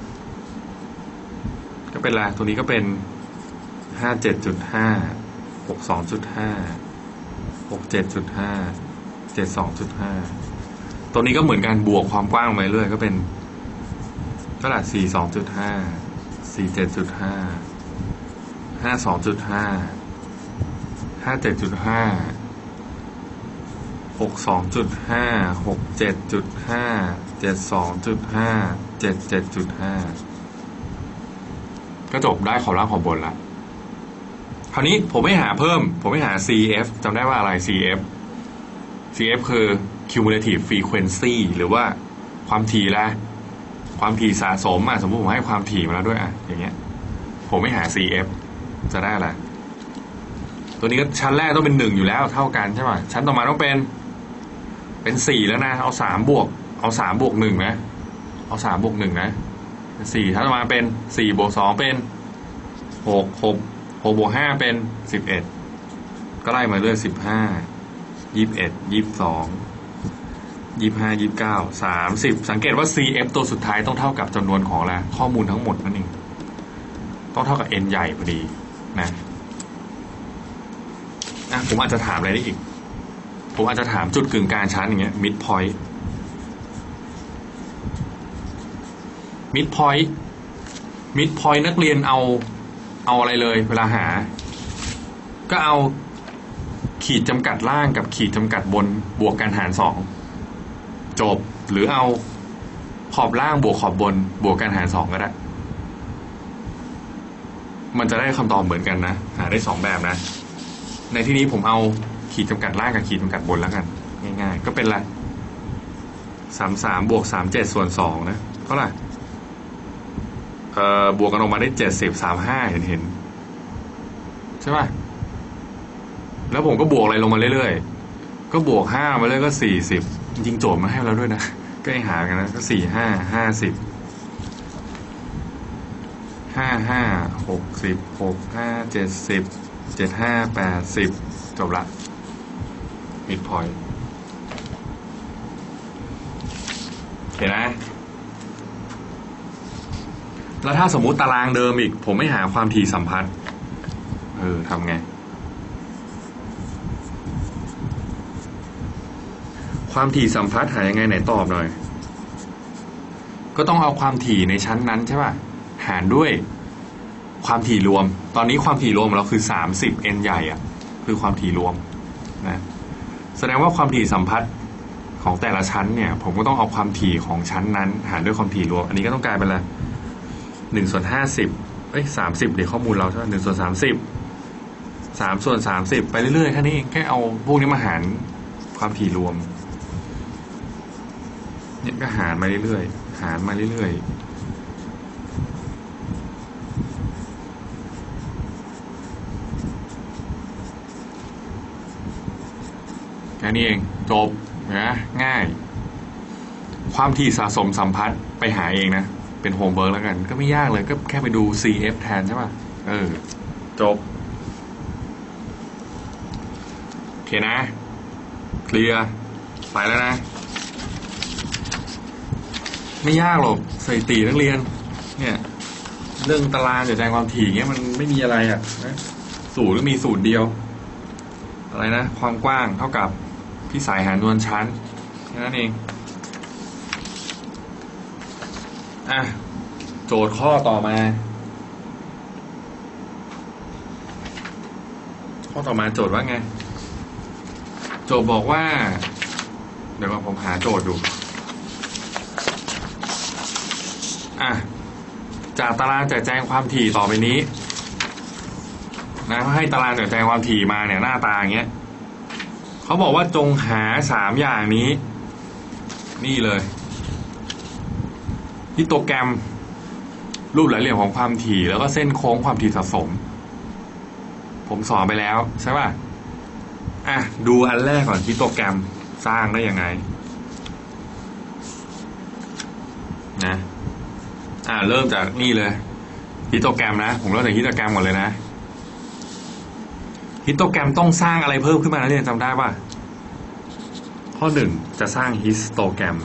ก็เป็นอะไรตัวนี้ก็เป็น ห้าสิบเจ็ดจุดห้า หกสิบสองจุดห้า หกสิบเจ็ดจุดห้า เจ็ดสิบสองจุดห้า ตัวนี้ก็เหมือนกันบวกความกว้างไปเรื่อยก็เป็นเท่าไหร่ สี่สิบสองจุดห้า สี่สิบเจ็ดจุดห้า ห้าสิบสองจุดห้า ห้าสิบเจ็ดจุดห้า หกสิบสองจุดห้า หกสิบเจ็ดจุดห้า เจ็ดสิบสองจุดห้า เจ็ดสิบเจ็ดจุดห้า ก็จบได้ขอบล่างขอบบนละคราวนี้ผมไม่หาเพิ่มผมไม่หา ซี เอฟ จำได้ว่าอะไร ซี เอฟ ซี เอฟ คือ cumulative frequency หรือว่าความถี่ละความถี่สะสมอ่ะสมมติผมให้ความถี่มาแล้วด้วยอ่ะอย่างเงี้ยผมไม่หา ซี เอฟ จะได้อะไรตัวนี้ก็ชั้นแรกต้องเป็นหนึ่งอยู่แล้วเท่ากันใช่ไหมชั้นต่อมาต้องเป็นเป็นสี่แล้วนะเอาสามบวกเอาสามบวกหนึ่งนะเอาสามบวกหนึ่งนะสี่ชั้นต่อมาเป็นสี่บวกสองเป็นหกหกหกบวกห้าเป็นสิบเอ็ดก็ไล่มาเรื่อยสิบห้ายี่สิบเอ็ดยี่สิบสองยี่สิบห้ายี่สิบเก้าสามสิบสังเกตว่า ซี เอฟ ตัวสุดท้ายต้องเท่ากับจำนวนของอะไรข้อมูลทั้งหมดนั่นเองต้องเท่ากับ n ใหญ่พอดีนะอ่ะผมอาจจะถามอะไรได้อีกผมอาจจะถามจุดกึ่งกลางชั้นอย่างเงี้ย mid point mid point mid point นักเรียนเอาเอาอะไรเลยเวลาหาก็เอาขีดจำกัดล่างกับขีดจำกัดบนบวกกันหารสองจบหรือเอาขอบล่างบวกขอบบนบวกกันหารสองก็ได้มันจะได้คำตอบเหมือนกันนะหาได้สองแบบนะในที่นี้ผมเอาขีดจำกัดล่างกับขีดจำกัดบนแล้วกันง่ายๆก็เป็นอะไรสามสามบวกสามเจ็ดส่วนสองนะเท่าไหร่เอ่อบวกกันออกมาได้เจ็ดสิบสามห้าเห็นเห็นใช่ป่ะแล้วผมก็บวกอะไรลงมาเรื่อยๆก็บวกห้ามาเลยก็สี่สิบจริงๆโจทย์มาให้เราด้วยนะก็ให้หากันนะก็สี่ห้าห้าสิบห้าห้าหกสิบหกห้าเจ็ดสิบเจ็ดห้าแปดสิบจบละ mid point เห็นไหมแล้วถ้าสมมุติตารางเดิมอีกผมไม่หาความถี่สัมพัทธ์เออทำไงความถี่สัมพัทธ์หายังไงไหนตอบหน่อยก็ต้องเอาความถี่ในชั้นนั้นใช่ป่ะหารด้วยความถี่รวมตอนนี้ความถี่รวมของเราคือสามสิบ n ใหญ่อ่ะคือความถี่รวมนะแสดงว่าความถี่สัมพัทธ์ของแต่ละชั้นเนี่ยผมก็ต้องเอาความถี่ของชั้นนั้นหารด้วยความถี่รวมอันนี้ก็ต้องกลายเป็นอะไรหนึ่งส่วนห้าสิบเอ้ยสามสิบเดี๋ยวข้อมูลเราใช่ไหมหนึ่งส่วนสามสิบสามส่วนสามสิบไปเรื่อยๆแค่นี้เองแค่เอาพวกนี้มาหารความถี่รวมเนี่ยก็หารมาเรื่อยๆหารมาเรื่อยๆแค่นี้เองจบนะง่ายความถี่สะสมสัมพัทธ์ไปหาเองนะเป็นโฮมเวิร์กแล้วกันก็ไม่ยากเลยก็แค่ไปดู ซี เอฟ แทนใช่ป่ะเออจบโอเคนะเคลียร์ไปแล้วนะไม่ยากหรอกสถิตินักเรียนเนี่ยเรื่องตารางแสดงความถี่เงี้ยมันไม่มีอะไรอ่ะนะสูตรก็มีสูตรเดียวอะไรนะความกว้างเท่ากับพิสัยหารนวลชั้นแค่นั้นเองอ่ะโจทย์ข้อต่อมาข้อข้อต่อมาโจทย์ว่าไงโจทย์บอกว่าเดี๋ยวผมหาโจทย์ดูอ่ะจากตารางแจกแจงความถี่ต่อไปนี้นะให้ตารางแจกแจงความถี่มาเนี่ยหน้าตาอย่างเงี้ยเขาบอกว่าจงหาสามอย่างนี้นี่เลยฮิสโตแกรมรูปหลายเหลี่ยมของความถี่แล้วก็เส้นโค้งความถี่สะสมผมสอนไปแล้วใช่ป่ะอ่ะดูอันแรกก่อนฮิสโตแกรมสร้างได้ยังไงนะอ่ะเริ่มจากนี่เลยฮิสโตแกรมนะผมเริ่มจากฮิสโตแกรมก่อนเลยนะฮิสโตแกรมต้องสร้างอะไรเพิ่มขึ้นมานะเรียนจำได้ป่ะข้อหนึ่งจะสร้างฮิสโตแกรม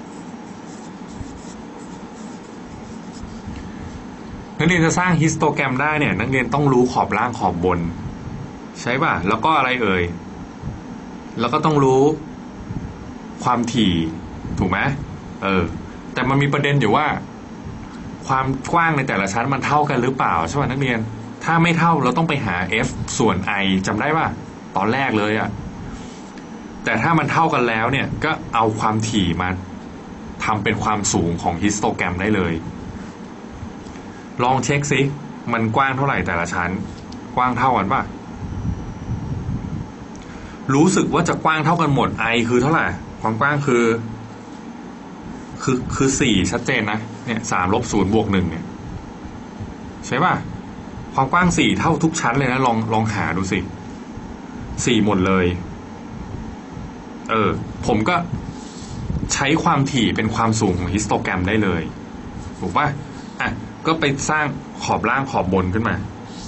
นักเรียนจะสร้างฮิสโตแกรมได้เนี่ยนักเรียนต้องรู้ขอบล่างขอบบนใช่ป่ะแล้วก็อะไรเอ่ยแล้วก็ต้องรู้ความถี่ถูกไหมเออแต่มันมีประเด็นอยู่ว่าความกว้างในแต่ละชั้นมันเท่ากันหรือเปล่าใช่ป่ะนักเรียนถ้าไม่เท่าเราต้องไปหา f ส่วน i จำได้ป่ะตอนแรกเลยอะแต่ถ้ามันเท่ากันแล้วเนี่ยก็เอาความถี่มาทำเป็นความสูงของฮิสโตแกรมได้เลยลองเช็คซิมันกว้างเท่าไหร่แต่ละชั้นกว้างเท่ากันป่ะรู้สึกว่าจะกว้างเท่ากันหมด i คือเท่าไหร่ความกว้างคือคือคือสี่ชัดเจนนะเนี่ยสามลบศูนย์บวกหนึ่งเนี่ยใช่ป่ะความกว้างสี่เท่าทุกชั้นเลยนะลองลองหาดูสิสี่หมดเลยเออผมก็ใช้ความถี่เป็นความสูงของฮิสโตแกรมได้เลยถูกป่ะอ่ะก็ไปสร้างขอบล่างขอบบนขึ้นมา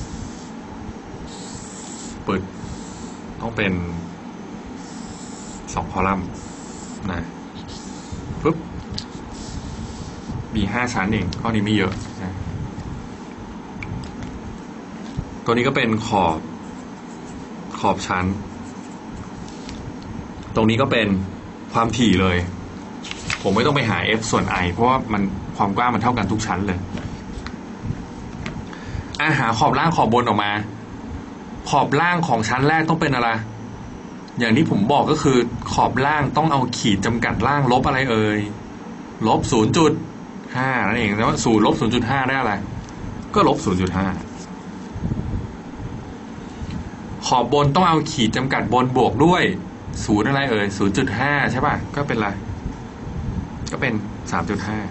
เปิดต้องเป็นสองคอลัมน์นะปึ๊บมีห้าชั้นเองข้อนี้ไม่เยอะนะตัวนี้ก็เป็นขอบขอบชั้นตรงนี้ก็เป็นความถี่เลยผมไม่ต้องไปหา f ส่วน i เพราะว่ามันความกว้างมันเท่ากันทุกชั้นเลยอ่ะหาขอบล่างขอบบนออกมาขอบล่างของชั้นแรกต้องเป็นอะไรอย่างที่ผมบอกก็คือขอบล่างต้องเอาขีดจำกัดล่างลบอะไรเอ่ยลบ ศูนย์จุดห้า นั่นเองแต่ว่าศูนย์ลบ ศูนย์จุดห้า ได้อะไรก็ลบ ศูนย์จุดห้า ขอบบนต้องเอาขีดจำกัดบนบวกด้วยศูนย์อะไรเอ่ย ศูนย์จุดห้า ใช่ป่ะก็เป็นอะไรก็เป็น สามจุดห้า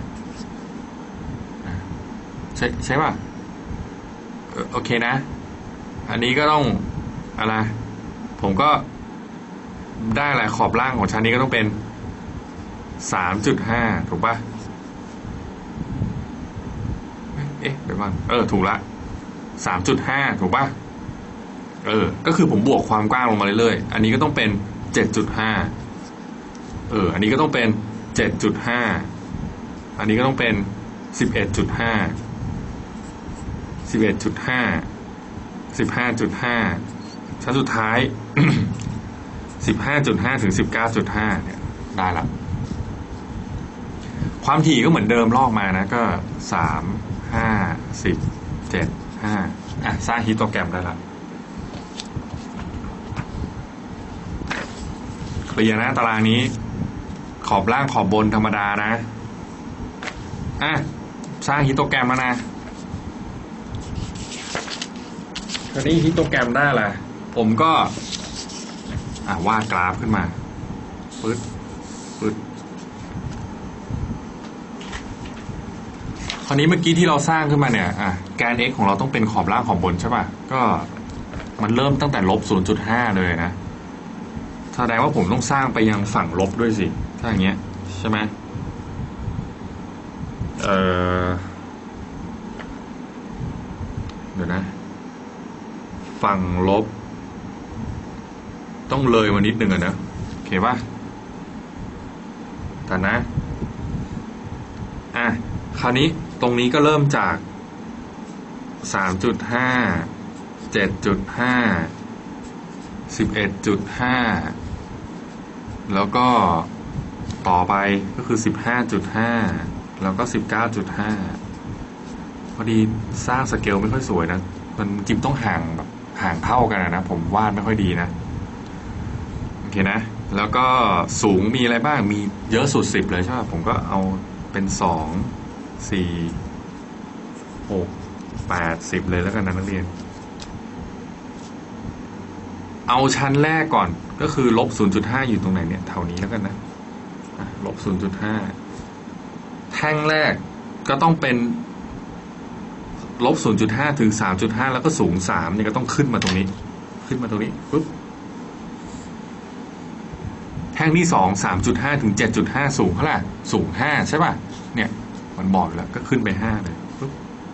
ใช่ใช่ป่ะโอเคนะอันนี้ก็ต้องอะไรผมก็ได้อะไรขอบล่างของชั้นนี้ก็ต้องเป็น สามจุดห้า ถูกป่ะเอ๊ะเดี๋ยวก่อนเออถูกละ สามจุดห้า ถูกป่ะเออก็คือผมบวกความกว้างลงมาเรื่อยๆอันนี้ก็ต้องเป็น เจ็ดจุดห้า เอออันนี้ก็ต้องเป็น เจ็ดจุดห้า อันนี้ก็ต้องเป็น สิบเอ็ดจุดห้า สิบเอ็ดจุดห้า สิบห้าจุดห้า ชั้นสุดท้าย สิบห้าจุดห้า ถึง สิบเก้าจุดห้า เนี่ยได้ละความถี่ก็เหมือนเดิมลอกมานะก็สาม ห้า สิบ เจ็ด ห้าอ่ะสร้างฮิสโตแกรมได้ละเคลียร์นะตารางนี้ขอบล่างขอบบนธรรมดานะอ่ะสร้างฮิสโตแกรมมานะคราวนี้ฮิสโตแกรมได้แหละผมก็อ่ะวาดกราฟขึ้นมาปึ๊ดปึ๊ดคราวนี้เมื่อกี้ที่เราสร้างขึ้นมาเนี่ยอ่ะแกน x ของเราต้องเป็นขอบล่างขอบบนใช่ป่ะก็มันเริ่มตั้งแต่ลบ ศูนย์จุดห้า เลยนะแสดงว่าผมต้องสร้างไปยังฝั่งลบด้วยสิถ้าอย่างเงี้ยใช่ไหมเออเดี๋ยวนะฝั่งลบต้องเลยมานิดนึงอะนะโอเคป่ะแต่นะอ่ะคราวนี้ตรงนี้ก็เริ่มจาก สามจุดห้า เจ็ดจุดห้า สิบเอ็ดจุดห้า แล้วก็ต่อไปก็คือ สิบห้าจุดห้า แล้วก็ สิบเก้าจุดห้า พอดีสร้างสเกลไม่ค่อยสวยนะมันจริงต้องห่างแบบห่างเท่ากันนะผมวาดไม่ค่อยดีนะโอเคนะแล้วก็สูงมีอะไรบ้างมีเยอะสุดสิบเลยใช่ไหมผมก็เอาเป็นสองสี่หกแปดสิบเลยแล้วกันนะนักเรียนเอาชั้นแรกก่อนก็คือลบ ศูนย์จุดห้า อยู่ตรงไหนเนี่ยแถวนี้แล้วกันนะลบ ศูนย์จุดห้า แท่งแรกก็ต้องเป็นลบ ศูนย์จุดห้า ถึง สามจุดห้า แล้วก็สูงสามเนี่ยก็ต้องขึ้นมาตรงนี้ขึ้นมาตรงนี้ปุ๊บแท่งที่สอง สามจุดห้า ถึง เจ็ดจุดห้า สูงเท่าไหร่สูงห้าใช่ป่ะเนี่ยมันบอกแล้วก็ขึ้นไปห้าเลยปุ๊บ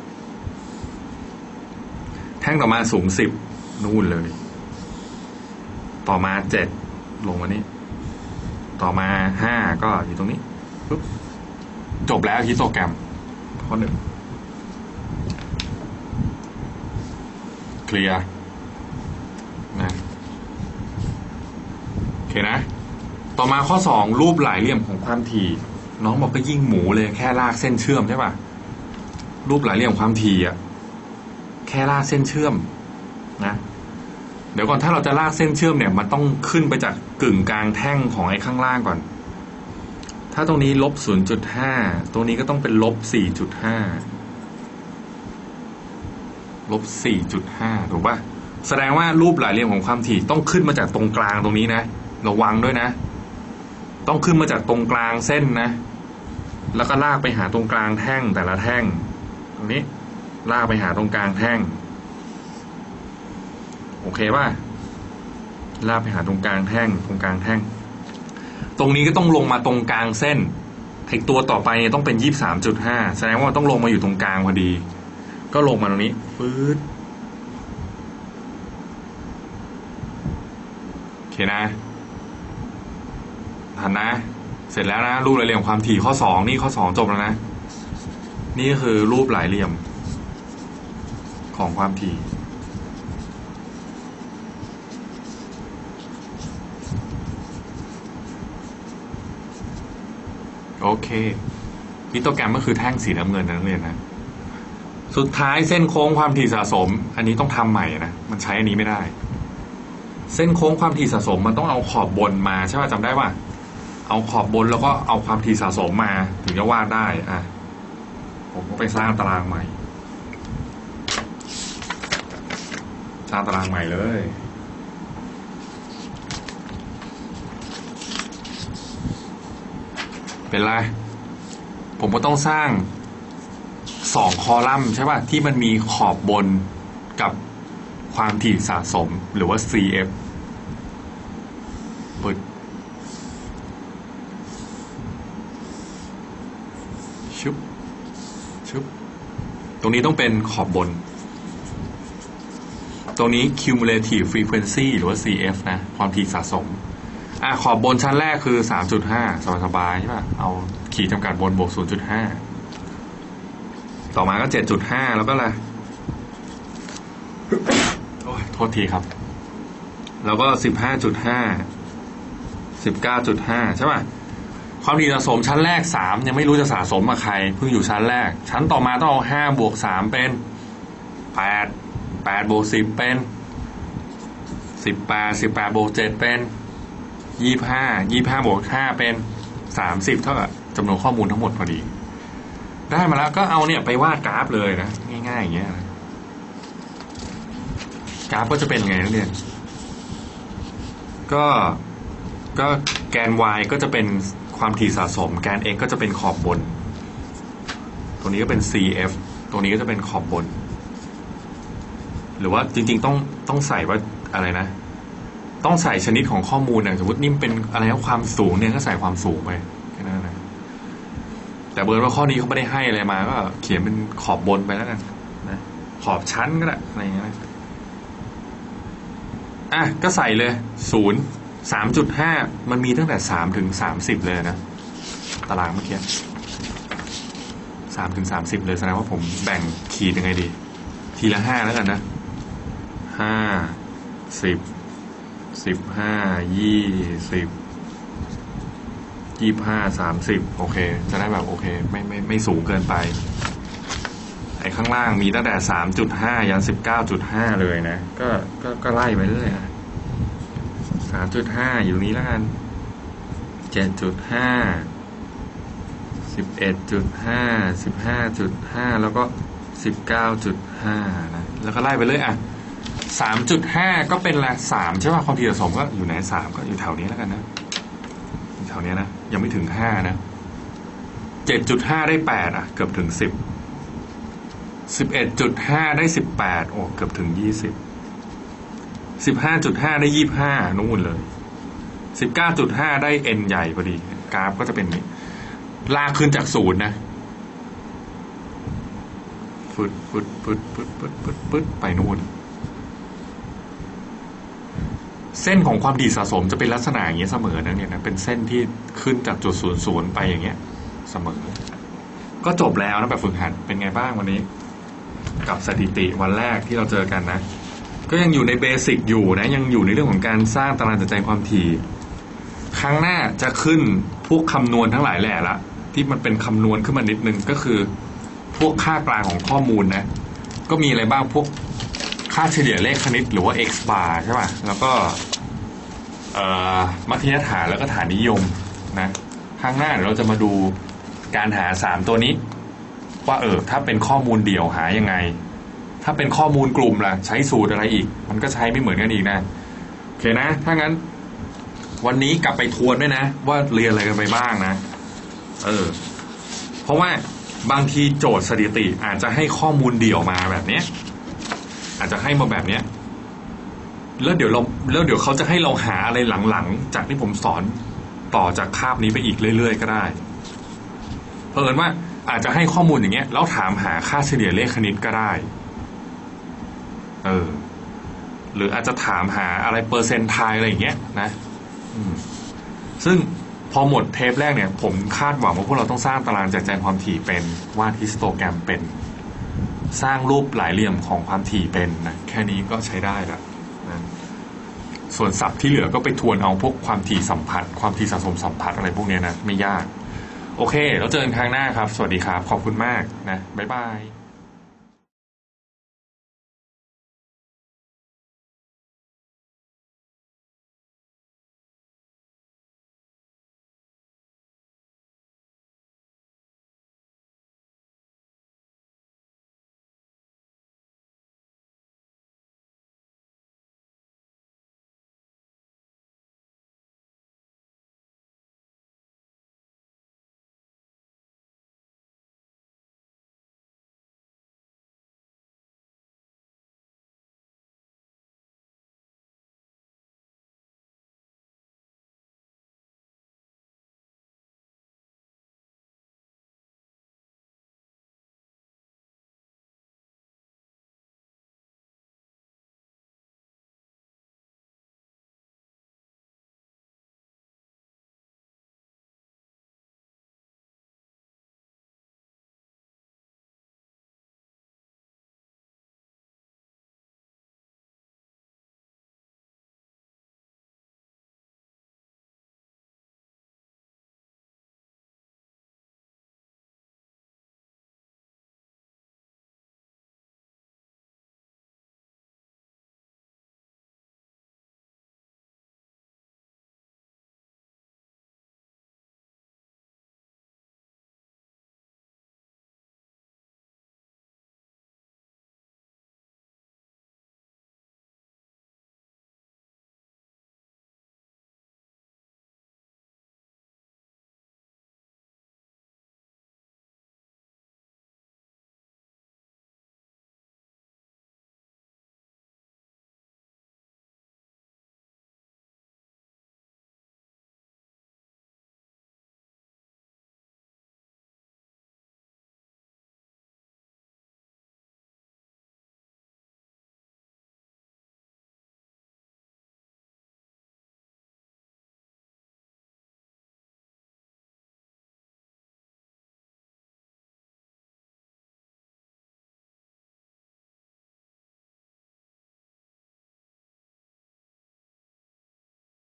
แท่งต่อมาสูงสิบนู่นเลยต่อมาเจ็ดลงมานี้ต่อมาห้าก็อยู่ตรงนี้ปุ๊บจบแล้วฮิสโตแกรมข้อหนึ่งเคลียร์นะโอเคนะต่อมาข้อสองรูปหลายเหลี่ยมของความถี่น้องบอกก็ยิ่งหมูเลยแค่ลากเส้นเชื่อมใช่ป่ะรูปหลายเหลี่ยมความถี่อ่ะแค่ลากเส้นเชื่อมนะเดี๋ยวก่อนถ้าเราจะลากเส้นเชื่อมเนี่ยมันต้องขึ้นไปจากกึ่งกลางแท่งของไอ้ข้างล่างก่อนถ้าตรงนี้ลบ ศูนย์จุดห้า ตรงนี้ก็ต้องเป็นลบ สี่จุดห้า ลบ สี่จุดห้า ถูกป่ะแสดงว่ารูปหลายเหลี่ยมของความถี่ต้องขึ้นมาจากตรงกลางตรงนี้นะระวังด้วยนะต้องขึ้นมาจากตรงกลางเส้นนะแล้วก็ลากไปหาตรงกลางแท่งแต่ละแท่งตรงนี้ลากไปหาตรงกลางแท่งโอเคป่ะลากไปหาตรงกลางแท่งตรงกลางแท่งตรงนี้ก็ต้องลงมาตรงกลางเส้นไอ้ตัวต่อไปต้องเป็น ยี่สิบสามจุดห้า แสดงว่าต้องลงมาอยู่ตรงกลางพอดีก็ลงมาตรงนี้ปื๊ดโอเคนะทันนะเสร็จแล้วนะรูปหลายเหลี่ยมความถี่ข้อสองนี่ข้อสองจบแล้วนะนี่คือรูปหลายเหลี่ยมของความถี่โอเคฮิสโตแกรมก็คือแท่งสีน้ำเงินนะนักเรียนนะสุดท้ายเส้นโค้งความถี่สะสมอันนี้ต้องทำใหม่นะมันใช้อันนี้ไม่ได้เส้นโค้งความถี่สะสมมันต้องเอาขอบบนมาใช่ป่ะจำได้ป่ะเอาขอบบนแล้วก็เอาความถี่สะสมมาถึงจะวาดได้อ่ะผมก็ไปสร้างตารางใหม่สร้างตารางใหม่เลยเป็นไรผมก็ต้องสร้างสองคอลัมน์ใช่ป่ะที่มันมีขอบบนกับความถี่สะสมหรือว่า ซี เอฟ ปึ๊ดชุบชุบตรงนี้ต้องเป็นขอบบนตรงนี้ cumulative frequency หรือว่า ซี เอฟ นะความถี่สะสมอ่ะขอบบนชั้นแรกคือ สามจุดห้า สบายๆใช่ป่ะเอาขีดจำกัดบนบวก ศูนย์จุดห้า ต่อมาก็ เจ็ดจุดห้า แล้วก็อะไรโอ้ยโทษทีครับแล้วก็ สิบห้าจุดห้า สิบเก้าจุดห้า ใช่ป่ะความถี่สะสมชั้นแรกสามยังไม่รู้จะสะสมกับใครเพิ่งอยู่ชั้นแรกชั้นต่อมาต้องเอาห้าบวกสามเป็นแปด แปดบวกสิบเป็นสิบแปด สิบแปดบวกเจ็ดเป็นยี่สิบห้า ยี่สิบห้าบวกห้าเป็นสามสิบเท่ากับจำนวนข้อมูลทั้งหมดพอดีได้มาแล้วก็เอาเนี่ยไปวาดกราฟเลยนะง่ายๆอย่างเงี้ยกราฟก็จะเป็นไงนักเรียนก็ก็แกน y ก็จะเป็นความถี่สะสมแกน x ก็จะเป็นขอบบนตรงนี้ก็เป็น ซี เอฟ ตรงนี้ก็จะเป็นขอบบนหรือว่าจริงๆต้องต้องใส่ว่าอะไรนะต้องใส่ชนิดของข้อมูลอย่างสมมตินี่เป็นอะไรนะความสูงเนี่ยก็ใส่ความสูงไปแค่นั้นนะแต่เบิร์นว่าข้อนี้เขาไม่ได้ให้อะไรมาก็เขียนเป็นขอบบนไปแล้วกันนะขอบชั้นก็ได้อะไรอย่างเงี้ยนะอ่ะก็ใส่เลยศูนย์ สามจุดห้า มันมีตั้งแต่สามถึงสามสิบเลยนะตารางเมื่อกี้สามถึงสามสิบเลยแสดงว่าผมแบ่งขีดยังไงดีทีละห้าแล้วกันนะห้า สิบ สิบห้า ยี่สิบ ยี่สิบห้า สามสิบโอเคจะได้แบบโอเคไม่ไม่ไม่สูงเกินไปไอ้ข้างล่างมีตั้งแต่ สามจุดห้า ยัน สิบเก้าจุดห้า เลยนะก็ก็ก็ไล่ไปเรื่อยอ่ะ สามจุดห้า อยู่นี้แล้วกัน เจ็ดจุดห้า สิบเอ็ดจุดห้า สิบห้าจุดห้า แล้วก็ สิบเก้าจุดห้า นะแล้วก็ไล่ไปเรื่อยอ่ะ สามจุดห้า ก็เป็นละสามใช่ป่ะความถี่สะสมก็อยู่ไหนสามก็อยู่แถวนี้แล้วกันนะอยู่แถวนี้นะยังไม่ถึงห้านะ เจ็ดจุดห้า ได้แปดอ่ะเกือบถึงสิบ สิบเอ็ดจุดห้า ได้สิบแปดโอ้เกือบถึงยี่สิบ สิบห้าจุดห้า ได้ยี่สิบห้านู่นเลย สิบเก้าจุดห้า ได้ N ใหญ่พอดีกราฟก็จะเป็นนี้ลากขึ้นจากศูนย์นะฟึดฟึดฟึดฟึดฟึดฟึดฟึดไปนู่นเส้นของความถี่สะสมจะเป็นลักษณะอย่างเงี้ยเสมอนะเนี่ยนะเป็นเส้นที่ขึ้นจากจุดศูนย์ศูนย์ไปอย่างเงี้ยเสมอก็จบแล้วนะแบบฝึกหัดเป็นไงบ้างวันนี้กับสถิติวันแรกที่เราเจอกันนะก็ยังอยู่ในเบสิกอยู่นะยังอยู่ในเรื่องของการสร้างตารางจัดแจงความถี่ครั้งหน้าจะขึ้นพวกคำนวณทั้งหลายแหล่ละที่มันเป็นคำนวณขึ้นมานิดนึงก็คือพวกค่ากลางของข้อมูลนะก็มีอะไรบ้างพวกค่าเฉลี่ยเลขคณิตหรือว่า x bar ใช่ป่ะแล้วก็มัธยฐานแล้วก็ฐานนิยมนะข้างหน้าเดี๋ยวเราจะมาดูการหาสามตัวนี้ว่าเออถ้าเป็นข้อมูลเดี่ยวหายังไงถ้าเป็นข้อมูลกลุ่มล่ะใช้สูตรอะไรอีกมันก็ใช้ไม่เหมือนกันอีกนะโอเคนะถ้างั้นวันนี้กลับไปทวนด้วยนะว่าเรียนอะไรกันไปบ้างนะเออเพราะว่าบางทีโจทย์สถิติอาจจะให้ข้อมูลเดี่ยวมาแบบนี้อาจจะให้มาแบบนี้แล้วเดี๋ยวเราแล้วเดี๋ยวเขาจะให้เราหาอะไรหลังๆจากที่ผมสอนต่อจากคาบนี้ไปอีกเรื่อยๆก็ได้เผอิญว่าอาจจะให้ข้อมูลอย่างเงี้ยแล้วถามหาค่าเฉลี่ยเลขคณิตก็ได้เออหรืออาจจะถามหาอะไรเปอร์เซนต์ไทล์อะไรอย่างเงี้ยนะอืมซึ่งพอหมดเทปแรกเนี่ยผมคาดหวังว่าพวกเราต้องสร้างตารางจัดแจงความถี่เป็นวาดฮิสโตแกรมเป็นสร้างรูปหลายเหลี่ยมของความถี่เป็นนะแค่นี้ก็ใช้ได้แล้วนะส่วนศัพท์ที่เหลือก็ไปทวนเอาพวกความถี่สัมพัทธ์ความถี่สะสมสัมพัทธ์อะไรพวกนี้นะไม่ยากโอเคแล้วเจอกันครั้งหน้าครับสวัสดีครับขอบคุณมากนะบ๊ายบาย